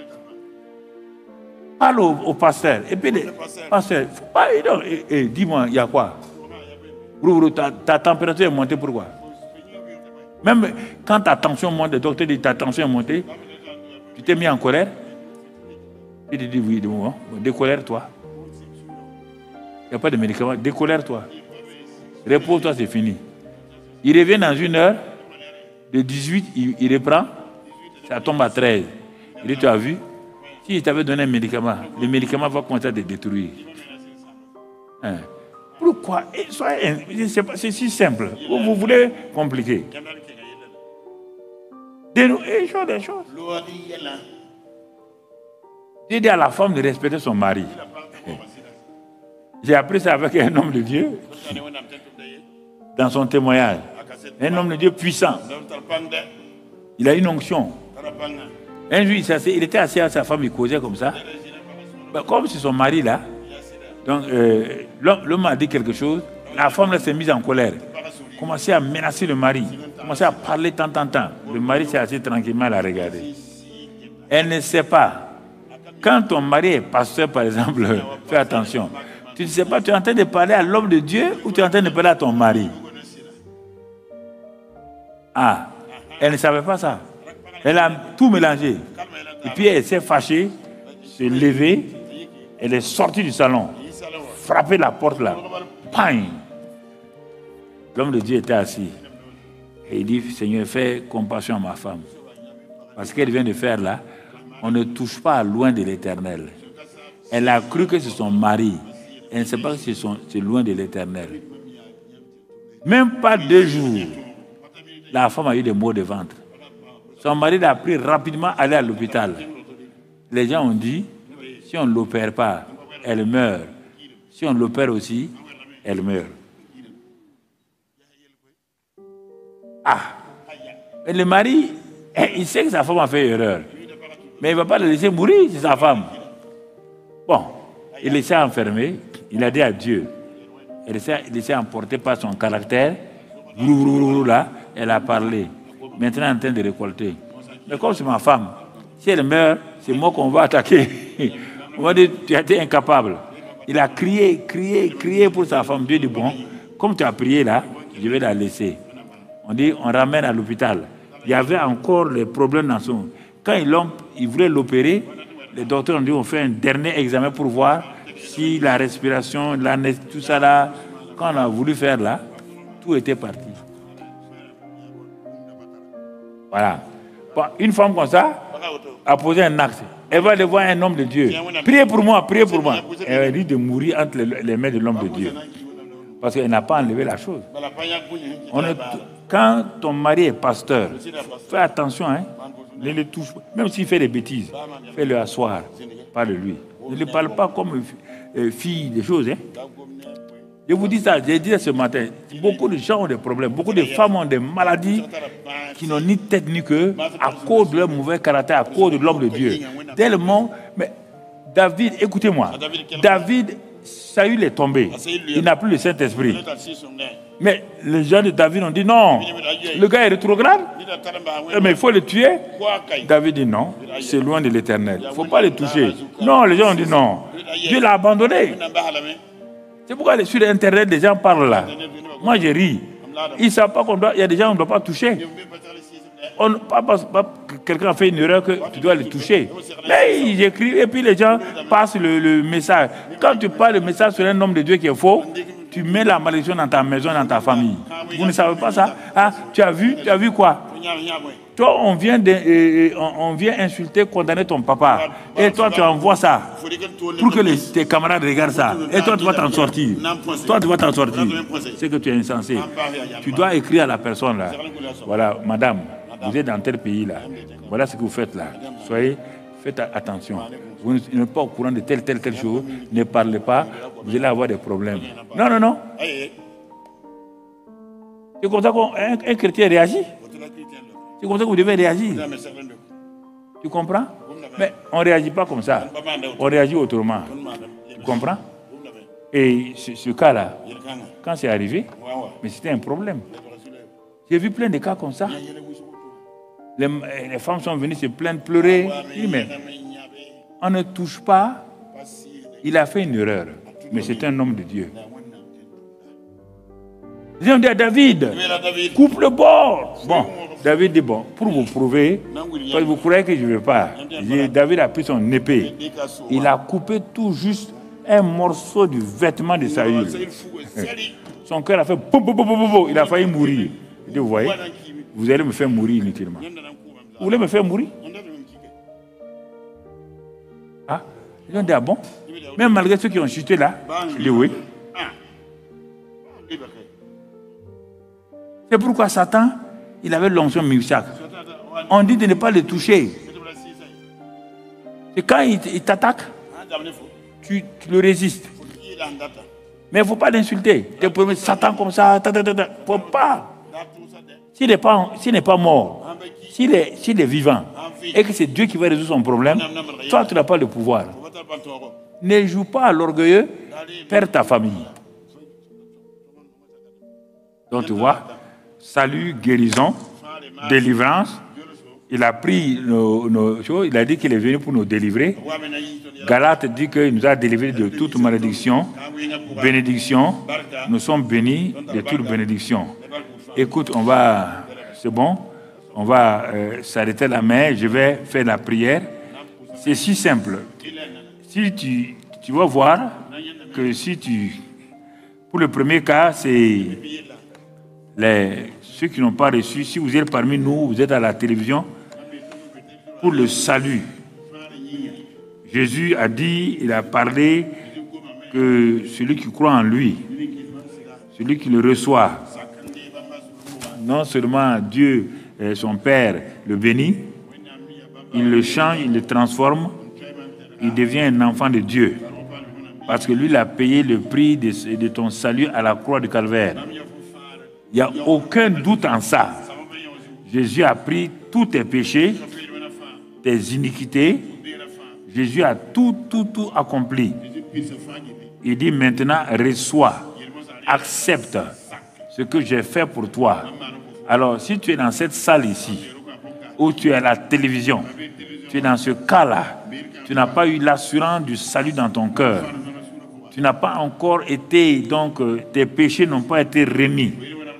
Parle au pasteur. Et puis, pasteur, dis-moi, il y a quoi? Ta température est montée, pourquoi? Même quand ta tension monte, le docteur dit ta tension est montée, tu t'es mis en colère. Il te dit oui, décolère-toi. n'y a pas de médicaments. Décolère-toi. Repose-toi, c'est fini. Il revient dans 1 heure. De 18, il reprend. Ça tombe à 13. Il dit, tu as vu? Si il t'avait donné un médicament, le médicament va commencer à te détruire. Hein? Pourquoi? C'est si simple. Vous voulez compliquer. Des choses. J'ai dit à la femme de respecter son mari. J'ai appris ça avec un homme de Dieu dans son témoignage. Un homme de Dieu puissant. Il a une onction. Un jour, il était assis à sa femme, il causait comme ça. Comme c'est son mari là. Donc, l'homme a dit quelque chose. La femme s'est mise en colère. Commençait à menacer le mari. Commençait à parler tant. Le mari s'est assis tranquillement à la regarder. Elle ne sait pas. Quand ton mari est pasteur, par exemple, fais attention. Tu ne sais pas, tu es en train de parler à l'homme de Dieu ou tu es en train de parler à ton mari? Ah, elle ne savait pas ça. Elle a tout mélangé. Et puis elle s'est fâchée, s'est levée, elle est sortie du salon, frappé la porte là. Pang! L'homme de Dieu était assis. Et il dit, Seigneur, fais compassion à ma femme. Parce qu'elle vient de faire là, on ne touche pas loin de l'Éternel. Elle a cru que c'est son mari. Elle ne sait pas que c'est loin de l'Éternel. Même pas 2 jours, la femme a eu des maux de ventre. Son mari l'a pris rapidement à aller à l'hôpital. Les gens ont dit, si on ne l'opère pas, elle meurt. Si on l'opère aussi, elle meurt. Ah! Et le mari, il sait que sa femme a fait erreur. Mais il ne va pas le laisser mourir, c'est sa femme. Bon, il s'est enfermé, il a dit à Dieu. Il s'est emporté par son caractère. Là, elle a parlé. Maintenant, elle est en train de récolter. Mais comme c'est ma femme, si elle meurt, c'est moi qu'on va attaquer. On va dire, tu as été incapable. Il a crié pour sa femme. Dieu dit, bon, comme tu as prié là, je vais la laisser. On dit, on ramène à l'hôpital. Il y avait encore les problèmes dans son... Quand ils voulaient l'opérer, les docteurs ont dit, on fait un dernier examen pour voir si la respiration, tout ça là, quand on a voulu faire là, tout était parti. Voilà. Bon, une femme comme ça a posé un acte. Elle va aller voir un homme de Dieu. Priez pour moi. Elle dit de mourir entre les mains de l'homme de Dieu. Parce qu'elle n'a pas enlevé la chose. Quand ton mari est pasteur, fais attention, hein, ne le touche pas. Même s'il fait des bêtises, fais-le asseoir. Parle de lui. Ne le parle pas comme fille des choses. Hein. Je vous dis ça, j'ai dit ça ce matin. Beaucoup de gens ont des problèmes. Beaucoup de femmes ont des maladies qui n'ont ni tête ni queue à cause de leur mauvais caractère, à cause de l'homme de Dieu. Tellement. Mais David, écoutez-moi. David, Saül est tombé. Il n'a plus le Saint-Esprit. Mais les gens de David ont dit non. Le gars est rétrograde. Mais il faut le tuer. David dit non. C'est loin de l'Éternel. Il ne faut pas le toucher. Non, les gens ont dit non. Dieu l'a abandonné. C'est pourquoi sur Internet, les gens parlent là. Moi, je ris. Ils ne savent pas il y a des gens qu'on ne doit pas toucher. Quelqu'un a fait une erreur que tu dois le toucher. Mais j'écris et puis les gens passent le message. Quand tu parles le message sur un homme de Dieu qui est faux, tu mets la malédiction dans ta maison, dans ta famille. Vous ne savez pas ça? Ah, tu as vu quoi? Toi, on vient insulter, condamner ton papa. Et toi, tu envoies ça pour que tes camarades regardent ça. Et toi, tu vas t'en sortir. C'est que tu es insensé. Tu dois écrire à la personne là. Voilà, madame, vous êtes dans tel pays là. Voilà ce que vous faites là. Faites attention. Vous n'êtes pas au courant de telle chose. Ne parlez pas. Vous allez avoir des problèmes. Non. C'est comme ça qu'un chrétien réagit. C'est comme ça que vous devez réagir. Tu comprends? Mais on ne réagit pas comme ça. On réagit autrement. Tu comprends? Et ce cas-là, quand c'est arrivé, mais c'était un problème. J'ai vu plein de cas comme ça. Les femmes sont venues se plaindre, pleurer. Mais on ne touche pas. Il a fait une erreur. Mais c'est un homme de Dieu. Ils ont dit à David, coupe le bord. Bon, David dit, bon, pour vous prouver, parce que vous croyez que je ne veux pas. David a pris son épée. Il a coupé tout juste un morceau du vêtement de Saül. Son cœur a fait boum, boum, boum, boum, boum. Il a failli mourir. Il dit, vous voyez, vous allez me faire mourir inutilement. Vous voulez me faire mourir? Ah, ils ont dit, ah bon? Même malgré ceux qui ont chuté là, il dit oui. C'est pourquoi Satan, il avait l'onction Meshach. On dit de ne pas le toucher. Et quand il t'attaque, tu le résistes. Mais il ne faut pas l'insulter. Tu es Satan comme ça, il ne faut pas. S'il n'est pas mort, s'il est vivant, et que c'est Dieu qui va résoudre son problème, toi, tu n'as pas le pouvoir. Ne joue pas à l'orgueilleux, perds ta famille. Donc tu vois, salut, guérison, délivrance. Il a pris nos choses, il a dit qu'il est venu pour nous délivrer. Galate dit qu'il nous a délivrés de toute malédiction, bénédiction. Nous sommes bénis de toute bénédiction. Écoute, c'est bon, on va s'arrêter là, mais je vais faire la prière. C'est si simple. Si tu vas voir que pour le premier cas, c'est ceux qui n'ont pas reçu, si vous êtes parmi nous, vous êtes à la télévision, pour le salut. Jésus a dit, il a parlé que celui qui croit en lui, celui qui le reçoit, non seulement Dieu, son Père, le bénit, il le change, il le transforme, il devient un enfant de Dieu. Parce que lui, il a payé le prix de ton salut à la croix du Calvaire. Il n'y a aucun doute en ça. Jésus a pris tous tes péchés, tes iniquités. Jésus a tout accompli. Il dit maintenant, reçois, accepte ce que j'ai fait pour toi. Alors, si tu es dans cette salle ici, ou tu es à la télévision, tu es dans ce cas-là, tu n'as pas eu l'assurance du salut dans ton cœur. Tu n'as pas encore été, donc tes péchés n'ont pas été remis.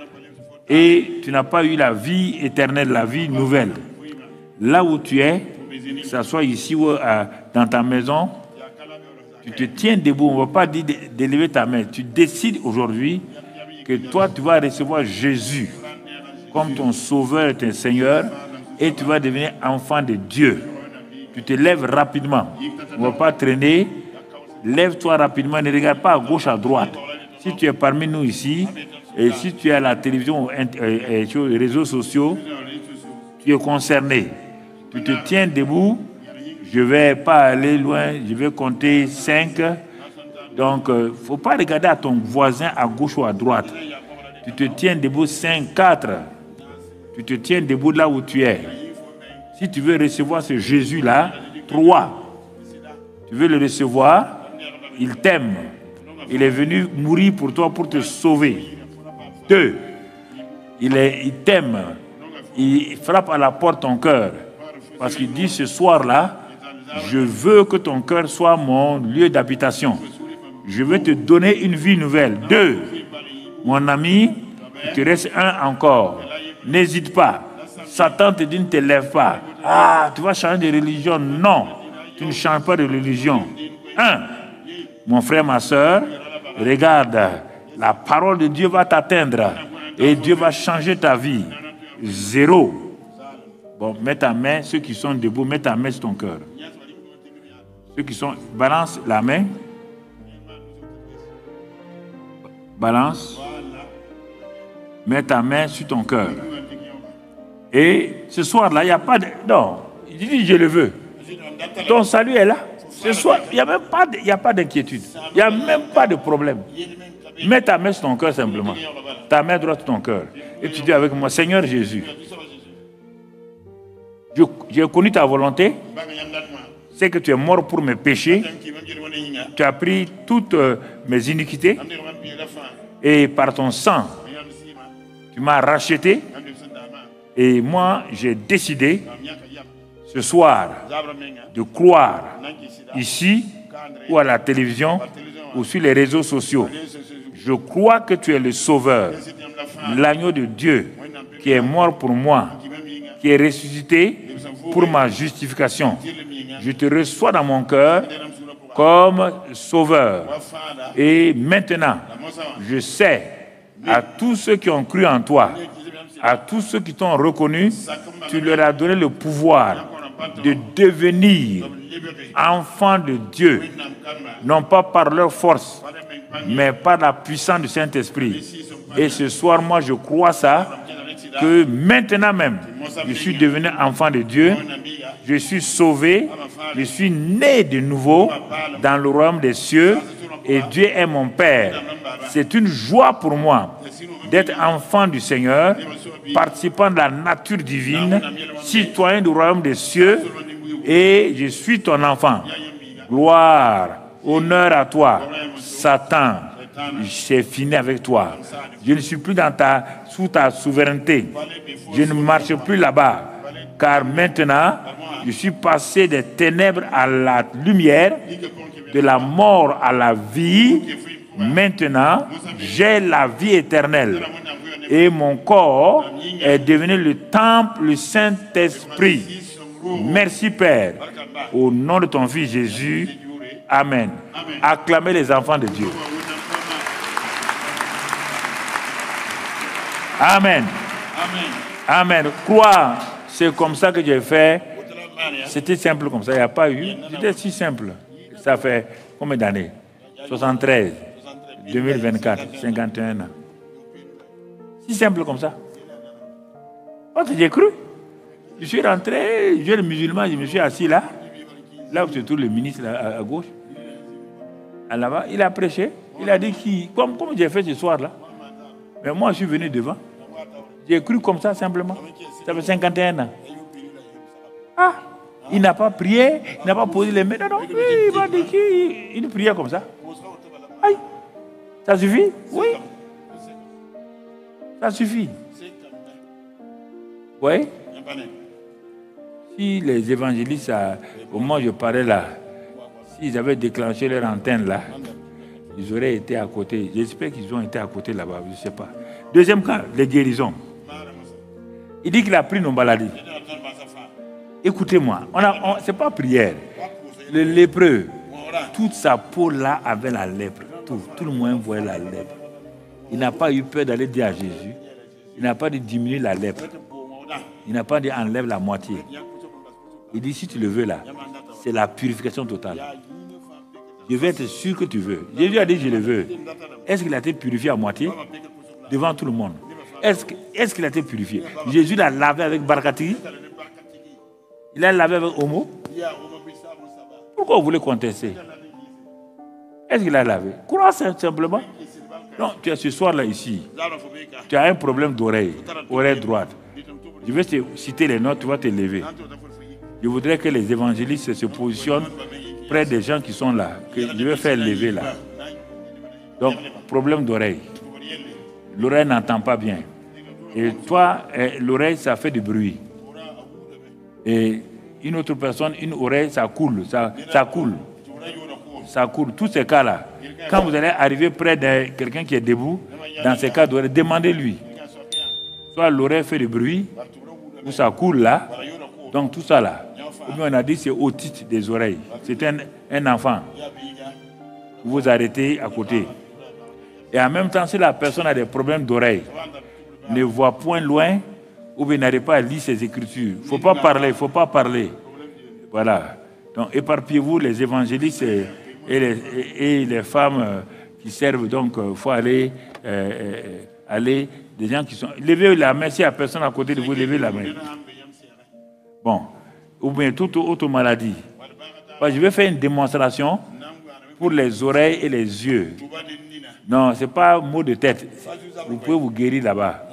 Et tu n'as pas eu la vie éternelle, la vie nouvelle. Là où tu es, que ce soit ici ou dans ta maison, tu te tiens debout. On ne va pas dire d'élever ta main. Tu décides aujourd'hui que toi, tu vas recevoir Jésus comme ton sauveur et ton Seigneur et tu vas devenir enfant de Dieu. Tu te lèves rapidement. On ne va pas traîner. Lève-toi rapidement. Ne regarde pas à gauche, à droite. Si tu es parmi nous ici, et si tu es à la télévision, sur les réseaux sociaux, tu es concerné. Tu te tiens debout. Je ne vais pas aller loin. Je vais compter 5. Donc, il ne faut pas regarder à ton voisin à gauche ou à droite. Tu te tiens debout 5, 4. Tu te tiens debout là où tu es. Si tu veux recevoir ce Jésus-là, 3. Tu veux le recevoir, il t'aime. Il est venu mourir pour toi, pour te sauver. 2. Il t'aime. Il frappe à la porte de ton cœur. Parce qu'il dit ce soir-là, je veux que ton cœur soit mon lieu d'habitation. Je veux te donner une vie nouvelle. 2. Mon ami, il te reste 1 encore. N'hésite pas. Satan te dit ne te lève pas. Ah, tu vas changer de religion. Non, tu ne changes pas de religion. 1. Mon frère, ma soeur, regarde, la parole de Dieu va t'atteindre et Dieu va changer ta vie. 0. Bon, mets ta main, ceux qui sont debout, mets ta main sur ton cœur. Ceux qui sont... Balance la main. Balance. Mets ta main sur ton cœur. Et ce soir-là, il n'y a pas de... Non, il dit, je le veux. Ton salut est là. Ce soir, il n'y a pas d'inquiétude. Il n'y a même pas de problème. Mets ta main sur ton cœur simplement. Ta main droite sur ton cœur. Et tu dis avec moi, Seigneur Jésus, j'ai connu ta volonté. C'est que tu es mort pour mes péchés. Tu as pris toutes mes iniquités. Et par ton sang, tu m'as racheté. Et moi, j'ai décidé ce soir de croire ici ou à la télévision ou sur les réseaux sociaux. Je crois que tu es le Sauveur, l'agneau de Dieu qui est mort pour moi, qui est ressuscité pour ma justification. Je te reçois dans mon cœur comme sauveur. Et maintenant, je sais à tous ceux qui ont cru en toi, à tous ceux qui t'ont reconnu, tu leur as donné le pouvoir de devenir enfants de Dieu, non pas par leur force, mais par la puissance du Saint-Esprit. Et ce soir, moi, je crois ça, que maintenant même, je suis devenu enfant de Dieu, je suis sauvé, je suis né de nouveau dans le royaume des cieux, et Dieu est mon Père. C'est une joie pour moi d'être enfant du Seigneur, participant de la nature divine, citoyen du royaume des cieux, et je suis ton enfant. Gloire, honneur à toi, Satan. C'est fini avec toi. Je ne suis plus sous ta souveraineté. Je ne marche plus là-bas. Car maintenant, je suis passé des ténèbres à la lumière, de la mort à la vie. Maintenant, j'ai la vie éternelle. Et mon corps est devenu le temple du Saint-Esprit. Merci Père. Au nom de ton Fils Jésus. Amen. Acclamez les enfants de Dieu. Amen. Amen. Croire, c'est comme ça que j'ai fait. C'était simple comme ça. Il n'y a pas eu. C'était si simple. Ça fait combien d'années? 73, 2024, 51 ans. Si simple comme ça. Quand j'ai cru, je suis rentré, jeune musulman, je me suis assis là. Là où se trouve le ministre à gauche. Là-bas, il a prêché. Il a dit comme j'ai fait ce soir là. Mais moi, je suis venu devant. J'ai cru comme ça, simplement. Ça fait 51 ans. Ah, il n'a pas prié, il n'a pas posé les mains. Non, il m'a dit qu'il priait comme ça. Aïe, ça suffit? Oui. Ça suffit. Oui. Si les évangélistes, au moment où je parlais là, s'ils avaient déclenché leur antenne là, ils auraient été à côté. J'espère qu'ils ont été à côté là-bas, je ne sais pas. Deuxième cas, les guérisons. Il dit qu'il a pris nos maladies. Écoutez-moi, ce n'est pas prière. Le lépreux, toute sa peau là avait la lèpre. Tout le monde voyait la lèpre. Il n'a pas eu peur d'aller dire à Jésus. Il n'a pas dit diminuer la lèpre. Il n'a pas dit enlève la moitié. Il dit si tu le veux là, c'est la purification totale. Je vais être sûr que tu veux. Jésus a dit je le veux. Est-ce qu'il a été purifié à moitié? Devant tout le monde. Est-ce qu'il a été purifié? Jésus l'a lavé avec Barakati. Il l'a lavé avec Homo. Pourquoi vous voulez contester? Est-ce qu'il a lavé? Crois simplement. Non, tu es ce soir là ici. Tu as un problème d'oreille. Oreille droite. Je vais te citer les notes, tu vas te lever. Je voudrais que les évangélistes se positionnent près des gens qui sont là. Que je vais faire lever là. Donc, problème d'oreille. L'oreille n'entend pas bien. Et toi, l'oreille, ça fait du bruit. Et une autre personne, une oreille, ça coule. Ça coule. Ça coule. Tous ces cas-là. Quand vous allez arriver près de quelqu'un qui est debout, dans ces cas d'oreille, demandez-lui. Soit l'oreille fait du bruit, ou ça coule là. Donc tout ça là. Ou bien on a dit c'est otite des oreilles. C'est un enfant. Vous vous arrêtez à côté. Et en même temps, si la personne a des problèmes d'oreille, ne voit point loin, ou bien n'arrive pas à lire ses écritures. Il ne faut pas parler. Voilà. Donc éparpillez-vous les évangélistes et les femmes qui servent. Donc il faut aller, des gens qui sont... Levez la main, s'il n'y a personne à côté de vous, levez la main. Bon. Ou bien toute autre maladie. Je vais faire une démonstration pour les oreilles et les yeux. Non, ce n'est pas un mot de tête. Vous pouvez vous guérir là-bas.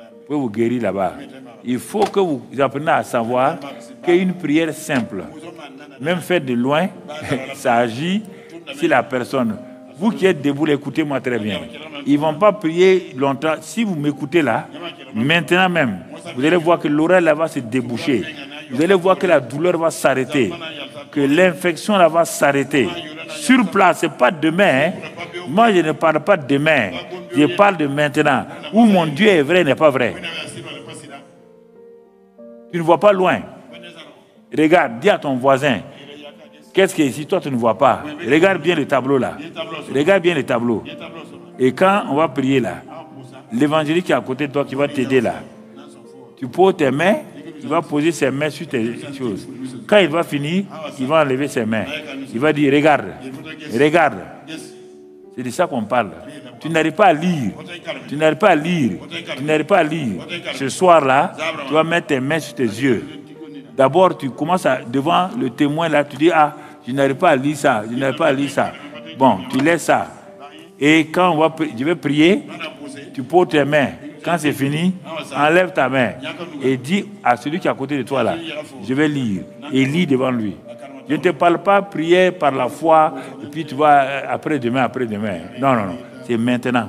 Il faut que vous appreniez à savoir qu'une prière simple, même faite de loin, ça agit si la personne... Vous qui êtes debout, écoutez-moi très bien. Ils ne vont pas prier longtemps. Si vous m'écoutez là, maintenant même, vous allez voir que l'oreille là va se déboucher. Vous allez voir que la douleur va s'arrêter. Que l'infection là va s'arrêter. Sur place, ce n'est pas demain. Hein. Moi, je ne parle pas de demain. Je parle de maintenant. Où mon Dieu est vrai, n'est pas vrai. Tu ne vois pas loin. Regarde, dis à ton voisin. Qu'est-ce qui est ici? Toi, tu ne vois pas. Regarde bien le tableau là. Regarde bien le tableau. Et quand on va prier là, l'évangéliste qui est à côté de toi, qui va t'aider là, tu poses tes mains, il va poser ses mains sur tes choses. Quand il va finir, il va enlever ses mains. Il va dire, regarde, regarde. C'est de ça qu'on parle. Tu n'arrives pas à lire. Tu n'arrives pas à lire. Tu n'arrives pas à lire. Ce soir-là, tu vas mettre tes mains sur tes yeux. D'abord, tu commences devant le témoin là, tu dis, ah, je n'arrive pas à lire ça, je n'arrive pas à lire ça. Bon, tu laisses ça. Et quand je vais prier, tu poses tes mains. Quand c'est fini, enlève ta main et dis à celui qui est à côté de toi là, je vais lire. Et lis devant lui. Je ne te parle pas prier par la foi, et puis tu vas après-demain, après-demain. Non, non, non. C'est maintenant.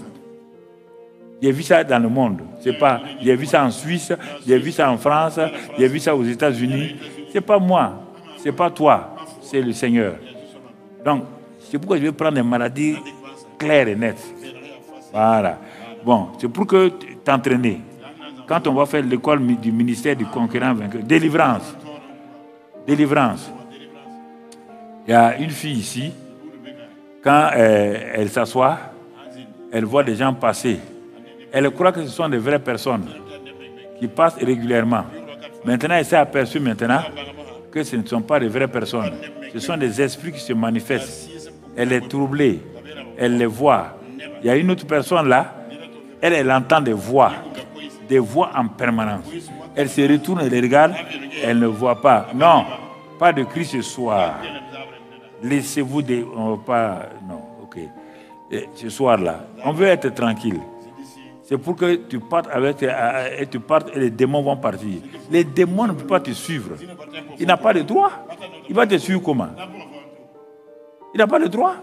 J'ai vu ça dans le monde. C'est pas, j'ai vu ça en Suisse, j'ai vu ça en France, j'ai vu ça aux États-Unis. C'est pas moi, c'est pas toi, c'est le Seigneur. Donc, c'est pourquoi je vais prendre des maladies claires et nettes. Voilà. Bon, c'est pour que t'entraîner. Quand on va faire l'école du ministère du conquérant vainqueur, délivrance. Délivrance. Il y a une fille ici, quand elle s'assoit, elle voit des gens passer. Elle croit que ce sont des vraies personnes qui passent régulièrement. Maintenant, elle s'est aperçue que ce ne sont pas des vraies personnes. Ce sont des esprits qui se manifestent. Elle est troublée. Elle les voit. Il y a une autre personne là, elle entend des voix en permanence. Elle se retourne, elle les regarde, elle ne voit pas. Non, pas de cri ce soir. Laissez-vous on va pas. Non, ok. Et ce soir-là, on veut être tranquille. C'est pour que tu partes et les démons vont partir. Les démons ne peuvent pas te suivre. Il n'a pas de droit. Il va te suivre comment? Il n'a pas de droit.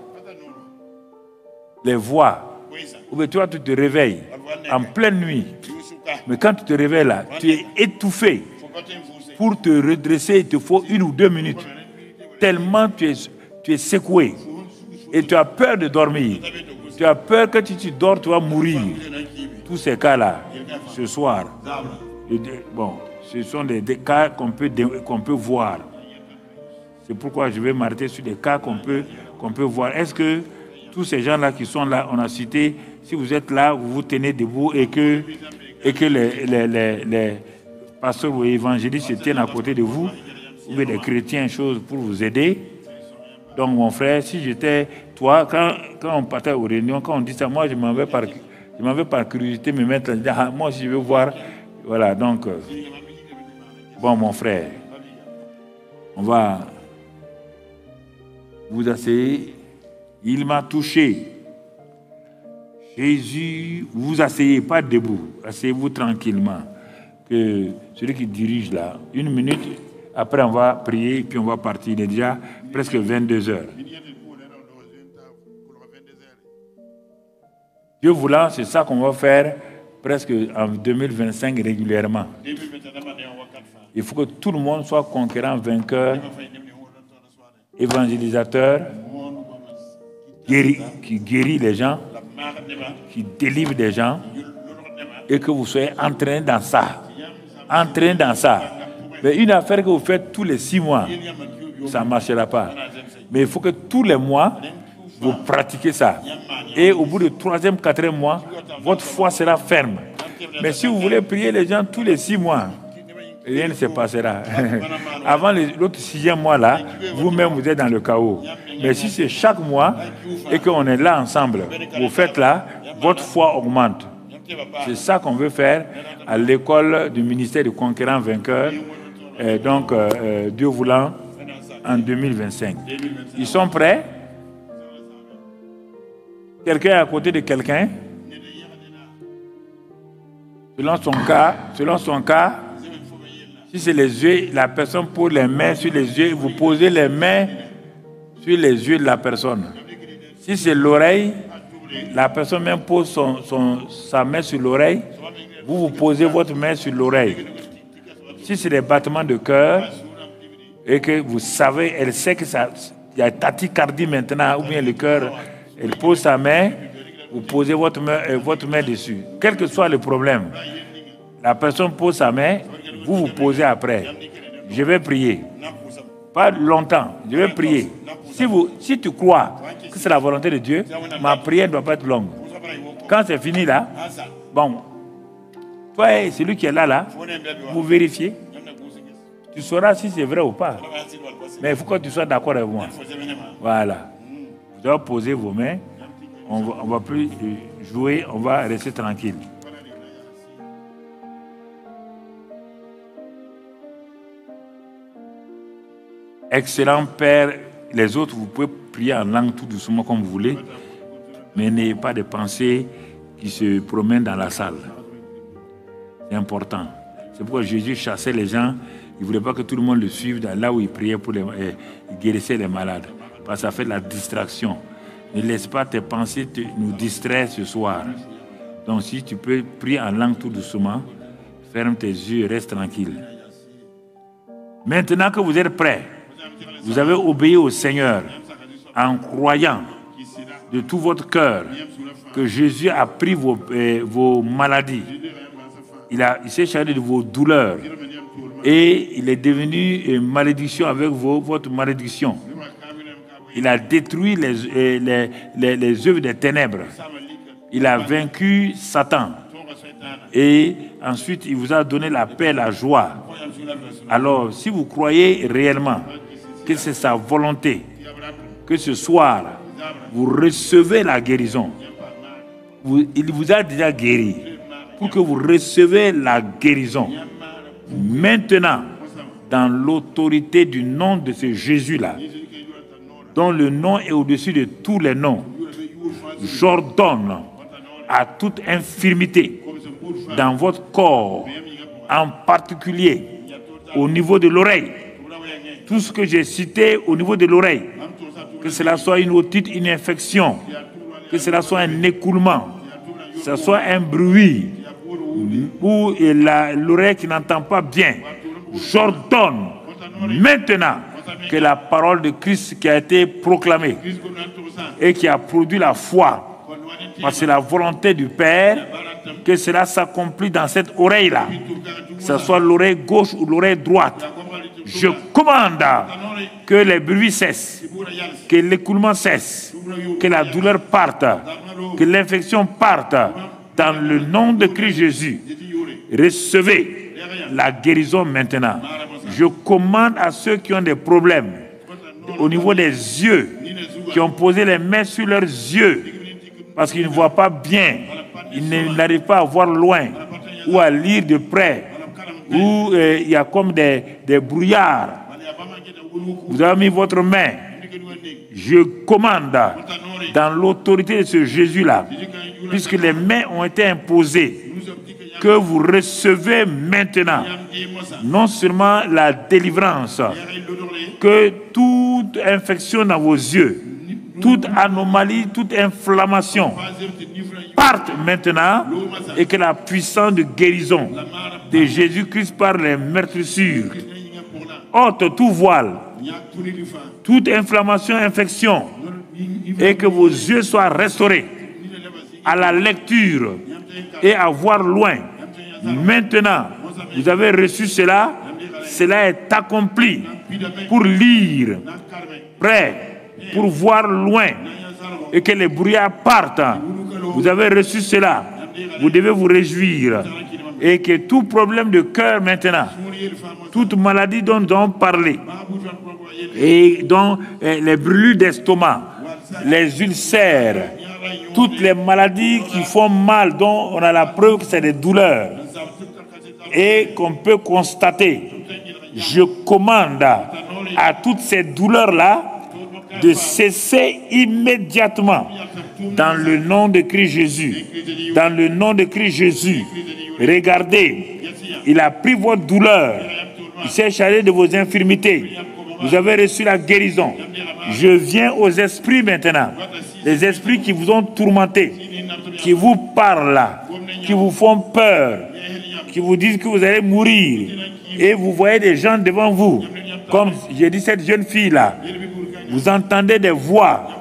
Les voix. Ou toi, tu te réveilles en pleine nuit. Mais quand tu te réveilles là, tu es étouffé. Pour te redresser, il te faut 1 ou 2 minutes. Tellement tu es secoué. Et tu as peur de dormir. Tu as peur que si tu dors, tu vas mourir. Tous ces cas-là, ce soir, bon, ce sont des cas qu'on peut voir. C'est pourquoi je vais m'arrêter sur des cas qu'on peut voir. Est-ce que tous ces gens-là qui sont là, on a cité, si vous êtes là, vous vous tenez debout et que les pasteurs ou évangélistes se tiennent à côté de vous, ou des chrétiens, choses pour vous aider. Donc mon frère, si j'étais toi, quand on partait aux réunions, quand on dit ça, moi je m'en vais par curiosité me mettre là, ah, moi si je veux voir, voilà, donc, bon mon frère, on va vous asseoir, il m'a touché. Jésus, vous vous asseyez, pas debout, asseyez-vous tranquillement, que celui qui dirige là, 1 minute, après on va prier, puis on va partir, il est déjà presque 22 heures. Dieu voulant, c'est ça qu'on va faire presque en 2025 régulièrement. Il faut que tout le monde soit conquérant, vainqueur, évangélisateur, qui guérit les gens, qui délivre des gens, et que vous soyez entraîné dans ça. Entraîné dans ça. Mais une affaire que vous faites tous les 6 mois, ça ne marchera pas. Mais il faut que tous les mois, vous pratiquez ça. Et au bout du 3e, 4e mois, votre foi sera ferme. Mais si vous voulez prier les gens tous les 6 mois, rien ne se passera. Avant l'autre 6e mois là, vous-même vous êtes dans le chaos. Mais si c'est chaque mois et qu'on est là ensemble, vous faites là, votre foi augmente. C'est ça qu'on veut faire à l'école du ministère du conquérant vainqueur. Donc, Dieu voulant, en 2025. Ils sont prêts? Quelqu'un est à côté de quelqu'un? Selon son cas, si c'est les yeux, la personne pose les mains sur les yeux, vous posez les mains sur les yeux de la personne. Si c'est l'oreille, la personne même pose sa main sur l'oreille, vous posez votre main sur l'oreille. Si c'est des battements de cœur, et que vous savez, elle sait que il y a tachycardie maintenant, ou bien le cœur, elle pose sa main, vous posez votre main dessus. Quel que soit le problème, la personne pose sa main, vous posez après. Je vais prier. Pas longtemps. Je vais prier. Si tu crois que c'est la volonté de Dieu, ma prière ne doit pas être longue. Quand c'est fini là, bon, toi et celui qui est là, vous vérifiez. Tu sauras si c'est vrai ou pas. Mais il faut que tu sois d'accord avec moi. Voilà. Vous devez poser vos mains. On ne va plus jouer, on va rester tranquille. Excellent Père, les autres, vous pouvez prier en langue tout doucement comme vous voulez, mais n'ayez pas de pensées qui se promènent dans la salle. C'est important. C'est pourquoi Jésus chassait les gens. Il ne voulait pas que tout le monde le suive là où il priait pour il guérissait les malades. Parce que ça fait de la distraction. Ne laisse pas tes pensées nous distraire ce soir. Donc si tu peux prier en langue tout doucement, ferme tes yeux et reste tranquille. Maintenant que vous êtes prêts, vous avez obéi au Seigneur en croyant de tout votre cœur que Jésus a pris vos maladies. Il s'est chargé de vos douleurs et il est devenu une malédiction avec votre malédiction. Il a détruit les œuvres des ténèbres. Il a vaincu Satan. Et ensuite, il vous a donné la paix, la joie. Alors, si vous croyez réellement que c'est sa volonté, que ce soir, vous recevez la guérison, il vous a déjà guéri, pour que vous recevez la guérison. Maintenant, dans l'autorité du nom de ce Jésus-là, dont le nom est au-dessus de tous les noms, j'ordonne à toute infirmité dans votre corps, en particulier au niveau de l'oreille, tout ce que j'ai cité au niveau de l'oreille, que cela soit une otite, une infection, que cela soit un écoulement, que ce soit un bruit, ou l'oreille qui n'entend pas bien, j'ordonne maintenant que la parole de Christ qui a été proclamée et qui a produit la foi, parce que c'est la volonté du Père, que cela s'accomplit dans cette oreille-là, que ce soit l'oreille gauche ou l'oreille droite. Je commande que les bruits cessent, que l'écoulement cesse, que la douleur parte, que l'infection parte, dans le nom de Christ Jésus. Recevez la guérison maintenant. Je commande à ceux qui ont des problèmes au niveau des yeux, qui ont posé les mains sur leurs yeux, parce qu'ils ne voient pas bien, ils n'arrivent pas à voir loin, ou à lire de près, où il y a comme des brouillards. Vous avez mis votre main. Je commande dans l'autorité de ce Jésus-là, puisque les mains ont été imposées, que vous recevez maintenant non seulement la délivrance, que toute infection dans vos yeux, toute anomalie, toute inflammation parte maintenant, et que la puissance de guérison de Jésus-Christ par les meurtrissures ôte tout voile, toute inflammation, infection, et que vos yeux soient restaurés à la lecture et à voir loin. Maintenant, vous avez reçu cela, cela est accompli pour lire, prêt, pour voir loin, et que les brouillards partent. Vous avez reçu cela, vous devez vous réjouir, et que tout problème de cœur maintenant, toute maladie dont nous avons parlé, et dont les brûlures d'estomac, les ulcères, toutes les maladies qui font mal, dont on a la preuve que c'est des douleurs, et qu'on peut constater, je commande à toutes ces douleurs-là de cesser immédiatement dans le nom de Christ Jésus. Dans le nom de Christ Jésus. Regardez, il a pris votre douleur, il s'est chargé de vos infirmités. Vous avez reçu la guérison. Je viens aux esprits maintenant, les esprits qui vous ont tourmenté, qui vous parlent, qui vous font peur, qui vous disent que vous allez mourir, et vous voyez des gens devant vous, comme j'ai dit cette jeune fille-là, vous entendez des voix